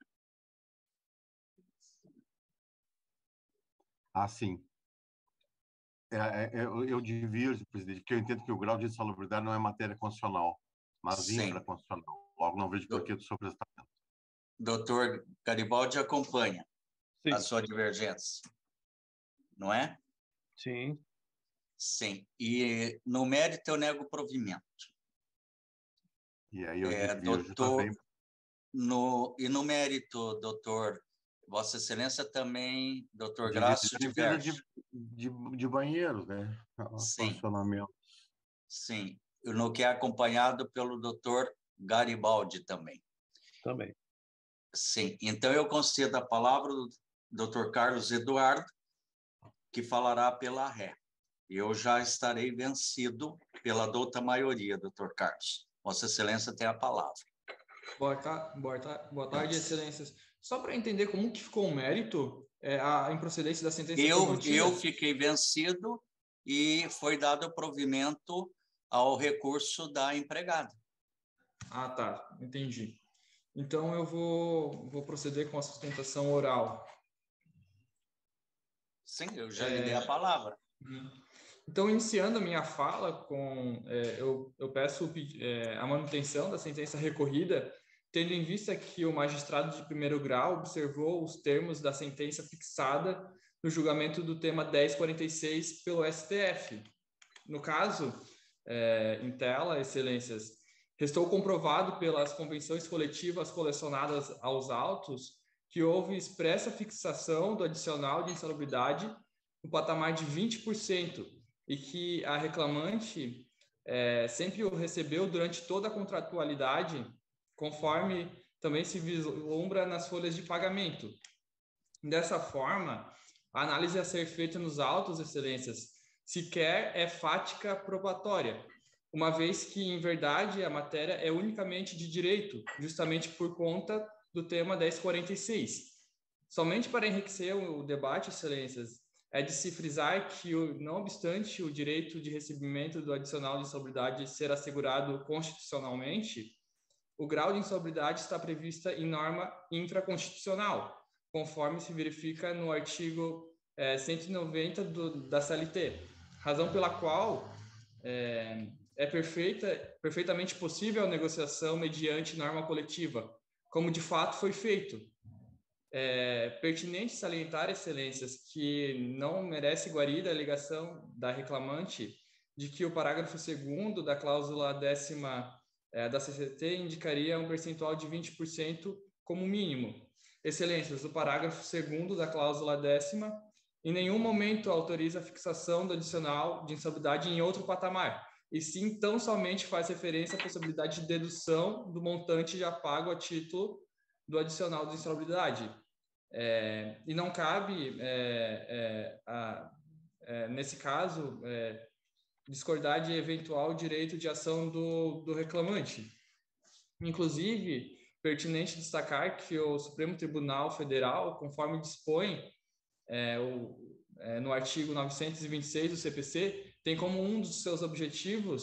Ah, sim. É, é, eu, eu divirjo, presidente, que eu entendo que o grau de insalubridade não é matéria constitucional, mas sim. Infraconstitucional. Logo, não vejo porquê do sobrestamento. Doutor Garibaldi acompanha sim. a sua divergência, não é? Sim. Sim. E no mérito eu nego o provimento. E aí eu é, divirjo doutor, também. No, e no mérito, doutor Vossa Excelência também, doutor Grácio, diverge. De, de, de banheiros, né? Sim. Funcionamento. Sim. No que é acompanhado pelo doutor Garibaldi também. Também. Sim. Então, eu concedo a palavra do doutor Carlos Eduardo, que falará pela ré. Eu já estarei vencido pela douta maioria, doutor Carlos. Vossa Excelência tem a palavra. Boa, ta boa, ta boa tarde, Excelências. Só para entender como que ficou o mérito, é, a improcedência da sentença eu, eu fiquei vencido e foi dado o provimento ao recurso da empregada. Ah, tá. Entendi. Então, eu vou, vou proceder com a sustentação oral. Sim, eu já é... lhe dei a palavra. Então, iniciando a minha fala, com, é, eu, eu peço é, a manutenção da sentença recorrida, tendo em vista que o magistrado de primeiro grau observou os termos da sentença fixada no julgamento do tema dez quarenta e seis pelo S T F. No caso, é, em tela, Excelências, restou comprovado pelas convenções coletivas colecionadas aos autos que houve expressa fixação do adicional de insalubridade no patamar de vinte por cento e que a reclamante é, sempre o recebeu durante toda a contratualidade, conforme também se vislumbra nas folhas de pagamento. Dessa forma, a análise a ser feita nos autos, Excelências, sequer é fática probatória, uma vez que, em verdade, a matéria é unicamente de direito, justamente por conta do tema dez quarenta e seis. Somente para enriquecer o debate, Excelências, é de se frisar que, não obstante o direito de recebimento do adicional de insalubridade ser assegurado constitucionalmente, o grau de insalubridade está prevista em norma infraconstitucional, conforme se verifica no artigo é, cento e noventa do, da C L T, razão pela qual é, é perfeita, perfeitamente possível a negociação mediante norma coletiva, como de fato foi feito. É pertinente salientar, Excelências, que não merece guarida a alegação da reclamante de que o parágrafo segundo da cláusula décima é, da C C T indicaria um percentual de vinte por cento como mínimo. Excelências, o parágrafo segundo da cláusula décima em nenhum momento autoriza a fixação do adicional de insalubridade em outro patamar, e sim tão somente faz referência à possibilidade de dedução do montante já pago a título do adicional de insalubridade. É, e não cabe, é, é, a, é, nesse caso, é, discordar de eventual direito de ação do, do reclamante. Inclusive, pertinente destacar que o Supremo Tribunal Federal, conforme dispõe é, o, é, no artigo novecentos e vinte e seis do C P C, tem como um dos seus objetivos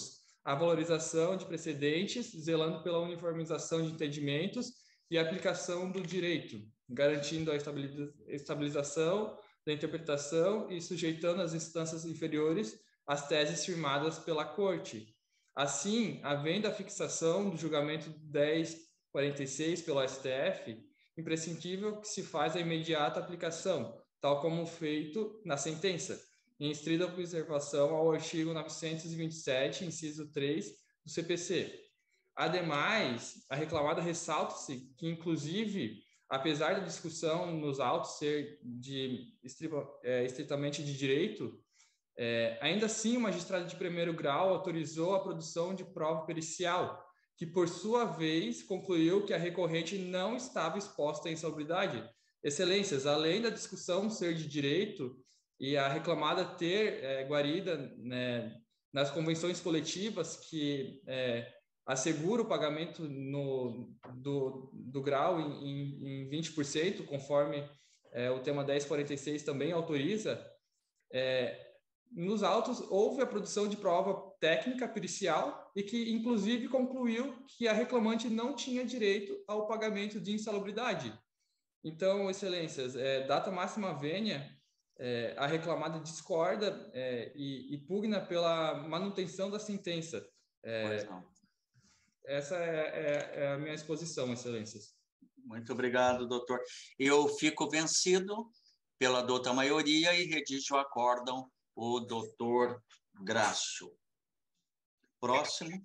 a valorização de precedentes, zelando pela uniformização de entendimentos e aplicação do direito, garantindo a estabilização da interpretação e sujeitando as instâncias inferiores às teses firmadas pela Corte. Assim, havendo a fixação do julgamento dez quarenta e seis pelo S T F, imprescindível que se faz a imediata aplicação, tal como feito na sentença, em estrita observação ao artigo novecentos e vinte e sete, inciso três do C P C. Ademais, a reclamada ressalta-se que, inclusive, apesar da discussão nos autos ser de, é, estritamente de direito, é, ainda assim o magistrado de primeiro grau autorizou a produção de prova pericial, que, por sua vez, concluiu que a recorrente não estava exposta à insalubridade. Excelências, além da discussão ser de direito e a reclamada ter é, guarida, né, nas convenções coletivas que é, assegura o pagamento no, do, do grau em, em vinte por cento, conforme é, o tema dez quarenta e seis também autoriza, é, nos autos houve a produção de prova técnica pericial e que, inclusive, concluiu que a reclamante não tinha direito ao pagamento de insalubridade. Então, excelências, é, data máxima vênia, é, a reclamada discorda é, e, e pugna pela manutenção da sentença. É, pois não. Essa é, é, é a minha exposição, excelências. Muito obrigado, doutor. Eu fico vencido pela dota maioria e redijo o acórdão o doutor Grácio. Próximo.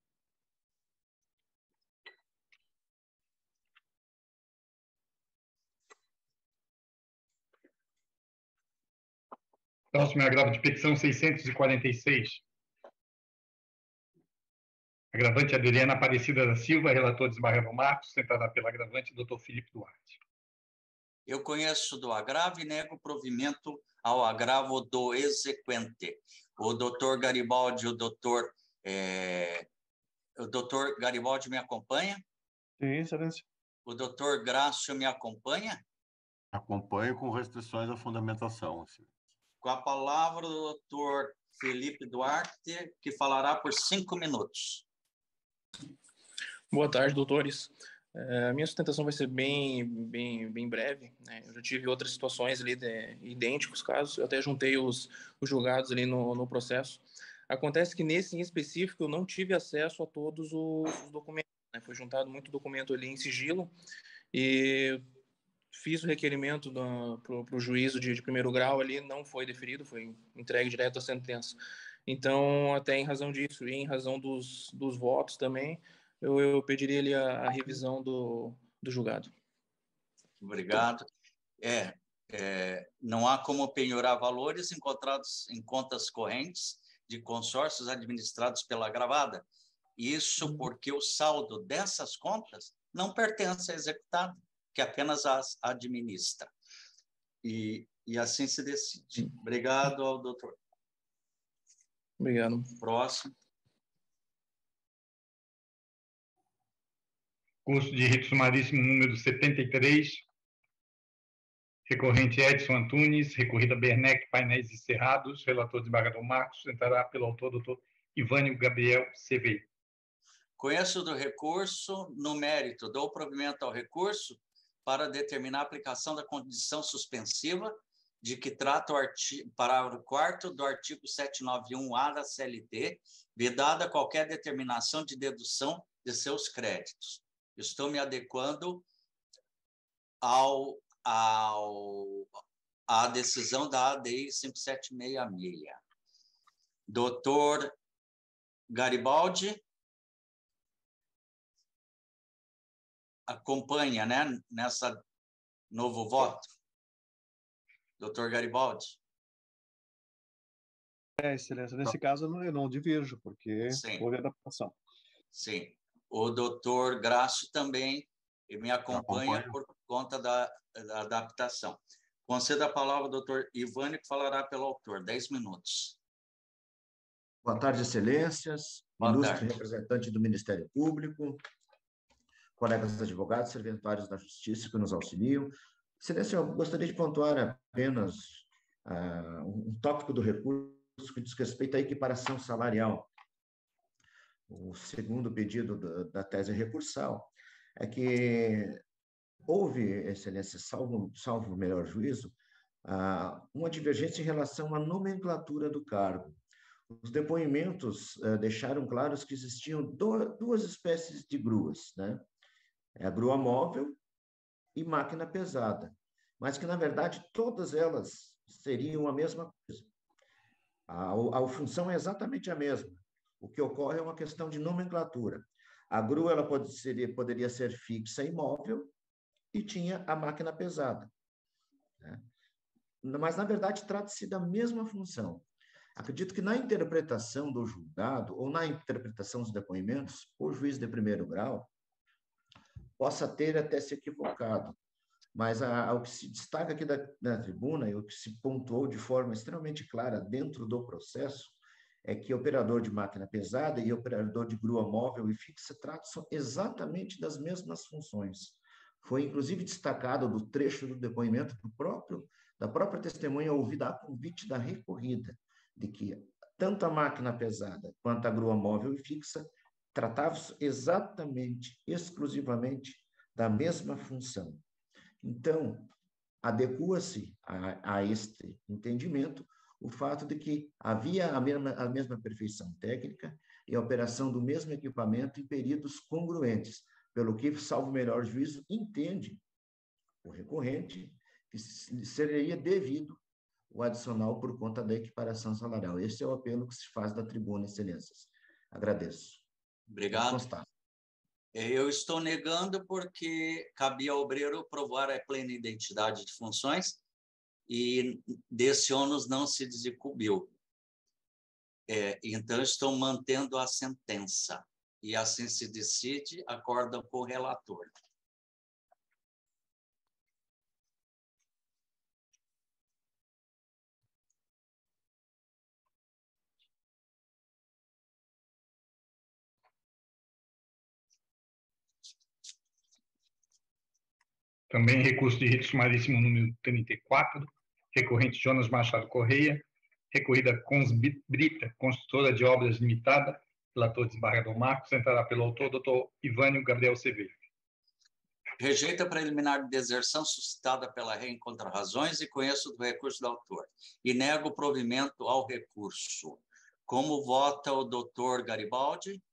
Próximo é agravo de petição seiscentos e quarenta e seis. Agravante Adriana Aparecida da Silva, relator desembargador Marcos, sentada pela agravante doutor Felipe Duarte. Eu conheço do agravo e nego provimento ao agravo do exequente. O doutor Garibaldi, o doutor, é... o doutor Garibaldi me acompanha? Sim, excelência. O doutor Grácio me acompanha? Acompanho com restrições à fundamentação. Assim. Com a palavra o doutor Felipe Duarte, que falará por cinco minutos. Boa tarde, doutores. Uh, a minha sustentação vai ser bem, bem, bem breve, né? Eu já tive outras situações ali de idênticos casos, eu até juntei os, os julgados ali no, no processo. Acontece que nesse em específico eu não tive acesso a todos os, os documentos, né? Foi juntado muito documento ali em sigilo e fiz o requerimento para o juízo de, de primeiro grau ali, não foi deferido, foi entregue direto à sentença. Então, até em razão disso e em razão dos, dos votos também, eu, eu pediria ali a, a revisão do, do julgado. Obrigado. É, é, não há como penhorar valores encontrados em contas correntes de consórcios administrados pela agravada. Isso porque o saldo dessas contas não pertence à executada, que apenas as administra. E, e assim se decide. Obrigado ao doutor. Obrigado. Próximo. Curso de rito sumaríssimo número setenta e três, recorrente Edson Antunes, recorrida Bernec Painéis e Cerrados, relator desembargador Marcos, entrará pelo autor doutor Ivânio Gabriel C V. Conheço do recurso, no mérito, dou provimento ao recurso para determinar a aplicação da condição suspensiva de que trata o artigo, parágrafo quarto do artigo setecentos e noventa e um A da C L T, vedada qualquer determinação de dedução de seus créditos. Estou me adequando ao, ao, à decisão da A D I cinco sete seis seis. Doutor Garibaldi acompanha, né, nessa novo voto. Doutor Garibaldi. É, excelência. Nesse caso, eu não, eu não divirjo, porque Sim. houve adaptação. Sim. O doutor Grácio também me acompanha, acompanha por conta da, da adaptação. Concedo a palavra ao doutor Ivânio, que falará pelo autor. Dez minutos. Boa tarde, excelências, Boa ilustre tarde. representante do Ministério Público, colegas advogados, serventuários da Justiça que nos auxiliam. Excelência, eu gostaria de pontuar apenas uh, um tópico do recurso que diz respeito à equiparação salarial. o segundo pedido da, da tese recursal, é que houve, Excelência, salvo, salvo o melhor juízo, ah, uma divergência em relação à nomenclatura do cargo. Os depoimentos ah, deixaram claros que existiam do, duas espécies de gruas, né? A grua móvel e máquina pesada, mas que, na verdade, todas elas seriam a mesma coisa. A, a função é exatamente a mesma. O que ocorre é uma questão de nomenclatura. A grua ela pode ser, poderia ser fixa e móvel, e tinha a máquina pesada, né? Mas, na verdade, trata-se da mesma função. Acredito que na interpretação do julgado, ou na interpretação dos depoimentos, o juiz de primeiro grau possa ter até se equivocado, mas a, a, o que se destaca aqui da, da tribuna e o que se pontuou de forma extremamente clara dentro do processo é que operador de máquina pesada e operador de grua móvel e fixa tratam exatamente das mesmas funções. Foi, inclusive, destacado do trecho do depoimento do próprio, da própria testemunha ouvida a convite da recorrida, de que tanto a máquina pesada quanto a grua móvel e fixa tratavam-se exatamente, exclusivamente, da mesma função. Então, adequa-se a, a este entendimento o fato de que havia a mesma, a mesma perfeição técnica e a operação do mesmo equipamento em períodos congruentes, pelo que, salvo melhor juízo, entende o recorrente que seria devido o adicional por conta da equiparação salarial. Esse é o apelo que se faz da tribuna, Excelências. Agradeço. Obrigado. Eu estou negando porque cabia ao obreiro provar a plena identidade de funções e desse ônus não se desincumbiu. É, então, estou mantendo a sentença. E assim se decide, acordam com o relator. Também recurso de rito sumaríssimo número trinta e quatro, recorrente Jonas Machado Correia, recorrida Consbrita, construtora de obras limitada, relator desembargador Marcos, entrará pelo autor, doutor Ivânio Gabriel Seveiro. Rejeita a preliminar de deserção suscitada pela rei em contra-razões e conheço do recurso do autor. E nego o provimento ao recurso. Como vota o doutor Garibaldi?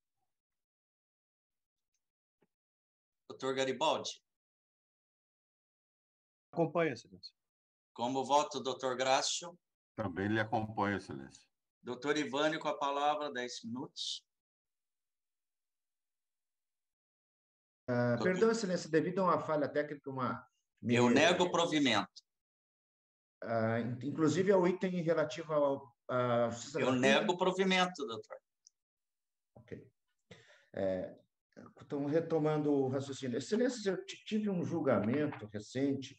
Doutor Garibaldi? Acompanha, Excelência. Como vota o doutor Grácio? Também lhe acompanha, Excelência. Doutor Ivânio, com a palavra, dez minutos. Uh, perdão, Excelência, devido a uma falha técnica, uma... Eu nego o provimento. Uh, inclusive ao item relativo ao... Uh, Eu nego o provimento, doutor. Ok. É, então, retomando o raciocínio. Excelência, eu tive um julgamento recente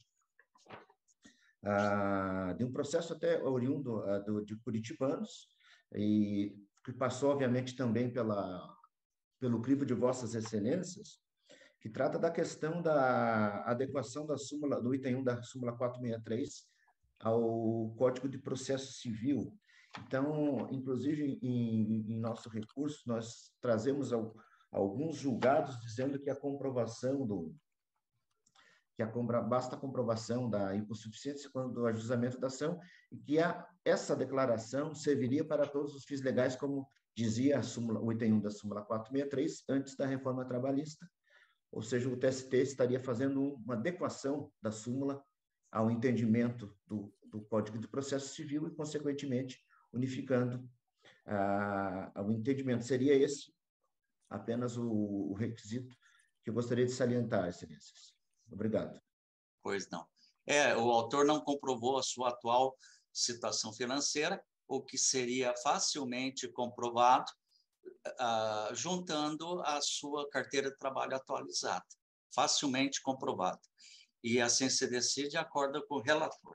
uh, de um processo até oriundo uh, do, de curitibanos, e que passou, obviamente, também pela, pelo crivo de vossas excelências, que trata da questão da adequação da súmula, do item um da súmula quatrocentos e sessenta e três ao Código de Processo Civil. Então, inclusive, em, em nosso recurso, nós trazemos ao, alguns julgados dizendo que a comprovação do... que a, basta a comprovação da hipossuficiência quando do ajustamento da ação e que a, essa declaração serviria para todos os fins legais, como dizia a súmula, o item um da súmula quatrocentos e sessenta e três, antes da reforma trabalhista. Ou seja, o T S T estaria fazendo uma adequação da súmula ao entendimento do, do Código de Processo Civil e, consequentemente, unificando ah, o entendimento. Seria esse apenas o, o requisito que eu gostaria de salientar, Excelências. Obrigado. Pois não. É, o autor não comprovou a sua atual situação financeira, o que seria facilmente comprovado Uh, juntando a sua carteira de trabalho atualizada, facilmente comprovado. E assim se decide de acordo com o relator.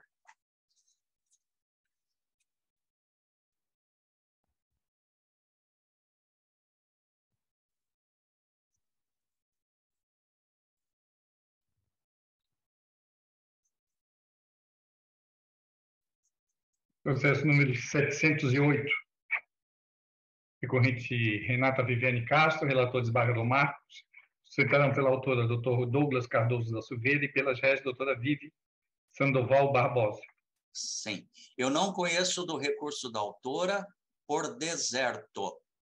Processo número setecentos e oito. recorrente Renata Viviane Castro, relator desembargador Marcos, sustentaram pela autora doutor Douglas Cardoso da Silveira e pelas réis doutora Vivi Sandoval Barbosa. Sim. Eu não conheço do recurso da autora por deserto.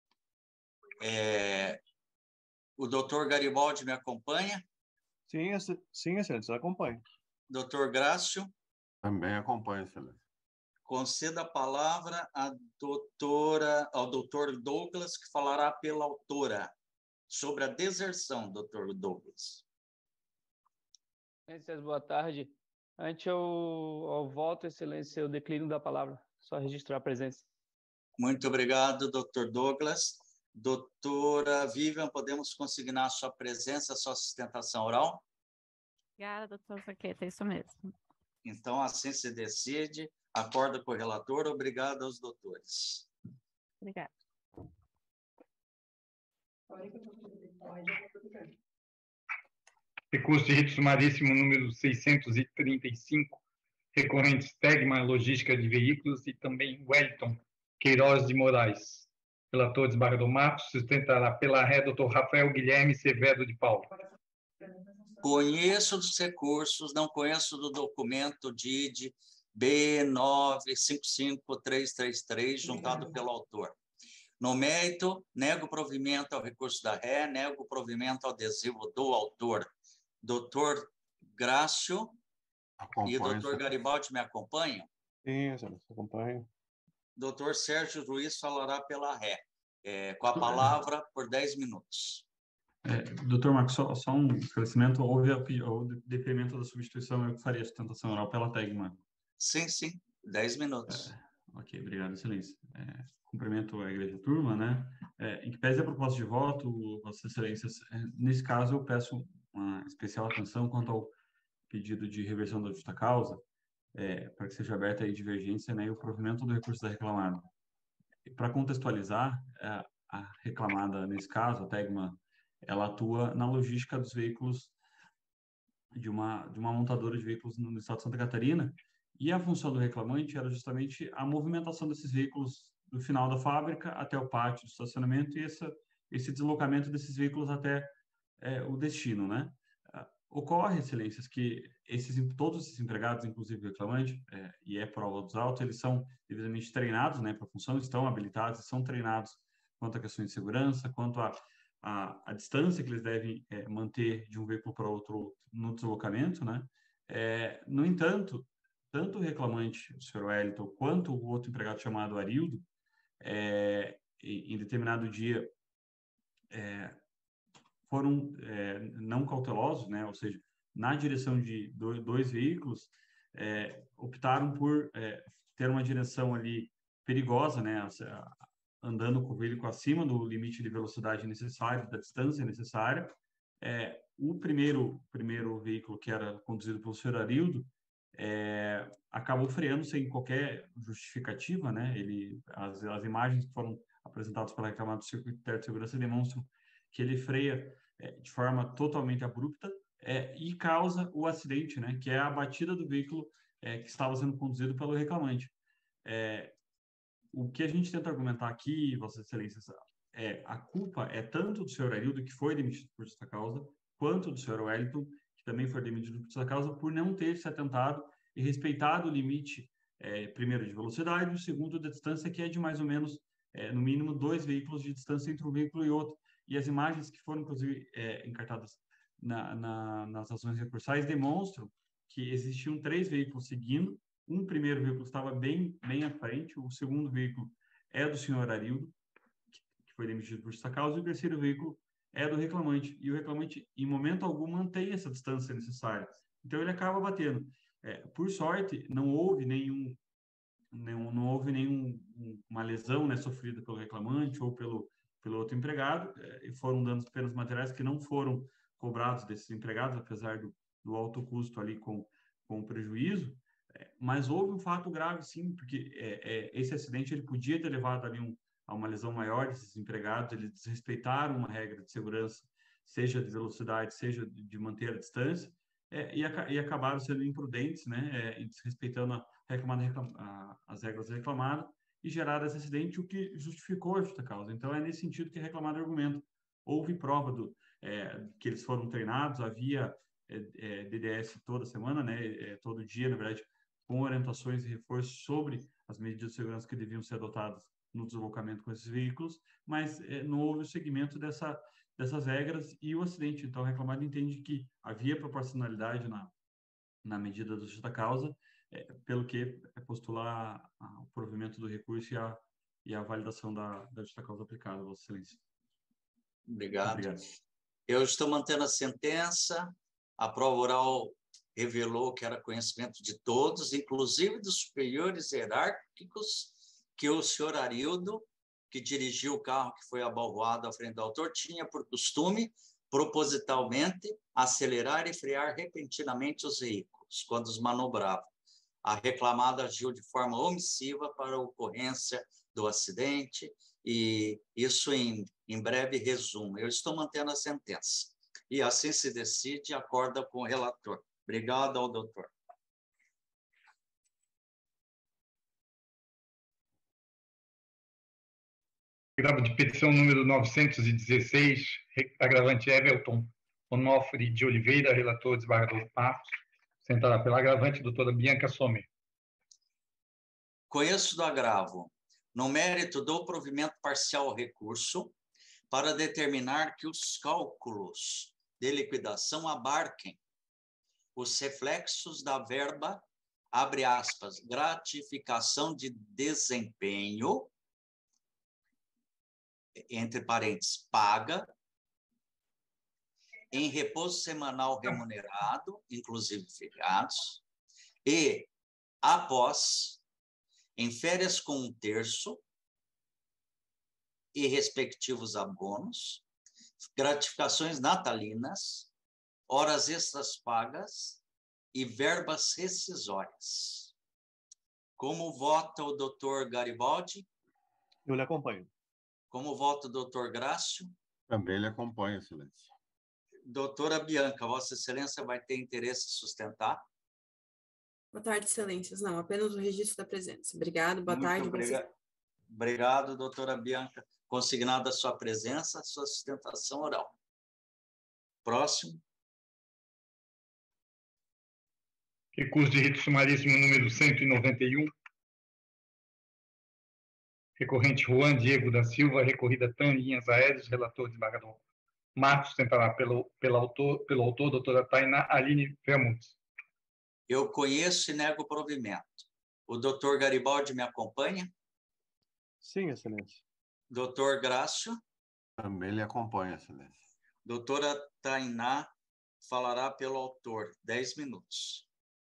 É... O doutor Garibaldi me acompanha? Sim, sim, excelência, acompanho. Doutor Grácio? Também acompanho, excelência. Conceda a palavra à doutora, ao doutor Douglas, que falará pela autora sobre a deserção, doutor Douglas. Excelências, boa tarde. Ante ao, ao voto, excelência, eu declino da palavra. Só registrar a presença. Muito obrigado, doutor Douglas. Doutora Vivian, podemos consignar a sua presença, a sua sustentação oral? Obrigada, doutor Saqueta, é isso mesmo. Então, assim se decide. Acordo com o relator. Obrigado aos doutores. Obrigada. Recurso de rito sumaríssimo número seiscentos e trinta e cinco, recorrentes Tegma Logística de Veículos e também Wellington Queiroz de Moraes. Relator desembargador Marcos, sustentará pela ré doutor Rafael Guilherme Severo de Paula. Conheço dos recursos, não conheço do documento D I D B nove cinco cinco três três três, juntado pelo autor. No mérito, nego provimento ao recurso da ré, nego provimento ao adesivo do autor. Doutor Grácio Acompanho, e o doutor Garibaldi me acompanham? Sim, excelência, acompanho. Doutor Sérgio Ruiz falará pela ré, é, com a palavra por dez minutos. É, doutor Marcos, só, só um esclarecimento. Houve o deferimento da substituição, eu faria a sustentação oral pela Tegma. Sim, sim, dez minutos. É, ok, obrigado, excelência. É, cumprimento a igreja turma, né? É, em que pese a proposta de voto, vossas excelências, é, nesse caso eu peço uma especial atenção quanto ao pedido de reversão da justa causa, é, para que seja aberta aí divergência, né, e o provimento do recurso da reclamada. Para contextualizar, é, a reclamada, nesse caso, a Tegma, ela atua na logística dos veículos de uma, de uma montadora de veículos no estado de Santa Catarina, e a função do reclamante era justamente a movimentação desses veículos do final da fábrica até o pátio de estacionamento e essa, esse deslocamento desses veículos até é, o destino, né? Ocorre, excelências, que esses, todos esses empregados, inclusive o reclamante, é, e é prova dos autos, eles são devidamente treinados, né, para a função, estão habilitados, são treinados quanto a questões de segurança, quanto a, a, a distância que eles devem é, manter de um veículo para outro no deslocamento, né? É, no entanto, tanto o reclamante, o senhor Wellington, quanto o outro empregado chamado Arildo, é, em, em determinado dia, é, foram é, não cautelosos, né? Ou seja, na direção de dois, dois veículos, é, optaram por é, ter uma direção ali perigosa, né? Andando com o veículo acima do limite de velocidade necessário, da distância necessária. É, o primeiro, primeiro veículo, que era conduzido pelo senhor Arildo, é, acabou freando sem qualquer justificativa, né? Ele, as, as imagens que foram apresentadas pela reclamada do circuito interno de segurança demonstram que ele freia é, de forma totalmente abrupta é, e causa o acidente, né, que é a batida do veículo é, que estava sendo conduzido pelo reclamante. É, o que a gente tenta argumentar aqui, Vossas Excelências, é a culpa é tanto do senhor Arildo, que foi demitido por esta causa, quanto do senhor Wellington, que também foi demitido por esta causa, por não ter se atentado e respeitado o limite, é, primeiro, de velocidade, e o segundo, da distância, que é de mais ou menos, é, no mínimo, dois veículos de distância entre um veículo e outro. E as imagens que foram, inclusive, é, encartadas na, na, nas ações recursais demonstram que existiam três veículos seguindo. Um primeiro veículo estava bem, bem à frente, o segundo veículo é do senhor Arildo, que, que foi demitido por essa causa, e o terceiro veículo é do reclamante. E o reclamante, em momento algum, mantém essa distância necessária. Então, ele acaba batendo. É, por sorte, não houve nenhum, não, não houve nenhuma lesão, né, sofrida pelo reclamante ou pelo pelo outro empregado, e foram danos apenas materiais que não foram cobrados desses empregados, apesar do, do alto custo ali com, com o prejuízo, é, mas houve um fato grave, sim, porque é, é, esse acidente ele podia ter levado ali um, a uma lesão maior desses empregados, eles desrespeitaram uma regra de segurança, seja de velocidade, seja de, de manter a distância, é, e, a, e acabaram sendo imprudentes, né, é, e desrespeitando a reclamada, reclam, a, as regras reclamadas, e gerado esse acidente, o que justificou a justa causa. Então, é nesse sentido que é reclamado o argumento. Houve prova do, é, que eles foram treinados, havia é, é, D D S toda semana, né, é, todo dia, na verdade, com orientações e reforços sobre as medidas de segurança que deviam ser adotadas no deslocamento com esses veículos, mas é, não houve o seguimento dessa, dessas regras e o acidente. Então, o reclamado entende que havia proporcionalidade na, na medida da justa causa, é, pelo que é postular a, a, o provimento do recurso e a, e a validação da, da justa causa aplicada, Vossa Excelência. Obrigado. Obrigado. Eu estou mantendo a sentença. A prova oral revelou que era conhecimento de todos, inclusive dos superiores hierárquicos, que o senhor Arildo, que dirigiu o carro que foi abalroado à frente do autor, tinha por costume, propositalmente, acelerar e frear repentinamente os veículos, quando os manobrava. A reclamada agiu de forma omissiva para a ocorrência do acidente, e isso em, em breve resumo. Eu estou mantendo a sentença. E assim se decide, acorda com o relator. Obrigado ao doutor. Agravo de petição número novecentos e dezesseis, agravante Everton Onofre de Oliveira, relator desembargador Patos. Sentará pela agravante, doutora Bianca Sommer. Conheço do agravo, no mérito do provimento parcial ao recurso, para determinar que os cálculos de liquidação abarquem os reflexos da verba, abre aspas, gratificação de desempenho, entre parênteses, paga, em repouso semanal remunerado, inclusive feriados, e após, em férias com um terço, e respectivos abonos, gratificações natalinas, horas extras pagas e verbas rescisórias. Como vota o doutor Garibaldi? Eu lhe acompanho. Como vota o doutor Grácio? Também lhe acompanho, Excelência. Doutora Bianca, Vossa Excelência vai ter interesse em sustentar? Boa tarde, Excelências. Não, apenas o registro da presença. Obrigado, boa Muito tarde. Obriga... Obrigado, doutora Bianca. Consignada a sua presença, a sua sustentação oral. Próximo. Recurso de rito sumaríssimo número cento e noventa e um. Recorrente Juan Diego da Silva, recorrida Tan Linhas Aéreas, relator desembargador Marcos, tentará pelo, pelo, autor, pelo autor, doutora Tainá Aline Velmontes. Eu conheço e nego o provimento. O doutor Garibaldi me acompanha? Sim, Excelência. Doutor Grácio? Também lhe acompanha, Excelência. Doutora Tainá falará pelo autor. Dez minutos.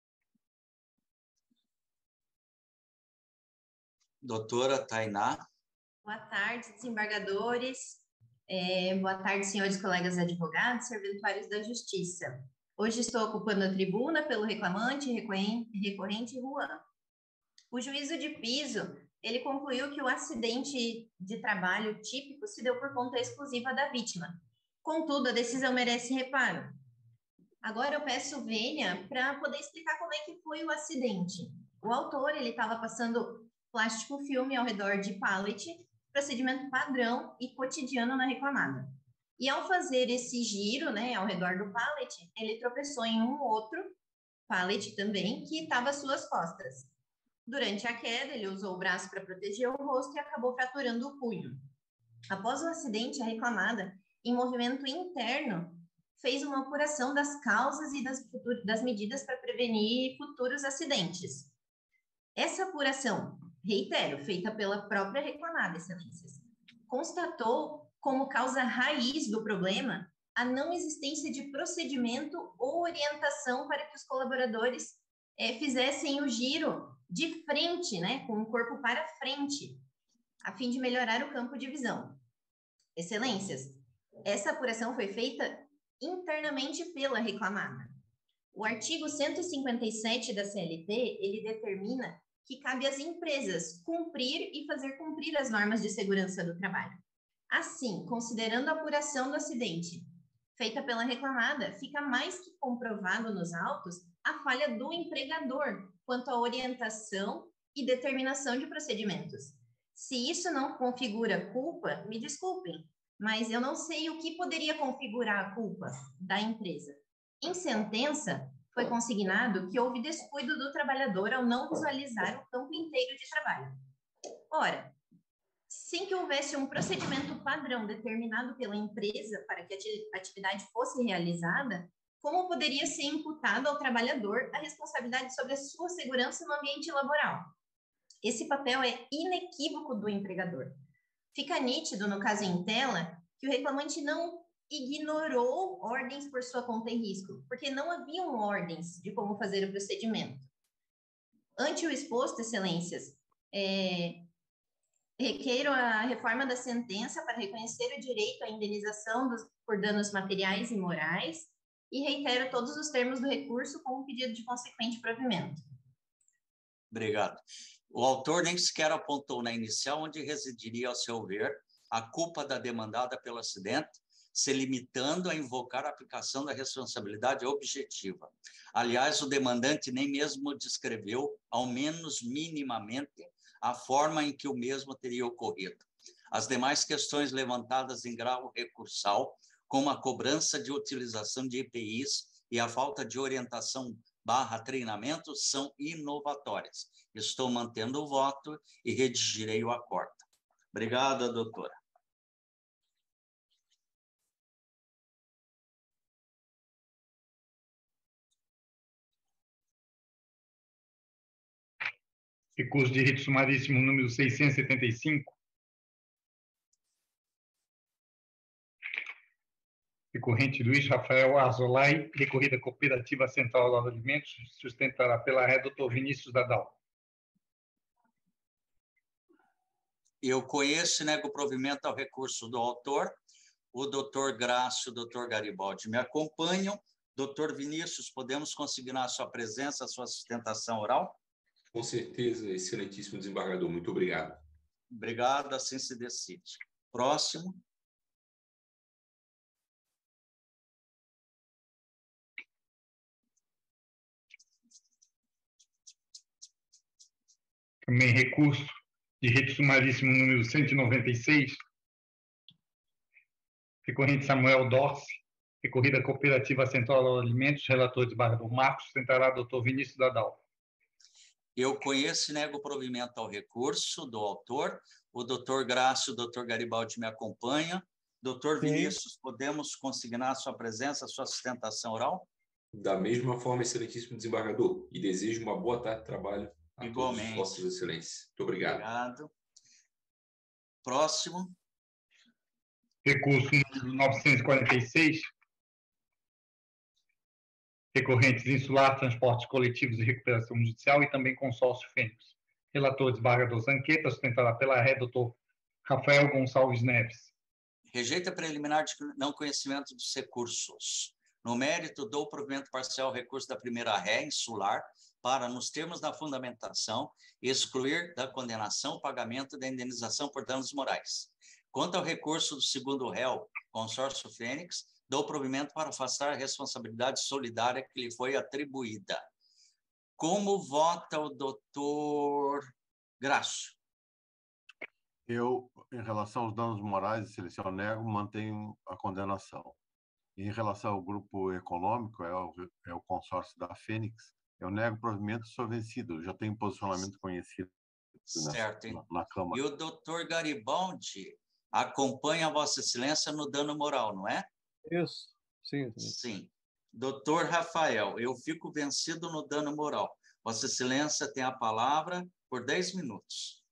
Doutora Tainá. Boa tarde, desembargadores. É, boa tarde, senhores colegas advogados, serventuários da Justiça. Hoje estou ocupando a tribuna pelo reclamante recorrente, recorrente Juan. O juízo de piso, ele concluiu que o acidente de trabalho típico se deu por conta exclusiva da vítima. Contudo, a decisão merece reparo. Agora eu peço vênia para poder explicar como é que foi o acidente. O autor, ele estava passando plástico filme ao redor de pallet, procedimento padrão e cotidiano na reclamada. E ao fazer esse giro, né, ao redor do pallet, ele tropeçou em um outro pallet também, que estava às suas costas. Durante a queda, ele usou o braço para proteger o rosto e acabou fraturando o punho. Após o acidente, a reclamada, em movimento interno, fez uma apuração das causas e das, das medidas para prevenir futuros acidentes. Essa apuração, reitero, feita pela própria reclamada, Excelências, constatou como causa raiz do problema a não existência de procedimento ou orientação para que os colaboradores é, fizessem o giro de frente, né, com o corpo para frente, a fim de melhorar o campo de visão. Excelências, essa apuração foi feita internamente pela reclamada. O artigo cento e cinquenta e sete da C L T, ele determina que cabe às empresas cumprir e fazer cumprir as normas de segurança do trabalho. Assim, considerando a apuração do acidente feita pela reclamada, fica mais que comprovado nos autos a falha do empregador quanto à orientação e determinação de procedimentos. Se isso não configura culpa, me desculpem, mas eu não sei o que poderia configurar a culpa da empresa. Em sentença, foi consignado que houve descuido do trabalhador ao não visualizar o campo inteiro de trabalho. Ora, sem que houvesse um procedimento padrão determinado pela empresa para que a atividade fosse realizada, como poderia ser imputado ao trabalhador a responsabilidade sobre a sua segurança no ambiente laboral? Esse papel é inequívoco do empregador. Fica nítido, no caso em tela, que o reclamante não ignorou ordens por sua conta e risco, porque não haviam ordens de como fazer o procedimento. Ante o exposto, excelências, é, requeiro a reforma da sentença para reconhecer o direito à indenização dos, por danos materiais e morais e reitero todos os termos do recurso com o pedido de consequente provimento. Obrigado. O autor nem sequer apontou na inicial onde residiria, ao seu ver, a culpa da demandada pelo acidente, se limitando a invocar a aplicação da responsabilidade objetiva. Aliás, o demandante nem mesmo descreveu, ao menos minimamente, a forma em que o mesmo teria ocorrido. As demais questões levantadas em grau recursal, como a cobrança de utilização de E P Is e a falta de orientação barra treinamento, são inovatórias. Estou mantendo o voto e redigirei o acordo. Obrigado, doutora. Recurso de rito sumaríssimo número seiscentos e setenta e cinco. Recorrente Luiz Rafael Arzolay, recorrida cooperativa Central de Alimentos, sustentará pela ré doutor Vinícius Dadal. Eu conheço e nego provimento ao recurso do autor. O doutor Grácio e o doutor Garibaldi me acompanham. Doutor Vinícius, podemos consignar a sua presença, a sua sustentação oral? Com certeza, excelentíssimo desembargador. Muito obrigado. Obrigado, assim se decide. Próximo. Também recurso de rito sumaríssimo número cento e noventa e seis. Recorrente Samuel Dorce, recorrida cooperativa Central de Alimentos, relator de Barra do Marcos, sustentará doutor Vinícius Dadal. Eu conheço e nego provimento ao recurso do autor. O doutor Grácio e o doutor Garibaldi me acompanham. Doutor Vinícius, podemos consignar a sua presença, a sua sustentação oral? Da mesma forma, excelentíssimo desembargador, e desejo uma boa tarde de trabalho a Igualmente. todos os vossas excelências. Muito obrigado. Obrigado. Próximo. Recurso número novecentos e quarenta e seis. Recorrentes Insular, Transportes Coletivos e Recuperação Judicial e também Consórcio Fênix. Relator desembargador Zanqueta, sustentará pela ré doutor Rafael Gonçalves Neves. Rejeita preliminar de não conhecimento dos recursos. No mérito, dou provimento parcial ao recurso da primeira ré insular para, nos termos da fundamentação, excluir da condenação o pagamento da indenização por danos morais. Quanto ao recurso do segundo réu, Consórcio Fênix, dou provimento para afastar a responsabilidade solidária que lhe foi atribuída. Como vota o doutor Grácio? Eu, em relação aos danos morais, excelência, eu nego, mantenho a condenação. Em relação ao grupo econômico, é o, é o consórcio da Fênix, eu nego provimento, sou vencido, já tenho posicionamento conhecido certo, na, na Câmara. E o doutor Garibaldi acompanha a Vossa Excelência no dano moral, não é? Isso, sim. Sim. Sim. Doutor Rafael, eu fico vencido no dano moral. Vossa Excelência tem a palavra por dez minutos.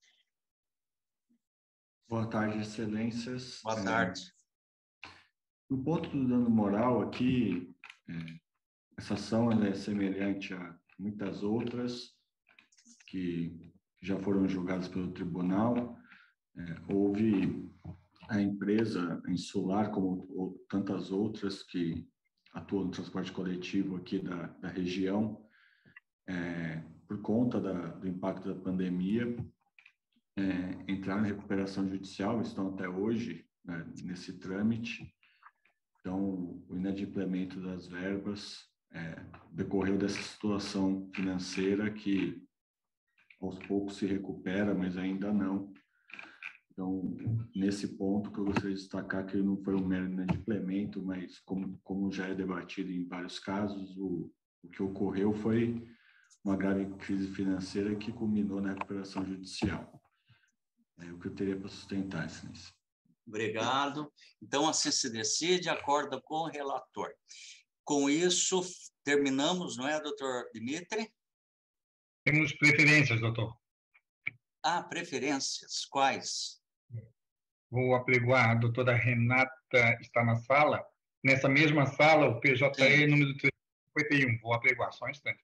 Boa tarde, excelências. Boa tarde. É, no ponto do dano moral aqui, é, essa ação ela é semelhante a muitas outras que já foram julgadas pelo tribunal. É, houve a empresa Insular, como ou, tantas outras que atuam no transporte coletivo aqui da, da região, é, por conta da, do impacto da pandemia, é, entraram em recuperação judicial, estão até hoje, né, nesse trâmite. Então, o inadimplemento das verbas é, decorreu dessa situação financeira que aos poucos se recupera, mas ainda não. Então, nesse ponto que eu gostaria de destacar que não foi um mero inadimplemento, mas como, como já é debatido em vários casos, o, o que ocorreu foi uma grave crise financeira que culminou na recuperação judicial. É o que eu teria para sustentar, excelência. Obrigado. Então, assim se decide, acorda com o relator. Com isso, terminamos, não é, doutor Dimitri? Temos preferências, doutor. Ah, preferências. Quais? Vou apregoar, a doutora Renata está na sala. Nessa mesma sala, o P J E Sim. número trezentos e cinquenta e um. Vou apregoar, só um instante.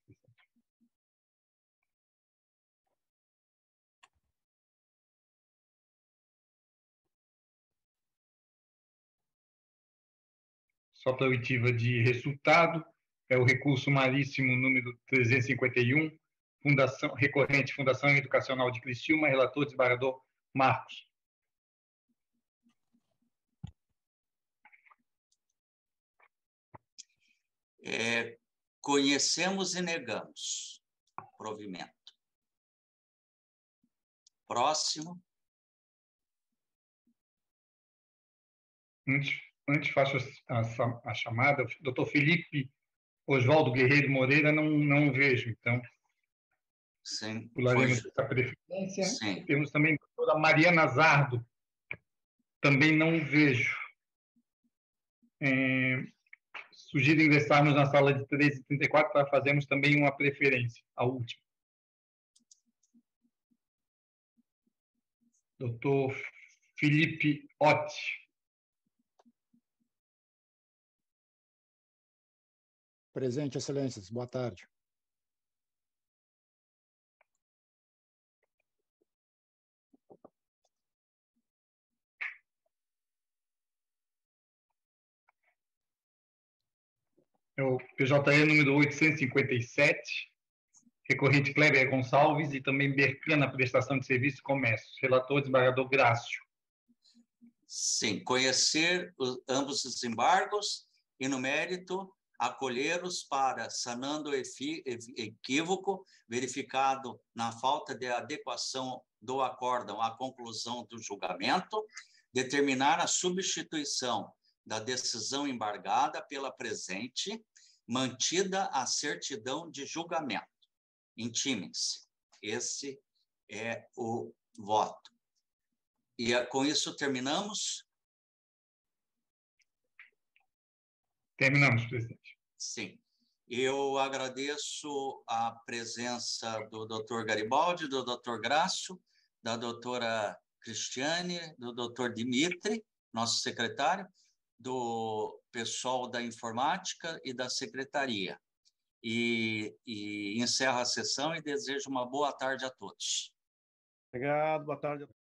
Só para oitiva de resultado, é o recurso maríssimo número trezentos e cinquenta e um, Fundação, recorrente Fundação Educacional de Criciúma, relator desembargador Marcos. É, conhecemos e negamos. Provimento. Próximo. Antes, antes faço a, a, a chamada, doutor Felipe Oswaldo Guerreiro Moreira, não, não vejo, então. Sim. Pularemos essa preferência. Sim. Temos também a doutora Mariana Zardo, também não vejo. É, sugiro ingressarmos na sala de treze e trinta e quatro para fazermos também uma preferência, a última. doutor Felipe Otti. Presente, excelências. Boa tarde. É o P J E número oitocentos e cinquenta e sete, recorrente Kleber Gonçalves e também Bercana Prestação de Serviços e Comércio. Relator, desembargador Grácio. Sim, conhecer os, ambos os embargos e, no mérito, acolhê-los para, sanando o equívoco verificado na falta de adequação do acórdão à conclusão do julgamento, determinar a substituição da decisão embargada pela presente, mantida a certidão de julgamento. Intimem-se. Esse é o voto. E com isso terminamos? Terminamos, presidente. Sim. Eu agradeço a presença do doutor Garibaldi, do doutor Grácio, da doutora Cristiane, do doutor Dimitri, nosso secretário, do pessoal da informática e da secretaria. E, e encerro a sessão e desejo uma boa tarde a todos. Obrigado, boa tarde.